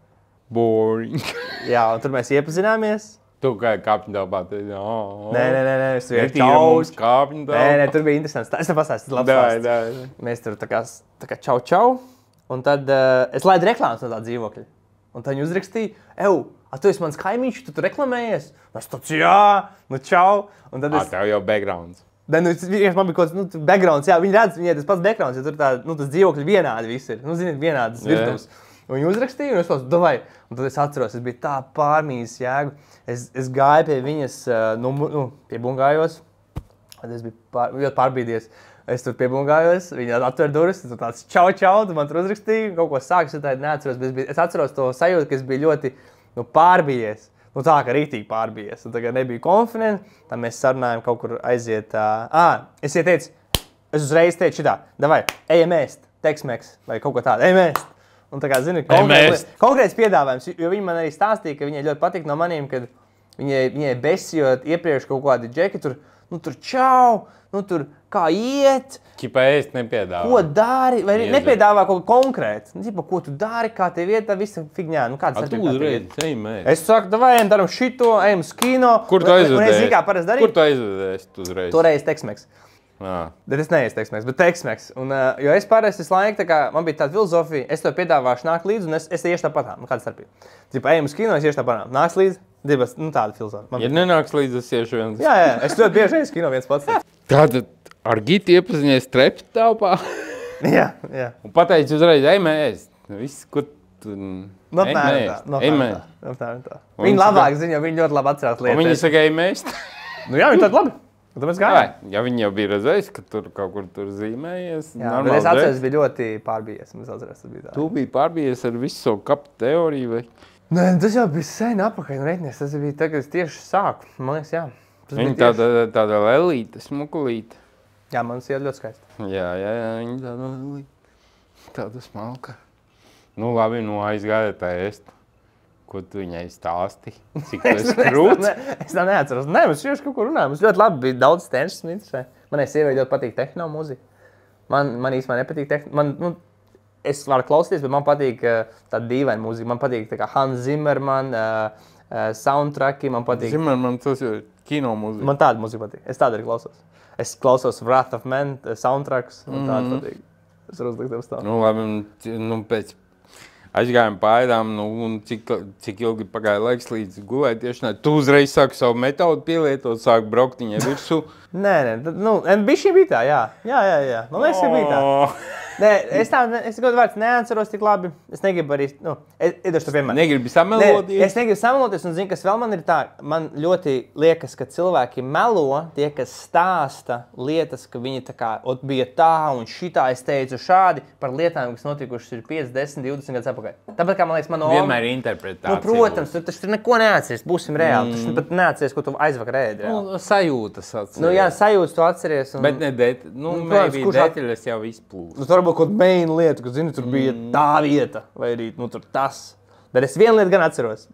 Boring. Jā, un tur mēs iepazināmies. Tu kā kāpņu telpā? Te, oh, oh. Nē, nē, nē, nē, es tur Netīra mums kāpņu telpā. Nē, nē, tur bija interesants. Es tev pastāstīju, labs Dai, stāsts. dai. Mēs tur tā kā, tā kā čau, čau. Un tad uh, es laidu reklāmas no tā dzīvokļa. Un tad viņi uzrakstīja, ev, a, tu esi mans kaimiņš, tu tur reklamējies? Es tāds, jā, nu čau. Un tad Es... es... Ā, tev jau backgrounds. Da, nu, vienkārši man bija kaut kāds, nu, backgrounds, jā, viņi redz, viņai tas pats backgrounds, jo tur tā, nu, tas dzīvokļi vienādi visi ir. Nu, ziniet, vienādas virtuves. Un viņi uzrakstīja, un es tos, davai. Un tad es atceros, es biju tā pārmīzes jēgu. Es, es gāju pie viņas, nu, nu piebungājos. Tad es biju pār, ļoti pārbīdies. Es tur piebungājos, viņa atver durvis, tur tāds čau, čau, tu man tur uzrakstīja, kaut ko sākas, es tādu neatceros, bet es, biju, es atceros to sajūtu, ka es biju ļoti, nu, pārbījies. Nu, tā kā rītīgi pārbījies. Un tagad nebija konfidenti, tad mēs sarunājām kaut kur aiziet. Uh, ā, es ieteicu, es uzreiz teicu šitā, davai, ejam ēst, Tex-Mex vai kaut ko tādu, ejam ēst. Un tā kā, zini, konkrēts, konkrēts piedāvājums, jo viņi man arī stāstīja, ka viņai ļoti patīk no maniem, kad viņai, viņai besijot iepriekš kaut kādi džeki tur, nu tur čau, nu tur kā iet. Ķipa ēst nepiedāvā. Ko dari, vai Iezē. nepiedāvā kaut ko konkrētu. Nu, ķipa, ko tu dari, kā tev iet, tā visa figņā, nu kāds A, tu uzreiz, ejam ēst. Es saku, davai, daram šito, ejam uz kino. Kur tu aizvedēji? Un es zinu, kā parasti darīju. Kur tu aizvedēji uzreiz? Toreiz Tex-Mex. À. Bet es neesmu Tex-Mex, bet Tex-Mex. Un, uh, jo es parasti visu laiku, tā kā man bija tāda filozofija, es tev piedāvāšu nākt līdzi, un es, es iešu tāpatā. Nu, kāda starpība? Tipa, ejam uz kino, es iešu tāpatā. Nāks līdzi, divas, nu tāda filozofija. Man Ja bija... nenāks līdz, es iešu viens. Jā, jā, es ļoti bieži eju uz kino viens pats. Tātad ar Gitu iepazinies trepu telpā jā, jā. un pateici uzreiz, ejam ēst. Viss, ko tu... No ejam tā, ēst, no ejam tā, ēst. no tā, no tā. Un Viņi viņi labāk zina, jo viņi ļoti labi atcerās Un lietas. viņi saka, ejam ēst. Nu jā, viņi tādi labi. Un tad mēs gājām. Ja viņi jau bija redzējis, ka tur kaut kur tur zīmējies. Jā, bet es atceros, bija ļoti pārbijies. Es atceros, tas bija tā. Tu biji pārbijies ar visu savu kapu teoriju, vai? Nē, tas jau bija sen apakaļ, nu reitnieks. Tas bija tagad, es tieši sāku. Man liekas, jā. Tas Viņa bija tāda, tāda lelīte, smukulīte. Jā, man sieva ļoti skaista. Jā, jā, jā, viņa tāda lelīte. Tāda smalka. Nu labi, nu aizgāja tā ēst. Ko tu viņai stāsti? Cik tu esi krūts? Es, es, es tā neatceros. Nē, mēs tieši kaut ko runājam. Mums ļoti labi bija daudz tenšas, man interesē. Manai sievai ļoti patīk tehno mūzika. Man, man īstenībā nepatīk tehno. Man, nu, es varu klausīties, bet man patīk uh, tāda dīvaina mūzika. Man patīk tā kā Hans Zimmerman, uh, uh, soundtracki, man patīk. Zimmerman, tas jau ir kino mūzika. Man tāda mūzika patīk. Es tādu arī klausos. Es klausos Wrath of Man, uh, soundtracks, man tāda mm. patīk. Es varu uzlikt tev stāvu. Nu labi, nu pēc... Aizgājām pārādām, nu, un cik, cik ilgi pagāja laiks līdz gulētiešanai. Tu uzreiz sāki savu metodu pielietot, sāki braukt viņai virsū. Nē, nē, tad, nu, bišķi bija tā, jā. Jā, jā, jā. Man liekas, ka bija tā. Nē, es tā, es kaut vārds neatceros tik labi. Es negribu arī, nu, iedošu to piemēru. Negribi sameloties? Nē, es negribu sameloties, un zinu, kas vēl man ir tā, man ļoti liekas, ka cilvēki melo, tie, kas stāsta lietas, ka viņi tā kā, ot bija tā, un šitā es teicu šādi, par lietām, kas notikušas ir pieci, desmit, divdesmit gadus apakaļ. Tāpat kā, man liekas, man oma... Vienmēr ir interpretācija. Nu, protams, tu taču neko neatceries, būsim reāli. Mm. Tu pat neatceries, ko tu aizvakar ēdi reāli. Nu, sajūtas atceries. Nu, jā, sajūtas tu atceries. Un... Bet ne detaļas, nu, Nu, maybe protams, kurš at- detaļas jau izplūst. Nu, tur varbūt kaut main lieta, ka, zini, tur bija tā vieta, vai arī, nu, tur tas. Bet es vienu lietu gan atceros.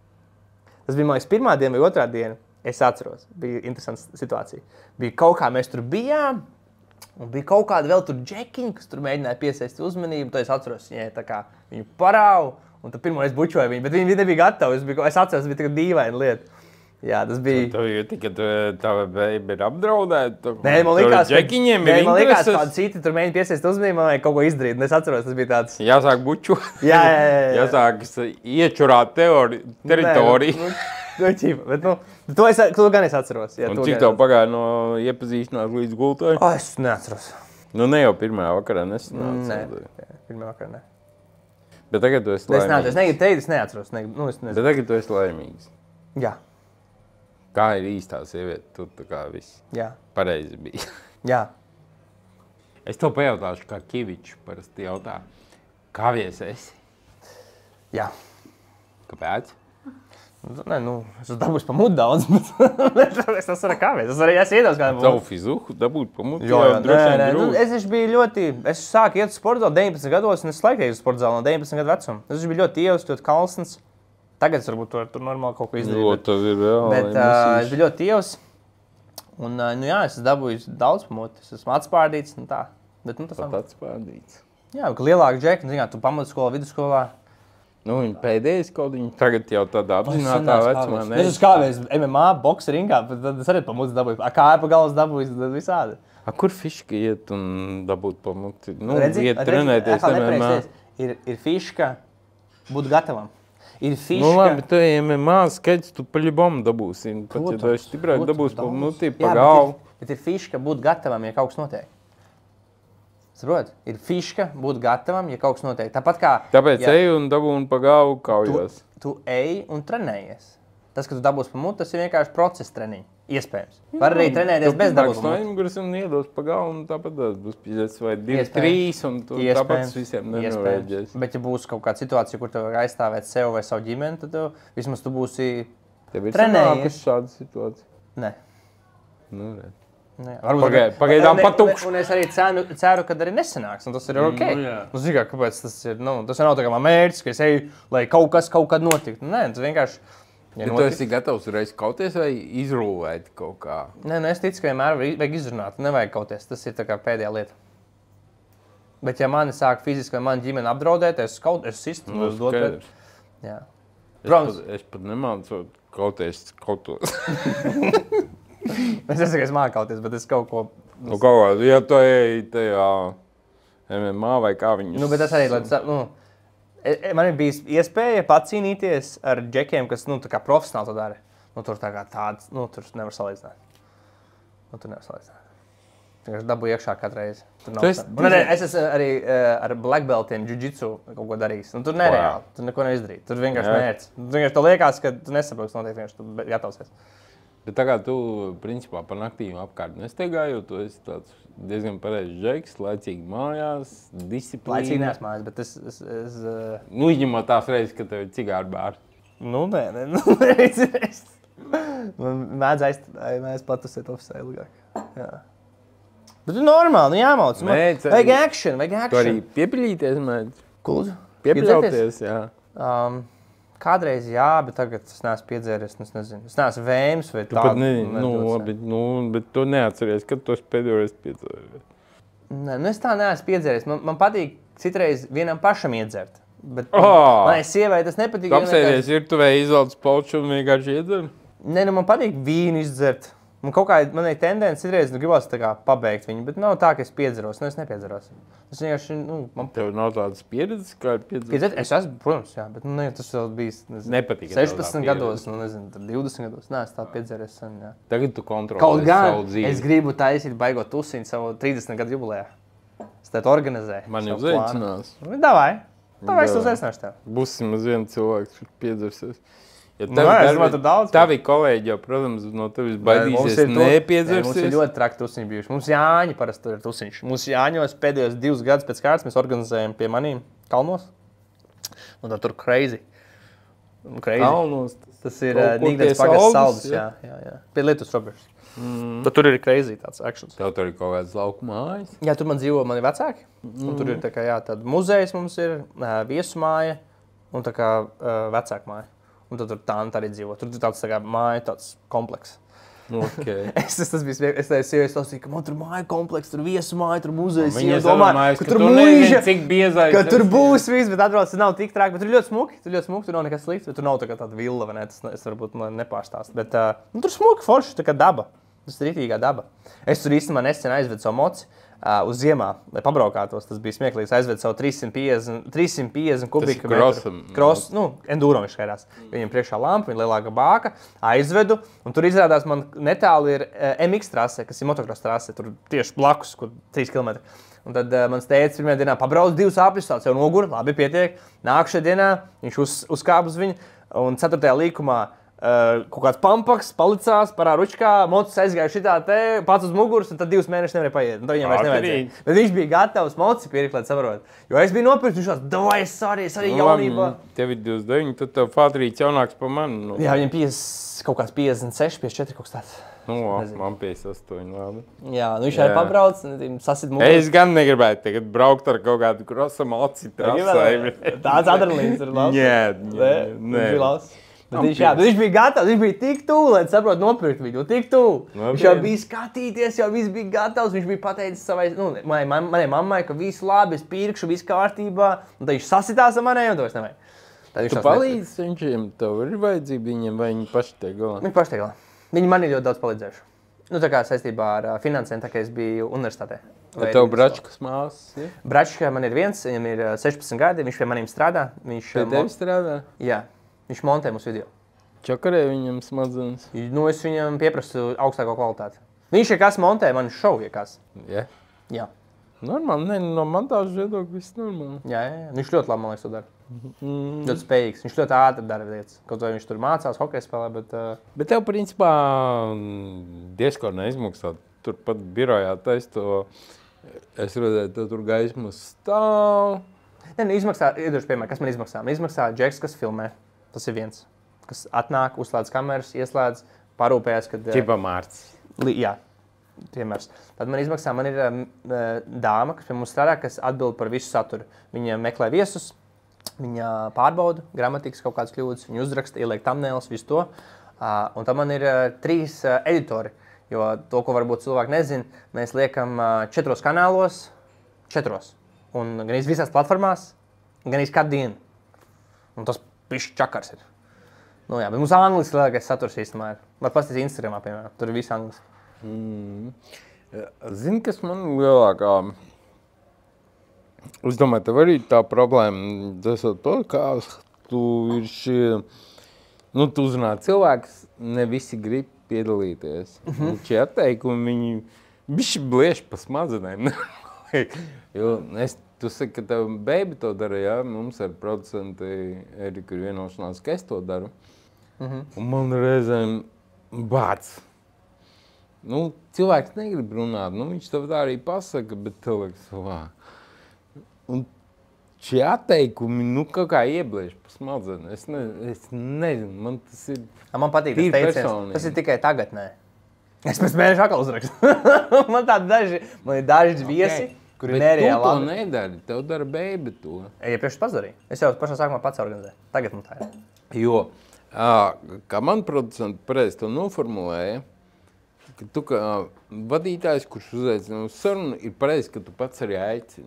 Tas bija, man liekas, pirmā diena vai otrā diena. Es atceros. Bija interesanta situācija. Bija kaut kā mēs tur bijām, un bija kaut kāda vēl tur džekiņa, kas tur mēģināja piesaist uzmanību. To es atceros, viņai tā kā viņu parāvu, un tad pirmo reizi bučoju viņu, bet viņi nebija gatavi. Es, biju, es atceros, tas bija tikai dīvaina lieta. Jā, tas bija... Tev jau tikai tava beiba ir apdraudēta. Nē, man likās, ka, džekiņiem nē, ir man likās, intereses. kādi citi tur mēģina piesaist uzmanību, man vajag kaut ko izdarīt. Un es atceros, tas bija tāds... Jāsāk bučot. Jā, jā, jā. jā. Jāsāk iečurāt teori, teritoriju. Nē, nu, nu, ķipa, bet, nu, to, es, to gan es atceros. Jā, Un to cik gan tev pagāja no iepazīšanās līdz gultai? O, es neatceros. Nu, ne jau pirmajā vakarā nesanāca. Nē, jā, pirmā vakarā nē. Bet tagad tu esi Es neatceros, laimīgs. es negribu teikt, es neatceros. Negribu, nu, es nezinu. Bet tagad tu esi laimīgs. Jā, Kā ir īstā sieviete? Tu tā kā viss jā, pareizi bija. jā. Es tev pajautāšu, kā Kivičs parasti jautā. Kā vies esi? jā. Kāpēc? Nē, nu, es esmu dabūjis pa mudu daudz, bet es tas varu kāpēc. Es arī esmu iedos kādam. Savu fizuhu dabūt pa mutu. Jā, jā, nē, nē, nu, es taču biju ļoti, es sāku iet uz sporta zāli deviņpadsmit gados, un es laikēju uz sporta zāli no deviņpadsmit gadu vecuma. Es taču biju ļoti ievs, ļoti kalsns. Tagad es varbūt tur, tur normāli kaut ko izdarīju. Jo, tev ir reāli Bet uh, es biju ļoti ievs. Un, uh, nu jā, es esmu dabūjis daudz pamuti. Es esmu atspārdīts un tā. Bet, nu, tas pat nav. atspārdīts. Jā, ka lielāka džeka, nu, tu pamatskolā, vidusskolā. Nu, viņa pēdējais kaut viņa tagad jau tādā apzinātā vecumā. Es esmu kāvēs M M A, boksa ringā, bet tad es arī pamuti dabūju. A, kā pa galvas dabūjis, tad visādi. A, kur fiška iet un dabūt pa muti? Nu, Redzi, iet redzi, trenēties atkal M M A. nepareizi. Ir, ir fiška būt gatavam. Ir fiška. Nu, labi, tu M M A skaits, tu pa ļubom dabūsi. Pat, ja tu esi stiprāk, dabūsi pa muti, pa galvu. Bet ir, bet ir fiška būt gatavam, ja kaut kas notiek. Saprot? Ir fiška būt gatavam, ja kaut kas notiek. Tāpat kā... Tāpēc ja ej un dabū un pa galvu kaujās. Tu, tu ej un trenējies. Tas, ka tu dabūsi pa muti, tas ir vienkārši procesa treniņš. Iespējams. Var arī trenēties bez dabūt pa no muti. aizmugures un iedos pa galvu un tāpat tas būs piecdesmit vai divi, Iespējams. trīs un tu tāpat Iespējams. visiem Iespējams. nenorēģēs. Bet ja būs kaut kāda situācija, kur tev vajag aizstāvēt sev vai savu ģimeni, tad tev, vismaz tu būsi... Tev ir Trenējies. sanākusi šāda situācija? Nē. Nu, redz. Nē, Pagai- pagaidām Ne- patukš. Un es arī ceru, ceru ka arī nesanāks, un tas ir ok. Nu, jā. Nu, zini kā, kāpēc tas ir, nu, tas nav tā kā man mērķis, ka es eju, lai kaut kas kaut kad notiktu. Nē, tas vienkārši... Ja tu esi gatavs reiz kauties vai izrūvēt kaut kā? Nē, nu es ticu, ka vienmēr var- vajag izrunāt, nevajag kauties, tas ir tā kā pēdējā lieta. Bet ja mani sāk fiziski vai mani ģimeni apdraudēt, es kaut, es sistu, Nu, es dotu. skaidrs. Jā. Es Protams. pat, es pat nemācu kauties kautos. Es nesaku, ka es māku kauties, bet es kaut ko... Nu, kaut kā, ja tu ej tajā M M A vai kā viņus... Nu, bet tas arī, lai, tu sa- nu, e- e- man ir bijis iespēja pacīnīties ar džekiem, kas, nu, tā kā profesionāli to dara. Nu, tur tā kā tāds, nu, tur nevar salīdzināt. Nu, tur nevar salīdzināt. Vienkārši dabūju iekšā katru reizi. Tur nav Tu esi- tā. Un arī, es esmu arī uh, ar black beltiem jiu-jitsu kaut ko darījis. Nu, tur nereāli, tur neko neizdarīt. Tur vienkārši Jā. mērķis. Tur vienkārši tev liekas, ka tu nesaproti, kas notiek, vienkārši tu be- gatavs esi. Bet tā kā tu, principā, par naktīm apkārt nestaigāji, jo tu esi tāds diezgan pareizs džeks, laicīgi mājās, disciplīna. Laicīgi neesmu mājās, bet es... es, es uh... Nu, izņemot tās reizes, kad tev ir cigāru bāri. Nu, nē, nē, nu, reiz. Man mēdz aizt, mēs patusēt ofisē ilgāk. Jā. Bet tu normāli, nu jāmauc. Mēdz, vajag action, vajag action. Tu arī piepiļīties mēdz? Kuldu? Piepiļauties, jā. Um, kādreiz jā, bet tagad es neesmu piedzēries, es nezinu. Es neesmu vēms vai tu tādu. Ne, nu, bet, nu, bet tu neatceries, kad tu esi pēdējais piedzēries. Nē, nu es tā neesmu piedzēries. Man, man patīk citreiz vienam pašam iedzert. Bet oh! manai sievai tas nepatīk. Tu apsēdies virtuvē, izvelc polču un vienkārši iedzer? Nē, nu man patīk vīnu izdzert. Man kaut kā, man ir tendence, citreiz nu, gribās tā kā pabeigt viņu, bet nav tā, ka es piedzeros. Nu, es nepiedzeros. Es vienkārši, nu, man... Tev nav tādas pieredzes, kā ir piedzert? Piedzert? Es esmu, protams, jā, bet nu, ne, tas vēl bijis, nezinu, nepatīk, sešpadsmit gados, nu, nezinu, divdesmit gados. Nē, es tā piedzeries sen, jā. Tagad tu kontrolē kaut gan, savu dzīvi. Es gribu taisīt baigot tusiņu savu trīsdesmit gadu jubilejā. Es tētu organizēju. Mani uzaicinās. Nu, davai. Davai, es uzaicināšu tev. Būsim uz vienu cilvēku, kurš piedzersies. Ja tev, Nē, es domāju, tur daudz. Tavi kolēģi jau, protams, no tevis baidīsies nepiedzersies. Mums ir ļoti traki tusiņi bijuši. Mums Jāņi parasti tur ir tusiņš. Mums Jāņos pēdējos divus gadus pēc kārtas mēs organizējam pie manīm kalnos. Un tā tur crazy. crazy. Kalnos? Tas ir uh, Nīgdens pagas saldus. Jā, jā, jā. Pie Lietuvas robežas. Mm. Tad tur ir crazy tāds actions. Tev tur ir kaut kāds lauku mājas? Jā, tur man dzīvo mani vecāki. Mm. Un tur ir tā kā, jā, tāda muzejs mums ir, uh, viesumāja un tā kā uh, vecāku māja. Un tad tur tāda arī dzīvo. Tur ir tāds tā kā māja, tāds kompleks. Okay. es, es, tas bija, es teicu, es teicu, ka man tur māja kompleks, tur viesumāja, tur muzejs. Viņa domāju, ka, ka tur mūža, cik biezais. Ka tur būs viss, bet atbrauc, tas nav tik traki. Bet tur ir ļoti smuki, tur ļoti smuki, tur nav nekas slikts. Bet tur nav tā kā tāda villa, vai ne? Tas es varbūt man nepārstāstu. Bet uh, nu, tur smuki, forši, tā kā daba. Tas ir rītīgā daba. Es tur īstenībā nesen aizvedu savu moci uh, uz ziemā, lai pabraukātos. Tas bija smieklīgs. Aizvedu savu trīssimt piecdesmit kubika metru. Cross, nu, enduro viņš skaidrās. Viņam priekšā lampa, viņa lielāka bāka. Aizvedu, un tur izrādās man netālu ir uh, M X trase, kas ir motocross trase. Tur tieši blakus, kur trīs kilometri. Un tad uh, mans tētis pirmajā dienā pabrauc divus apļus, tāds jau nogura, labi pietiek. Nākšajā dienā viņš uz, uzkāp uz viņu, un ceturtajā līkumā Uh, kaut kāds pampaks, palicās, parā ručkā, mocis aizgāja šitā te, pats uz muguras, un tad divus mēnešus nevarēja paiet. Un tad viņam vairs nevajadzēja. Bet viņš bija gatavs moci pirkt, lai savarot. Jo es biju nopirkt, viņš tāds, davai, es arī, es arī jaunībā. Tev ir divdesmit deviņi, tad tev fātrīts jaunāks par mani. Nu. Jā, viņam piecdesmit, kaut kāds piecdesmit seši, piecdesmit četri, kaut kas tāds. Nu, man piecdesmit astoņi, labi. Jā, nu viņš arī pabrauc, sasit muguras. Es gan negribētu tagad braukt ar kaut kādu krosa moci trasai. Tāds adrenalīns ir labs. Nē, nē. Bet viņš, jā, bet viņš bija gatavs, viņš bija tik tuvu, lai saprotu, nopirkt viņu, tik tuvu. Viņš jau bija skatīties, jau viss bija gatavs, viņš bija pateicis savai, nu, manai, manai mammai, ka viss labi, es pirkšu, viss kārtībā, un tad viņš sasitās ar manai, un to es nevajag. Tu palīdzi viņiem, tev ir vajadzība viņiem, vai viņi paši tiek galā? Viņi paši tiek galā. Viņi man ir ļoti daudz palīdzējuši. Nu, tā kā saistībā ar uh, finansēm, tā kā es biju universitātē. Vai tev Bračkas māsas? Ja? Bračka man ir viens, viņam ir sešpadsmit gadi, viņš pie maniem strādā. Viņš, pie tevi strādā? Jā. Viņš montē mūsu video. Čakarē viņam smadzenes? Nu, es viņam pieprasu augstāko kvalitāti. Viņš, ja kas montē, man šovu, ja kas. Yeah. Jā. Normāli, ne, no montāžas viedokļa viss normāli. Jā, jā, jā. Viņš ļoti labi, man liekas, to dara. Mm. Ļoti spējīgs. Viņš ļoti ātri dara lietas. Kaut vai viņš tur mācās, hokeja spēlē, bet... Uh... Bet tev, principā, diezko neizmaksā. Tur pat birojā taisa to... Es redzēju, tev tur gaismas stāv. Nē, nu, izmaksā, iedošu piemēram, kas man izmaksā. Man izmaksā džeks, kas filmē. Tas ir viens. Kas atnāk, uzslēdz kameras, ieslēdz, parūpējās, kad... Čipa Mārcis. Li, jā, piemērs. Tad man izmaksā, man ir uh, dāma, kas pie mums strādā, kas atbild par visu saturu. Viņa meklē viesus, viņa pārbauda gramatikas kaut kādas kļūdas, viņa uzraksta, ieliek thumbnails, visu to. Uh, un tad man ir uh, trīs uh, editori, jo to, ko varbūt cilvēki nezin, mēs liekam uh, četros kanālos, četros. Un gan iz visās platformās, gan iz kādu dienu. Un tas pišķi čakars ir. Nu jā, bet mums angliski lielākais saturs īstenībā ir. Var pastīties Instagramā, piemēram, tur ir viss angliski. Mm. Zini, kas man lielākā... Es domāju, tev arī tā problēma, tas ir to, kā tu ir šie... Nu, tu uzrunā cilvēks, ne visi grib piedalīties. Mm-hmm. Šie atteikumi, viņi bišķi blieši pa smadzenēm. Jo es, tu saki, ka tev baby to dara, jā? Mums ar producenti Eriku ir vienošanās, ka es to daru. Mm-hmm. Un man reizēm Bāc. Nu, cilvēks negrib runāt, nu, viņš tev tā arī pasaka, bet tev liekas, vā. Un šie atteikumi, nu, kaut kā iebliež pa smadzenēm. Es, ne, es nezinu, man tas ir Man patīk tīri tas teiciens. personīgi. Tas ir tikai tagadnē. Es pēc mēneša atkal uzrakstu. man tādi daži, man ir daži viesi, Okay. kuri Bet nereāli tu to labi. nedari, tev dara beibi to. Ja priekš pats darīju. Es jau pašā sākumā pats organizēju. Tagad man tā ir. Jo, ā, kā man producenti pareizi to noformulēja, ka tu kā vadītājs, kurš uzaicina uz sarunu, ir pareizi, ka tu pats arī aicini.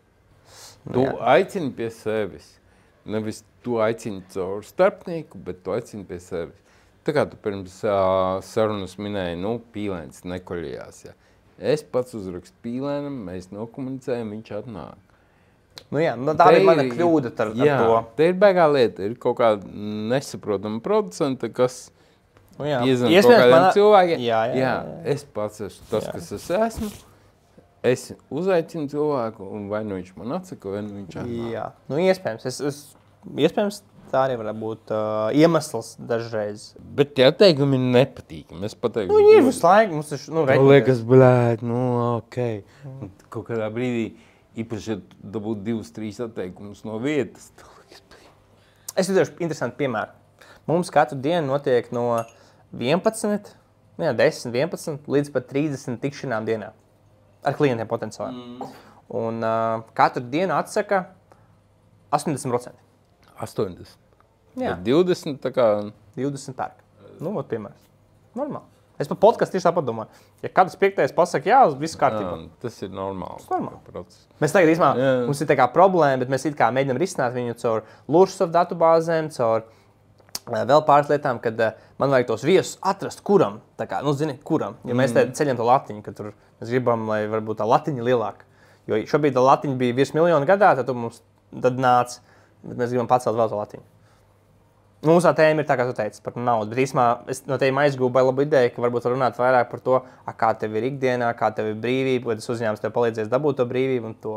Tu jā. aicini pie sevis. Nevis tu aicini caur starpnieku, bet tu aicini pie sevis. Tā kā tu pirms uh, sarunas minēji, nu, Pīlēns nekoļījās. Ja. Es pats uzrakstu Pīlēnam, mēs nokomunicējam, viņš atnāk. Nu jā, nu, tā Te ir mana ir- kļūda ar, ar jā, to. te ir baigā lieta. Ir kaut kāda nesaprotama producenta, kas Nu, jā. piezina kaut Iespējams, kādiem manā- cilvēkiem. Jā, jā, jā, jā. Es pats esmu tas, Jā. kas es esmu. Es uzaicinu cilvēku, un vai nu viņš man atsaka, vai nu viņš atnāk. Jā, nu iespējams. Es, es, iespējams, tā arī var būt uh, iemesls dažreiz. Bet tie teikumi ir nepatīkami. Es pateiktu, Nu, ir visu laiku, mums ir, nu, tev reiķināties. liekas, blēt, nu, ok. Un kaut kādā brīdī, īpaši, ja tu dabūt divus, trīs atteikumus no vietas, tev liekas, blēt. Es izdarīšu interesantu piemēru. Mums katru dienu notiek no vienpadsmit, nu jā, desmit, vienpadsmit līdz pat trīsdesmit tikšanām dienā ar klientiem potenciāli. Mm. Un uh, katru dienu atsaka astoņdesmit procenti. astoņdesmit. Jā, Bet divdesmit tā kā... divdesmit pērk. Nu, ot, piemērs. Normāli. Es par podcastu tieši tāpat domāju. Ja katrs piektais pasaka, jā, viss kārtībā. Jā, tas ir normāli. normāli. Process. Mēs tagad īstenībā, Jā. mums ir tā kā problēma, bet mēs it kā mēģinām risināt viņu caur Lursov datubāzēm, caur eh, vēl pāris lietām, kad uh, man vajag tos viesus atrast, kuram, tā kā, nu, zini, kuram. Ja mēs te ceļam to latiņu, ka tur mēs gribam, lai varbūt tā latiņa lielāka. Jo šobrīd tā latiņa bija virs miljona gadā, tad tu mums tad nāc, bet mēs gribam pacelt vēl to latiņu. Nu, mums tā tēma ir tā, kā tu teici, par naudu. Bet īstenībā es no teiem aizgūju baigi labu ideju, ka varbūt var runāt vairāk par to, a, kā tev ir ikdienā, kā tev ir brīvība, vai tas uzņēmums tev palīdzēs dabūt to brīvību un to.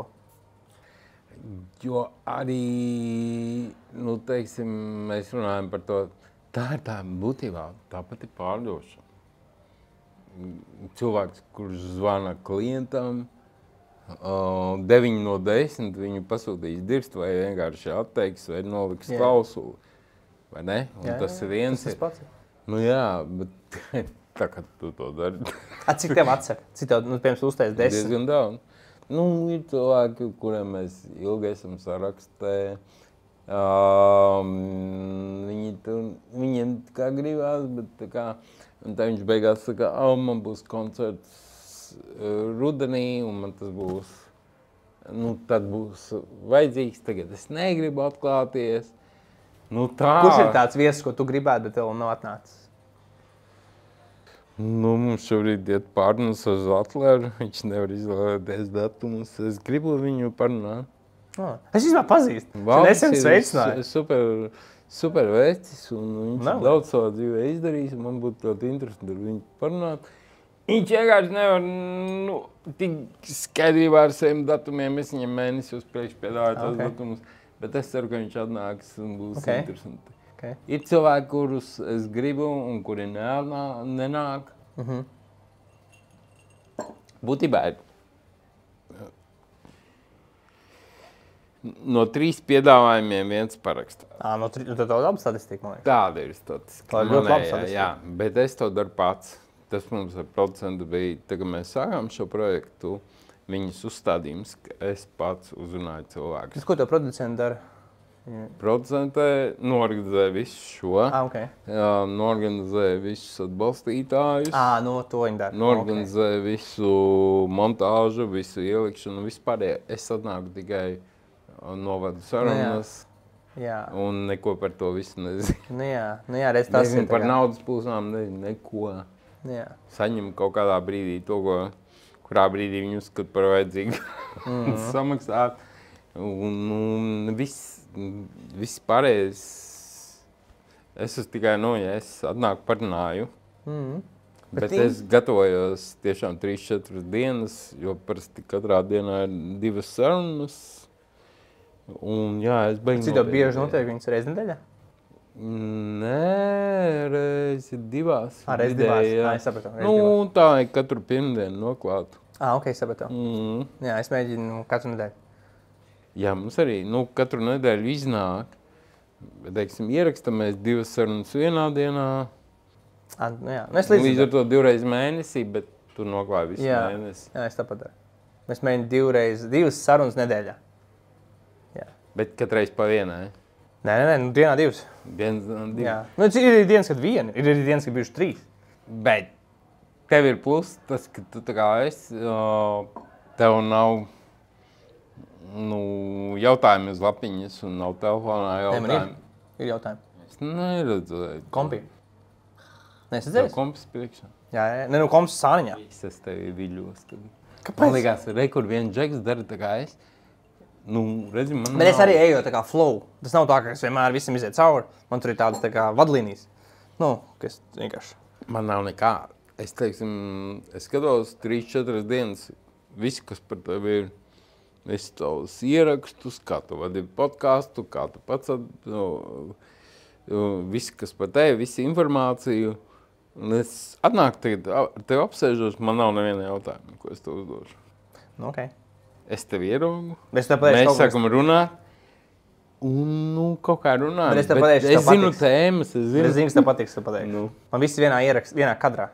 Jo arī, nu, teiksim, mēs runājam par to, tā ir tā būtībā, tā pati pārdošana. Cilvēks, kurš zvana klientam, uh, deviņi no desmit viņu pasūtīs dirst vai vienkārši atteiks vai noliks Jā. klausuli. Vai ne? Un Jā, tas jā, ir viens. Tas tas pats. Nu jā, bet tā kā tu to dari. A, cik tev atsaka? Cik tev, nu, piemēram, uztais desmit? Diezgan daudz. Nu, ir cilvēki, kuriem mēs ilgi esam sarakstē. Um, viņi tur, viņiem kā gribās, bet tā kā, un tā viņš beigās saka, oh, man būs koncerts uh, rudenī, un man tas būs, nu, tad būs vajadzīgs, tagad es negribu atklāties. Nu, tā. Kurš ir tāds viesis, ko tu gribētu, bet tev nav atnācis? Nu, mums šobrīd iet pārunas uz Atleru, viņš nevar izvēlēties datumus. Es gribu viņu parunāt. Oh. Es īstenībā pazīstu. Valdis Nesen ir sveicināju. su- Super, super vecis, un viņš Nav. ir daudz savā dzīvē izdarījis, un man būtu ļoti interesanti ar viņu parunāt. Viņš vienkārši nevar, nu, tik skaidrībā ar saviem datumiem. Es viņam mēnesi uz priekšu piedāvāju tos Ok. datumus, bet es ceru, ka viņš atnāks un būs Ok. interesanti. Okay. Ir cilvēki, kurus es gribu un kuri nenā- nenāk. Mhm. Būtībā ir no trīs piedāvājumiem viens parakstā. Ā, no tri... Tad tev laba statistika, man liekas. Tāda ir statistika. Tā ir ļoti laba Manējā, statistika. jā, bet es to daru pats. Tas mums ar producentu bija, tā, kad mēs sākām šo projektu, viņas uzstādījums, ka es pats uzrunāju cilvēkus. Tas, ko tev producenti dara? Producentē norganizēja visu šo, Ah, ok. jā, norganizēja visus atbalstītājus, Ā, no to viņi dara. norganizēja visu montāžu, visu ielikšanu, vispār. Es atnāku tikai novadu sarunas Okay. Jā, un neko par to visu nezinu. nu jā, nu jā, redz tas Nezinu ir par tā kā- naudas plūsmām, nezinu neko. Jā. Saņem kaut kādā brīdī to, ko, kurā brīdī viņi uzskata par vajadzīgu Mhm. samaksāt. Un, un viss, viss pārējais, es esmu tikai, nu, ja es atnāku parunāju, Mhm. bet, Bet bet es gatavojos tiešām trīs, četras dienas, jo parasti katrā dienā ir divas sarunas. Un jā, es beigšu. Cik tev bieži notiek viņas reiz nedēļā? Nē, reizi divās. Ā, reizi vidēji, divās. jā. Ā, es sapratu, reizi Nu, divās. tā ir katru pirmdienu noklātu. Ah, ok, sapratu. Mm. Jā, es mēģinu katru nedēļu. Jā, mums arī, nu, katru nedēļu iznāk. Teiksim, ierakstāmies divas sarunas vienā dienā. Ah, nu, jā. Nu, es Līdz, līdz līdz ar to divreiz mēnesī, bet tu noklāji visu jā. mēnesi. Jā, es tāpat daru. Es mēģinu divreiz, divas sarunas nedēļā. Jā. Bet katreiz pa vienai. Nē, nē, nē, nu dienā divas. Viens, divi. Jā. Nu, ir arī dienas, kad viena, ir arī dienas, kad bijuši trīs. Bet tev ir plus tas, ka tu tā kā esi, uh, tev nav nu, jautājumi uz lapiņas un nav telefonā Nē, man ir, jautājumi. ir jautājumi. Es neredzu. Kompī. Nē, es Tev redzēju. kompas priekšā. Jā, jā, nē, nu komps sāniņā. Es tevi viļos. Tad. Kāpēc? Man liekas, re, kur viens džeks dara tā kā es. Nu, redzi, man Bet es nav. arī eju tā kā flow. Tas nav tā, ka es vienmēr visam iziet cauri. Man tur ir tādas tā kā vadlīnijas. Nu, kas vienkārši. Man nav nekā. Es teiksim, es skatos trīs, četras dienas. Viss, kas par tevi ir. Visus tavus ierakstus, kā tu vadi podcastu, kā tu pats, nu, viss, kas par tevi, visa informāciju. Un es atnāku tagad, ar tevi apsēžos, man nav neviena jautājuma, ko es tev uzdošu. Nu, ok. Es tevi ieraugu, Bet es tev pateikšu mēs kaut ko. sākam runāt, un, nu, kaut kā runājam. Bet es tev pateikšu, es tev zinu patiks. tēmas, es zinu. Es zinu, kas tev patiks, tev pateikšu. Nu. Man viss vienā ierakst, vienā kadrā.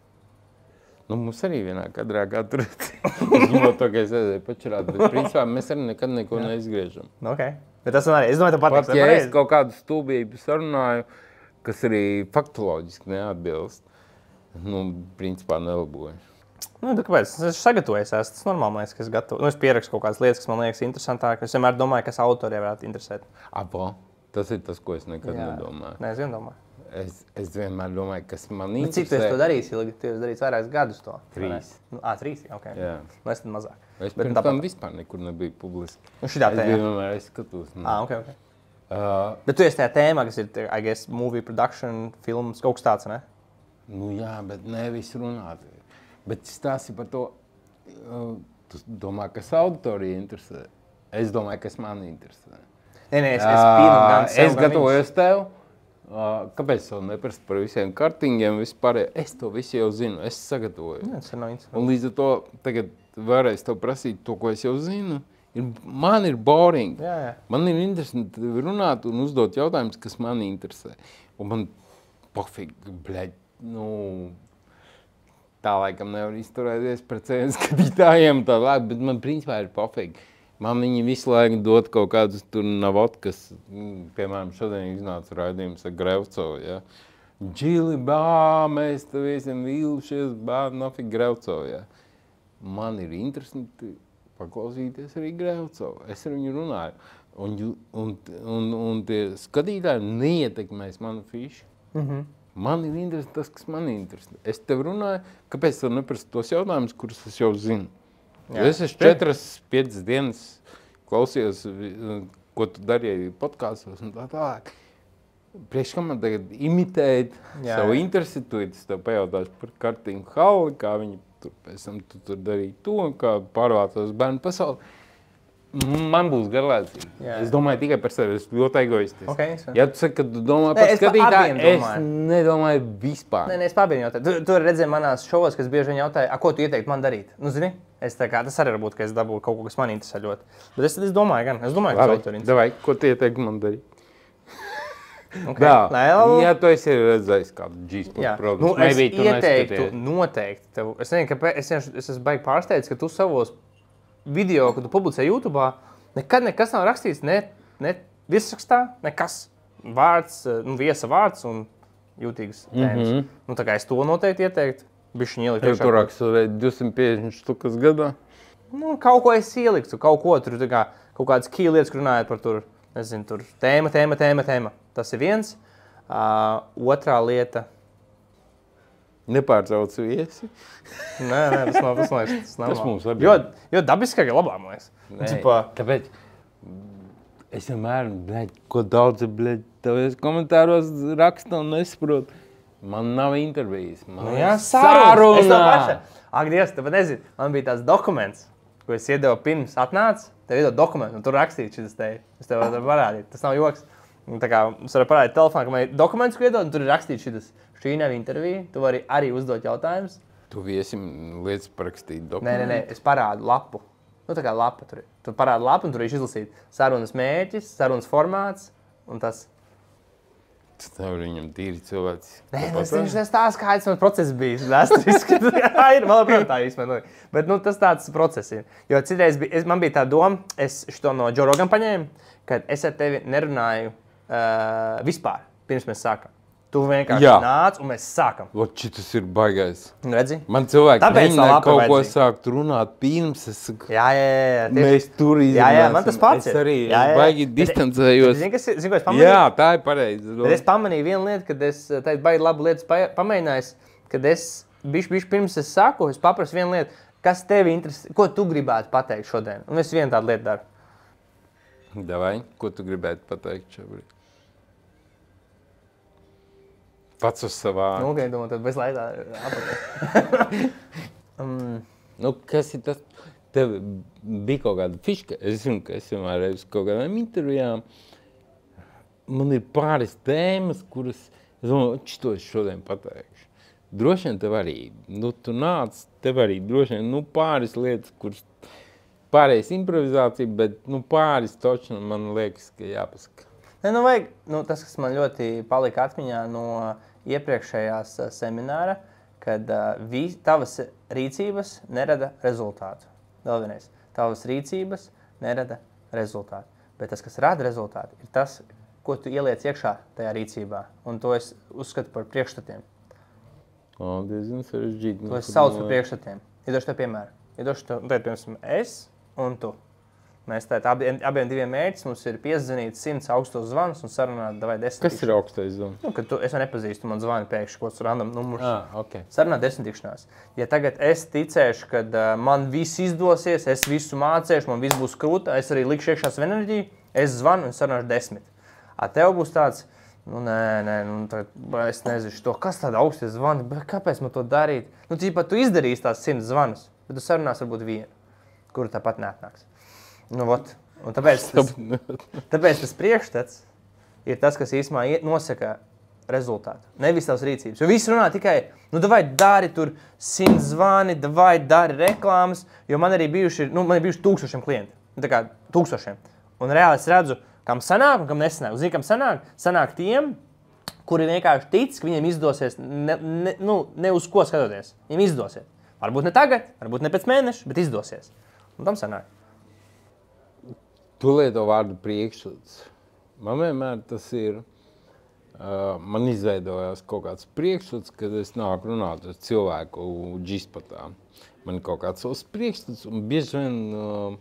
Nu, mums arī vienā kadrā kā tur ņemot to, ka es aizēju pačurāt, bet principā mēs arī nekad neko neizgriežam. Nu, ok. Bet tas man arī, es domāju, tev patiks. Pat, tev ja es pareizi. kaut kādu stulbību sarunāju, kas arī faktoloģiski neatbilst, nu, principā nelaboju. Nu, tā kāpēc? Es esmu sagatavojies, es, tas normāli, man liekas, ka es gatavoju. Nu, es pierakstu kaut kādas lietas, kas man liekas interesantāk. Es vienmēr domāju, kas autoriem varētu interesēt. Abo, tas ir tas, ko es nekad Jā. nedomāju. Nē, es vien domāju. Es, es vienmēr domāju, kas man Bet cik tu esi interesē. to darījis ilgi? Tu esi darījis vairākus gadus to. vai ne? Trīs. Nu, ā, trīs, ok. Jā. Nu, es tad mazāk. Es Bet pirms tāpat- tam vispār nekur nebiju publiski. Nu, šitā Es tēmā. biju vienmēr, es skatos. Nu. Ā, ok, ok. Uh, Bet tu esi tajā tēmā, kas ir, I guess, movie production, films, kaut kas tāds, ne? nu jā, bet nevis runāt. Bet stāsti par to, uh, tu domā, kas auditoriju interesē. Es domāju, kas man interesē. Nē, nē, es, es pīnu gan sev, es gan gatavojos tev. Uh, kāpēc tev neprasa par visiem kartingiem, vispār? Es to visu jau zinu, es sagatavoju. viņus. Jā, tas ir nav interesanti. Un līdz ar to tagad vēlreiz tev prasīt to, ko es jau zinu. Ir, man ir boring. Jā, jā. Man ir interesanti runāt un uzdot jautājumus, kas man interesē. Un man pofīgi, bļaļ, nu, tā laikam nevar izturēties pret saviem skatītājiem, tā labi, bet man principā ir pofīgi. Man viņi visu laiku dod kaut kādus tur navotkas, mm, piemēram, šodien iznāca raidījums ar Grevcovu, ja. Džili, bā, mēs te visiem vīlušies, bā, nafik Grevcovu, ja. Man ir interesanti paklausīties arī Grevcovu. Es ar viņu runāju. Un, ju- un, un, un tie skatītāji neietekmēs manu fišu. Mhm. Man ir interesanti tas, kas man ir interesanti. Es tev runāju, kāpēc tev neprasa tos jautājumus, kurus es jau zinu. Jā. Jo es esmu četras, piecas dienas klausījos, vi- ko tu darīji podkāstos un tā tālāk. Priekš kā man tagad imitēt Jā, savu jā. interesi, tu es tev pajautāšu par Kartingu Halli, kā viņi tur pēc tam tu tur darīja to, un kā pārvācās bērnu pasauli. Man būs garlaicīgi. Jā. Es domāju tikai par sevi, es ļoti egoistisks. Ok, es- Ja tu saki, ka tu domā Nē, par es pa skatītāju, abiem es domāju. nedomāju vispār. Nē, nē, es pabīju jautāju. Tu, tu redzēji manās šovos, kas bieži vien jautāja, a, ko tu ieteiktu man darīt? Nu, zini, es tā kā, tas arī var būt, ka es dabūju kaut ko, kas man interesē ļoti. Bet es, es domāju gan, es domāju, ka Labi, autori interesē. davai, ko tu ieteiktu man darīt? Okay. Jā, Nē, labi. ja tu esi redzējis kādu G-sport Jā, produktu, nu, es maybe tu ieteiktu neskaties. noteikti tev. Es nezinu, kāpēc, es, vienkārši- es esmu baigi pārsteigts, ka tu savos video, kad tu publicē YouTube, nekad nekas nav rakstīts, ne, ne virsrakstā, nekas. Vārds, eh, nu, viesa vārds un jūtīgas tēmas. Mhm. Nu, tā kā es to noteikti ieteiktu. Bišķiņ ielikt Tev iekšā. tur raksta divsimt piecdesmit štukas gadā. Nu, kaut ko es ieliktu, kaut ko tur, tā kā, kaut kādas key lietas, kur runājot par tur, nezinu, tur tēma, tēma, tēma, tēma. Tas ir viens. Uh, otrā lieta. Nepārtrauc viesi. Nē, nē, tas nav, tas nav, tas nav. Tas mums abi. Jo, jo dabiskāk ir labāk, man liekas. Nē, Cipā, Tāpēc es vienmēr, bļaļ, ko daudz, bļaļ, tev komentāros raksta un nesaprot. Man nav intervijas. Man nu, ir jā, saruna. Es to saruna. pašu. Ak, Dievs, tu pat nezini, man bija tāds dokuments, ko es iedevu pirms atnāc. Tev iedod dokumentu, un tur rakstīts šis te. Es tev varu parādīt. Tas nav joks. Un tā kā mums var parādīt telefonā, ka man ir dokuments, ko iedod, un tur ir rakstīts šitas. Šī nav intervija, tu vari arī uzdot jautājumus. Tu viesim lietas parakstīt dokumentu? Nē, nē, nē, es parādu lapu. Nu, tā kā lapa tur ir. Tu parādi lapu, un tur ir izlasīt sarunas mērķis, sarunas formāts, un tas. Tu nevar viņam tīri cilvēks. Nē, es viņš nestāst, kāds man process bijis. Vēsturiski. Jā, ir, man labprāt tā īstenībā. Bet, nu, tas tāds process ir. Jo citreiz bija, es, man bija tā doma, es šito no Joe Rogan paņēmu, kad es ar tevi nerunāju uh, vispār, pirms mēs sākam. Tu vienkārši Jā. nāc, un mēs sākam. Loči, tas ir baigais. Redzi? Man cilvēki Tāpēc mēģināja kaut ko sākt runāt pirms. Es saku, jā, jā, jā. Tieši. Mēs tur izrunāsim. Jā, jā, man tas pats ir. Es arī jā, jā. baigi distancējos. Zini, kas, zini, ko es pamanīju? Jā, tā ir pareizi. Bet es pamanīju vienu lietu, kad es teicu, baigi labu lietas pamēģinājis, kad es bišķi, bišķi pirms es saku, es paprasu vienu lietu, kas tevi interesē, ko tu gribētu pateikt šodien. Un es vienu tādu lietu daru. Davai, ko tu gribētu pateikt šobrīd? Pats uz savā. Nu, okay, domāju, tad bez laidā apakā. um. Nu, kas ir tas? Tev bija kaut kāda fiška. Es zinu, ka es vienmēr reiz kaut kādām intervijām. Man ir pāris tēmas, kuras, es domāju, šito es šodien pateikšu. Droši vien tev arī, nu, tu nāc, tev arī droši vien, nu, pāris lietas, kuras pārējais improvizācija, bet, nu, pāris točni man liekas, ka jāpasaka. Ne, nu, vajag, nu, tas, kas man ļoti palika atmiņā no iepriekšējās uh, semināra, kad uh, vis, tavas rīcības nerada rezultātu. Vēl vienreiz, tavas rīcības nerada rezultātu. Bet tas, kas rada rezultātu, ir tas, ko tu ieliec iekšā tajā rīcībā. Un to es uzskatu par priekšstatiem. O, diezgan sarežģīti. To es saucu par priekšstatiem. Iedošu tev piemēru. Iedošu tev, tad, piemēram, es un tu. Mēs tādā abiem, abiem diviem mērķis mums ir piezvanīt simts augstos zvanus un sarunāt davai desmit. Kas ir augstais zvans? Nu, kad tu, es jau nepazīstu, man zvani pēkšņi, ko tas random numurs. Ah, okay. Sarunāt desmit tikšanās. Ja tagad es ticēšu, kad uh, man viss izdosies, es visu mācēšu, man viss būs krūta, es arī likšu iekšā savu enerģiju, es zvanu un sarunāšu desmit. A tev būs tāds, nu nē, nē, nu tad es nezinu to, kas tāda augstie zvani, bet kāpēc man to darīt? Nu, tīpā tu izdarīsi tās simts zvanus, bet tu sarunās varbūt vienu, kuru tāpat neatnāks. Nu, ot. Un tāpēc tas, tāpēc tas priekšstats ir tas, kas īstenībā nosaka rezultātu. Nevis tavs rīcības. Jo visi runā tikai, nu, davai dari tur simt zvani, davai dari reklāmas, jo man arī bijuši, nu, man ir bijuši tūkstošiem klienti. Tā kā tūkstošiem. Un reāli es redzu, kam sanāk un kam nesanāk. Zini, kam sanāk? Sanāk tiem, kuri vienkārši tic, ka viņiem izdosies, ne, ne, nu, ne uz ko skatoties. Viņiem izdosies. Varbūt ne tagad, varbūt ne pēc mēneša, bet izdosies. Un tam sanāk. Tu lieto vārdu priekšstats. Man vienmēr tas ir, uh, man izveidojās kaut kāds priekšstats, kad es nāku runāt ar cilvēku džispatā. Man ir kaut kāds savs priekšstats, un bieži vien uh,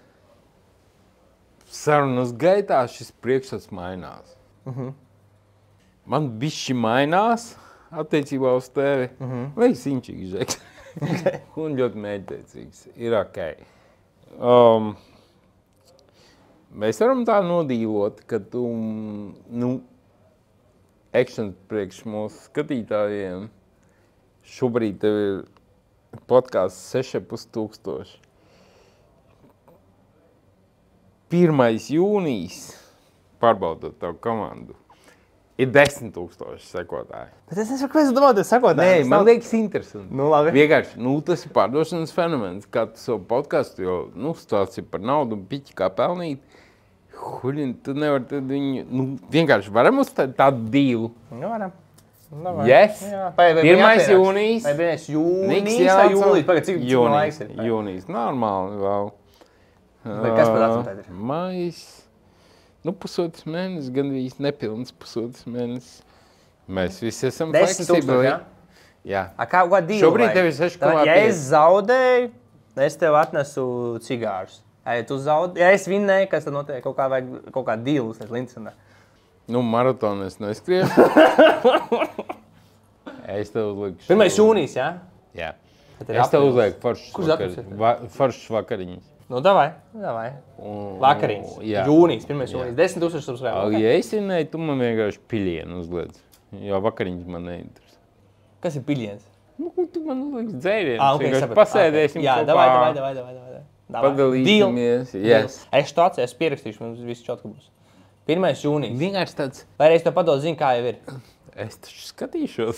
sarunas gaitā šis priekšstats mainās. Uh-huh. Man bišķi mainās attiecībā uz tevi. Uh-huh. Vajag siņķīgi žeks. Okay. Un ļoti mēģteicīgs. Ir ok. Um, Mēs varam tā nodīvot, ka tu, nu, action priekš mūsu skatītājiem, šobrīd tev ir podcasts seši ar pus tūkstoši. pirmais jūnijas, pārbaudot tavu komandu, ir desmit tūkstoši sekotāji. Bet es nesaku, ko es domāju, tas sekotāji. Nē, man liekas interesanti. Nu, labi. Vienkārši, nu, tas ir pārdošanas fenomens, kā tu savu podcastu, jo, nu, stāsts ir par naudu un piķi kā pelnīt. Huļin, tu nevar tad viņu, nu, vienkārši varam uzstāt tādu dīlu? Nu, varam. Nu, yes? Jā. Vai, vai pirmais jūnijas. Vai pirmais jūnijas vai jūnijas? Pagad, cik, cik laiks ir? Jūnijas, normāli vēl. Vai kas par atsmatēt ir? Mājas, nu, pusotras mēnesis, gandrīz nepilns pusotras mēnesis. Mēs visi esam fleksibli. Jā? Jā. A, kā, kā dīlu Šobrīd vai? tev ir seši komā pieci. Ja es zaudēju, es tev atnesu cigārus. Ja tu zaudēji, ja es vinnēju, kas tad notiek? Kaut kā vajag kaut kā dīlus, es lincenē. Nu, maratonu es neskrienu. Es tev uzlieku... pirmais jūnijas, jā? Jā. Es tev uzlieku foršas vakar... va foršas vakariņas. Nu, davai, davai. Un, vakariņas. Jā. Jūnijas, pirmais jūnijas. desmit tūkstoši subscribe. Okay. Ja es vinnēju, tu man vienkārši piļienu uzliec. Jo vakariņas man neinteresē. Kas ir piļiens? Nu, tu man uzlieks dzērienus. Ah, okay, vienkārši pasēdēsim okay. Jā, kopā. davai, davai, davai, davai, davai. Padalīsimies. Yes. Es to atceru, es pierakstīšu, mums viss čotku būs. pirmais jūnijas. Vienkārši tāds. Vai arī es tev padodu ziņu, kā jau ir? Es taču skatīšos.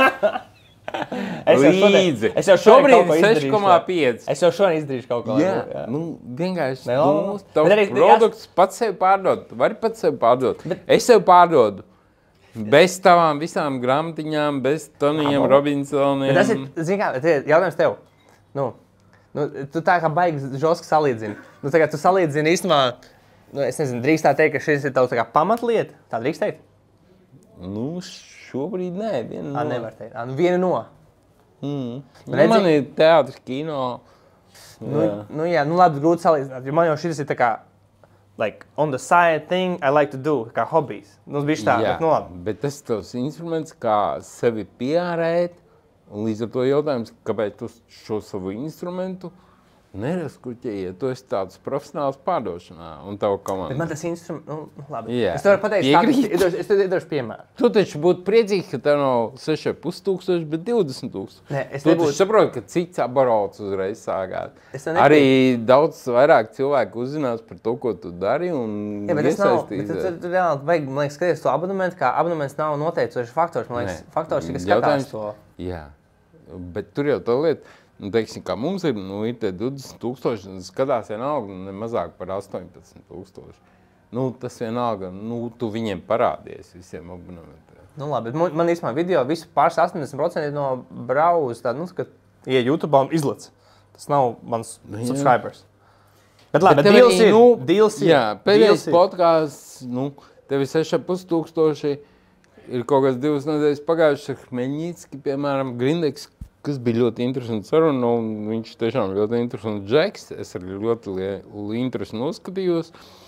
Es jau Līdzi. Es jau šobrīd seši komā pieci. Es jau šodien izdarīšu kaut ko. Jā, jā. Nu, vienkārši Nelabāk. nu, tavs Bet arī- produkts pats sev pārdod. Tu vari pats sev pārdot. Bet... Es sev pārdodu. Bez tavām visām grāmatiņām, bez Tonijiem, Robinsoniem. Bet tas ir, zini kā, tie jautājums tev. Nu, nu, tu tā kā baigi žoski salīdzini. Nu, tā kā tu salīdzini īstenībā, nu, es nezinu, drīkst tā teikt, ka šis ir tavs tā kā pamatlieta? Tā drīkst teikt? Nu, šobrīd nē, viena no. Ā, nevar teikt. Ā, nu, viena no. Mm. Nu, redzi- man ir teātris, kino. Nu, Jā. nu, jā, nu labi, grūti salīdzināt, jo man jau šis ir tā kā, like, on the side thing I like to do, kā hobijs. Nu, bišķi tā, Jā, bet nu labi. bet tas ir tavs instruments, kā sevi pierēt. Un līdz ar to jautājums, kāpēc tu šo savu instrumentu neraskuķē, ja tu esi tāds profesionāls pārdošanā un tavu Bet komandu. man tas instruments, nu, nu, labi. Jā. Es tev varu pateikt, tā, Piekrīt. es, es tev iedošu piemēru. Tu taču būtu priecīgs, ka tev nav seši ar pus tūkstoši, bet divdesmit tūkstoši. Nē, es Tu nebūtu- taču saproti, ka cits abarauts uzreiz sākāt. Es tev nepiekrītu. Arī daudz vairāk cilvēku uzzinās par to, ko tu dari un Jā, bet tas nav, bet iesaistīsies. tu, tu, tu reāli vajag, man liekas, skaties to abonementu, kā abonements nav noteicošs faktors. Man liekas, Nē. faktors ir, kas Jautājums- skatās to. Jā, bet tur jau tā lieta, nu, teiksim, kā mums ir, nu, ir tie divdesmit tūkstoši, un skatās vienalga ne mazāk par astoņpadsmit tūkstoši. Nu, tas vienalga, nu, tu viņiem parādies visiem abonementiem. Nu labi, bet man, man īstenībā video visu pāris astoņdesmit procenti no browse, tā, nu, ka, ja YouTube un izlec. Tas nav mans Nu, jā. subscribers. Bet labi, bet, tev deals arī, ir, nu, deals ir. Jā, pēdējais deals ir. podkāsts, nu, tev ir seši ar pus tūkstoši, ir kaut kāds divas nedēļas pagājušas ar Hmeļņicki, piemēram, Grindeks, kas bija ļoti interesants saruna, un viņš tiešām ļoti interesants džeks. Es arī ļoti lielu interesi noskatījos.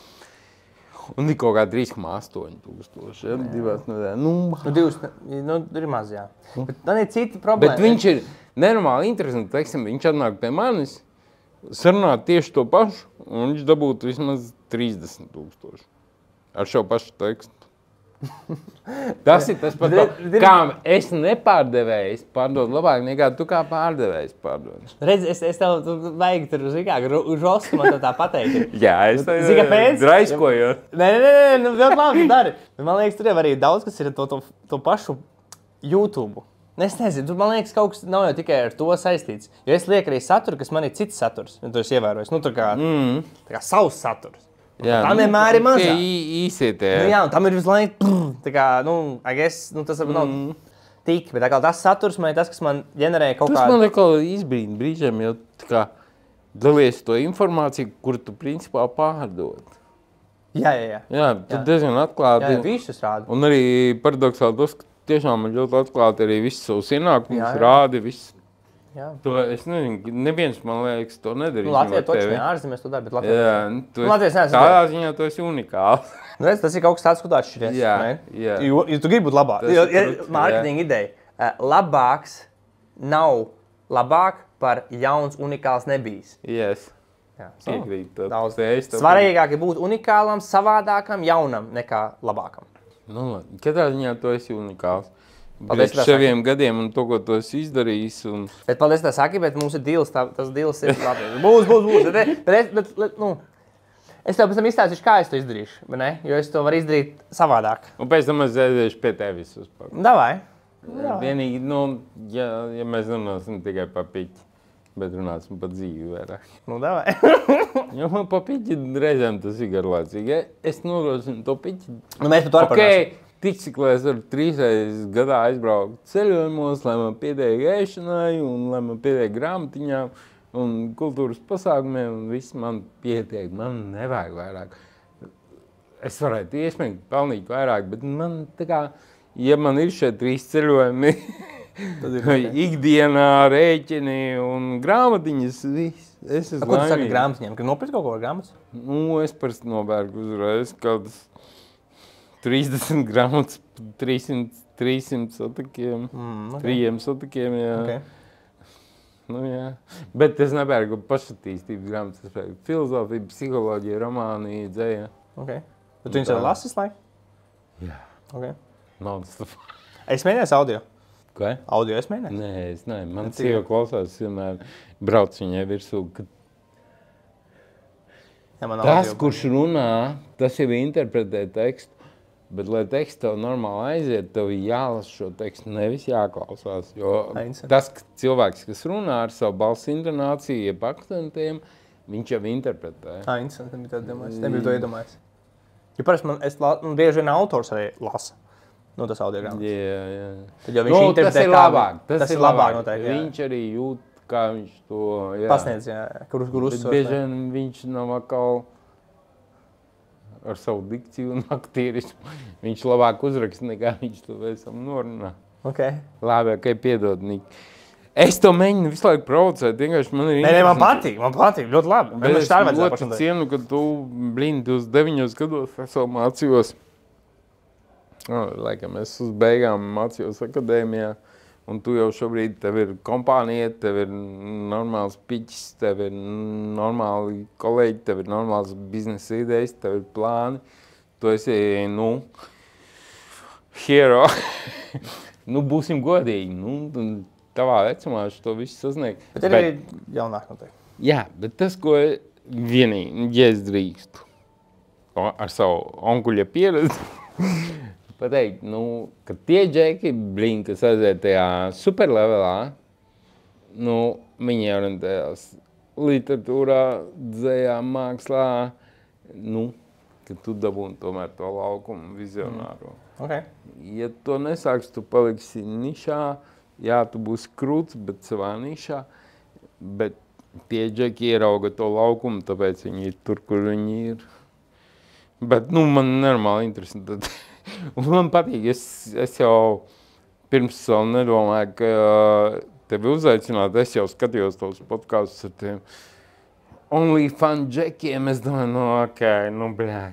Un ir kaut kā trīs komā astoņi tūkstoši, ja, divās nedēļas. Nu, Nu, divas, nu, ir maz, jā. Bet man ir cita problēma. bet viņš ir nenormāli interesants. Teiksim, viņš atnāk pie manis, sarunā tieši to pašu, un viņš dabūtu vismaz trīsdesmit tūkstoši ar šo pašu tekstu. Tas ir tas pats, Bet- kā es nepārdevējs pārdod labāk nekā tu kā pārdevējs pārdod. Redz, es, es tev tu vajag tur, zini kā, žoski man tev tā pateikt. Jā, es Zini, kāpēc? draiskojot. Nē, nē, nē, nē, nu, ļoti labi tu dari. Bet man liekas, tur jau arī daudz, kas ir to, to, to pašu YouTube. Ne, Es nezinu, tur man liekas, kaut kas nav jau tikai ar to saistīts. Jo es lieku arī saturu, kas man ir cits saturs. Ja tu esi ievērojis, nu, tā kā, mm. tā kā savs saturs. Jā, Tam vienmēr ir mazāk. Tie ī- īsie tie. Nu, jā, un tam ir visu laiku, prr, tā kā, nu, I guess, nu, tas varbūt Mm. nav tik, bet tā kā tas saturs man ir tas, kas man ģenerē kaut Tas kādu. man liekas izbrīna brīžiem, jo tā kā dalies to informāciju, kuru tu principā pārdod. Jā, jā, jā. Jā, tu Jā. diezgan atklāti. Jā, jā, visus rāda. Un arī paradoxāli tas, ka tiešām ir ļoti atklāti arī viss savus ienākumus, Jā, jā. rādi, viss. Jā. To es nezinu, neviens, man liekas, to nedarīs. Nu, Latvijā no toču tevi. ne, ārzemēs to dara, bet Latvijā. Jā, nu, tu Nu, esi- Latvijas neesmu tādā ziņā tu esi unikāls. Nu, redz, tas ir kaut kas tāds, ko tu atšķiries. Jā, ne? jā. Jo, jo tu gribi būt labāk. Tas Jo, ir ja, krūti, mārketinga ideja. Uh, labāks nav labāk par jauns, unikāls nebijis. Yes. Jā, so, Piekrīt. tev. daudz. Te es tev Svarīgāk ir būt unikālam, savādākam, jaunam nekā labākam. piekrītu. Nu, labi. Katrā ziņā tu esi unikāls. Paldies, Pēc ka tā saviem gadiem un to, ko tu esi izdarījis. Un... Bet paldies, tā saki, bet mums ir deals, tā, tas deals ir labi. Būs, būs, būs. Bet, bet, bet, bet, nu, es tev pēc tam izstāstīšu, kā es to izdarīšu, vai ne? Jo es to varu izdarīt savādāk. un pēc tam es aiziešu pie tevis uz pakaļ. Davai. Vienīgi, nu, ja, ja mēs runāsim tikai par piķi, bet runāsim par dzīvi vairāk. Nu, davai. Jo man pa piķi reizēm tas ir garlaicīgi. Ja es nodrošinu to piķi. Nu, mēs par to arī parunāsim. Ok, tik cik lai es varu trīs reizes gadā aizbraukt ceļojumos, lai man pietiek ēšanai un lai man pietiek grāmatiņām un kultūras pasākumiem un viss man pietiek. Man nevajag vairāk. Es varētu iespējams pelnīt vairāk, bet man tā kā, ja man ir šie trīs ceļojumi, ikdienā rēķini un grāmatiņas, viss. Es esmu Ko tu saki laimīgs. grāmatiņām? Kad nopirkt kaut ko ar grāmatas? Nu, es parasti nopērku uzreiz kādas trīsdesmit grāmatas, trīsimt, trīsimt satakiem, Mm, okay. trījiem satakiem, jā. Okay. Nu, jā. Bet es nepērku pašattīstības grāmatas, es pērku filozofiju, psiholoģiju, romāniju, dzēju. Okay. Bet tu viņus jau lasi visu laiku? Jā. Okay. Non-stop. Es mēģināju audio. Ko? Audio es mēģināju. Nē, es ne. Man Bet sieva klausās, vienmēr brauc viņai virsū, kad Ja, man Tas, audio- kurš runā, tas jau interpretē tekstu. Bet, lai teksts tev normāli aiziet, tev ir jālasa šo tekstu, nevis jāklausās. Jo Ainsa. tas ka cilvēks, kas runā ar savu balss intonāciju, jeb akcentiem, viņš jau interpretē. Ah, interesanti, nebija tā domājis. Nebija to iedomājies. Jo parasti man, es la- nu, bieži vien autors arī lasa. Nu, tas audiogrammas. Jā, jā. Tad jau viņš Nu, tas interpretē ir kā- labāk. Tas, tas ir labāk noteikti, jā. Viņš arī jūt, kā viņš to jā. Pasniedz, jā, kur, kur Bet uzsver. bieži vien viņš nav atkal ar savu dikciju un aktierismu. Viņš labāk uzraksta, nekā viņš to esam norunā. Ok. Labi, ok, piedod, Nik. Es to mēģinu visu laiku provocēt, vienkārši man ir Nē, nē, man interesanti. patīk, man patīk, ļoti labi. Bet Man es tā vajadzēja ļoti pašam cienu, ka tu, blin, tu uz deviņos gados es vēl mācījos. O, laikam, es uz beigām mācījos akadēmijā, un tu jau šobrīd, tev ir kompānija, tev ir normāls piķis, tev ir normāli kolēģi, tev ir normāls biznesa idejas, tev ir plāni. Tu esi, nu, hero. Nu, būsim godīgi, nu, tavā vecumā viņš to visu sasniegt. Bet ir arī jaunāk noteikti. Jā, bet tas, ko vienīgi, ja es drīkstu, o- ar savu onkuļa pieredzi, pateikt, nu, ka tie džeki, blin, kas aiziet tajā superlevelā, nu, viņi orientējās literatūrā, dzējā, mākslā, nu, ka tu dabūni tomēr to laukumu vizionāro. Ok. Ja to nesāks, tu paliksi nišā, jā, tu būsi krūts, bet savā nišā, bet tie džeki ierauga to laukumu, tāpēc viņi ir tur, kur viņi ir. Bet, nu, man normāli interesanti. Un man patīk, es, es jau pirms vēl nedomāju, ka tevi uzaicināt, es jau skatījos tos podkastus ar tiem only fun džekiem, es domāju, nu, ok, nu, bļāj.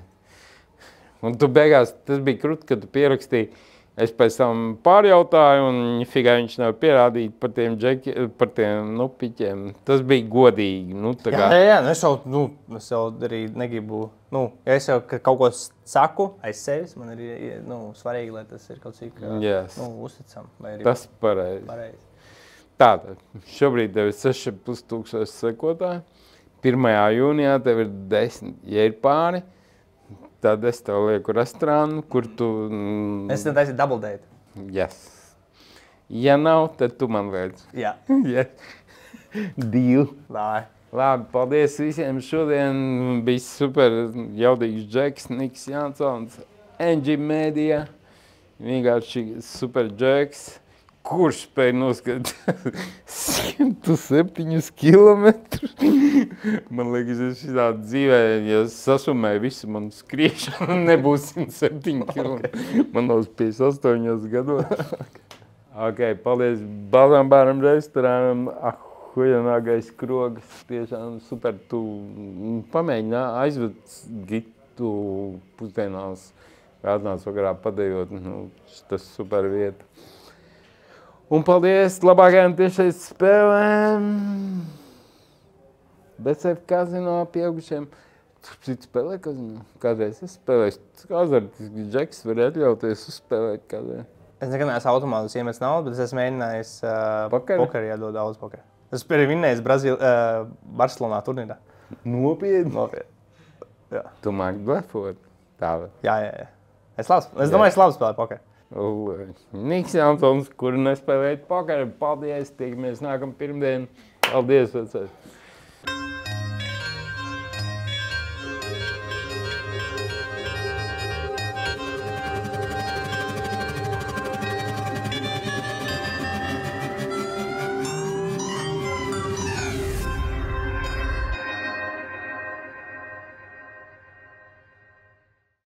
Un tu beigās, tas bija krut, kad tu pierakstīji, es pēc tam pārjautāju, un figā viņš nevar pierādīt par tiem džekiem, par tiem, nu, piķiem. Tas bija godīgi, nu, tā Jā, kā. jā, jā, nu es jau, nu, es jau arī negribu, nu, ja es jau ka kaut ko saku aiz sevis, man ir, nu, svarīgi, lai tas ir kaut cik, Yes. nu, uzticam. Vai arī Tas pareizi. pareizi. Tātad, šobrīd tev ir seši pus tūkstoši sekotāji. pirmajā jūnijā tev ir desmit. Ja ir pāri, tad es tev lieku restorānu, kur tu... Mm, Es tam taisīju double date. yes. Ja nav, tad tu man liec. Jā. yes. Deal. Lai. Labi, paldies visiem. Šodien bija super jaudīgs Džeks, Niks Jansons, N G Media. Vienkārši super Džeks, kurš spēja noskatīt simtu septiņus kilometrus. Man liekas, es šitā dzīvē, ja sasumēju visu manu skriešanu, nebūs simt septiņi kilometri. Man nav piecdesmit astoņos gados. Ok, paldies Baltām bērnam restorānam. Ah, hujanāgais krogas, tiešām super. Tu pamēģini aizved Gitu pusdienās, vai atnāc vakarā padējot. Nu, tas super vieta. Un paldies labākajām tiešais spēlēm. B C F kazino pieaugušiem. Tu spēlē kazino? Kādreiz es spēlēju. Azartisks Džeks var atļauties uzspēlēt kādreiz. Es nekad neesmu automātus iemetis naudu, bet es esmu mēģinājis uh, Pokeri? pokeri iedot daudz pokeri. Es arī vinnējis Brazil, uh, Barcelonā turnīrā. Nopietni? Nopietni. Jā. Tu māki blefot? Tā. Jā, jā, jā. Es, labs, es domāju, es labi spēlēju pokeri. Niks Jansons, kuru nespēlēt pokeri. Paldies, tiekamies nākamā pirmdien. Paldies, vecais.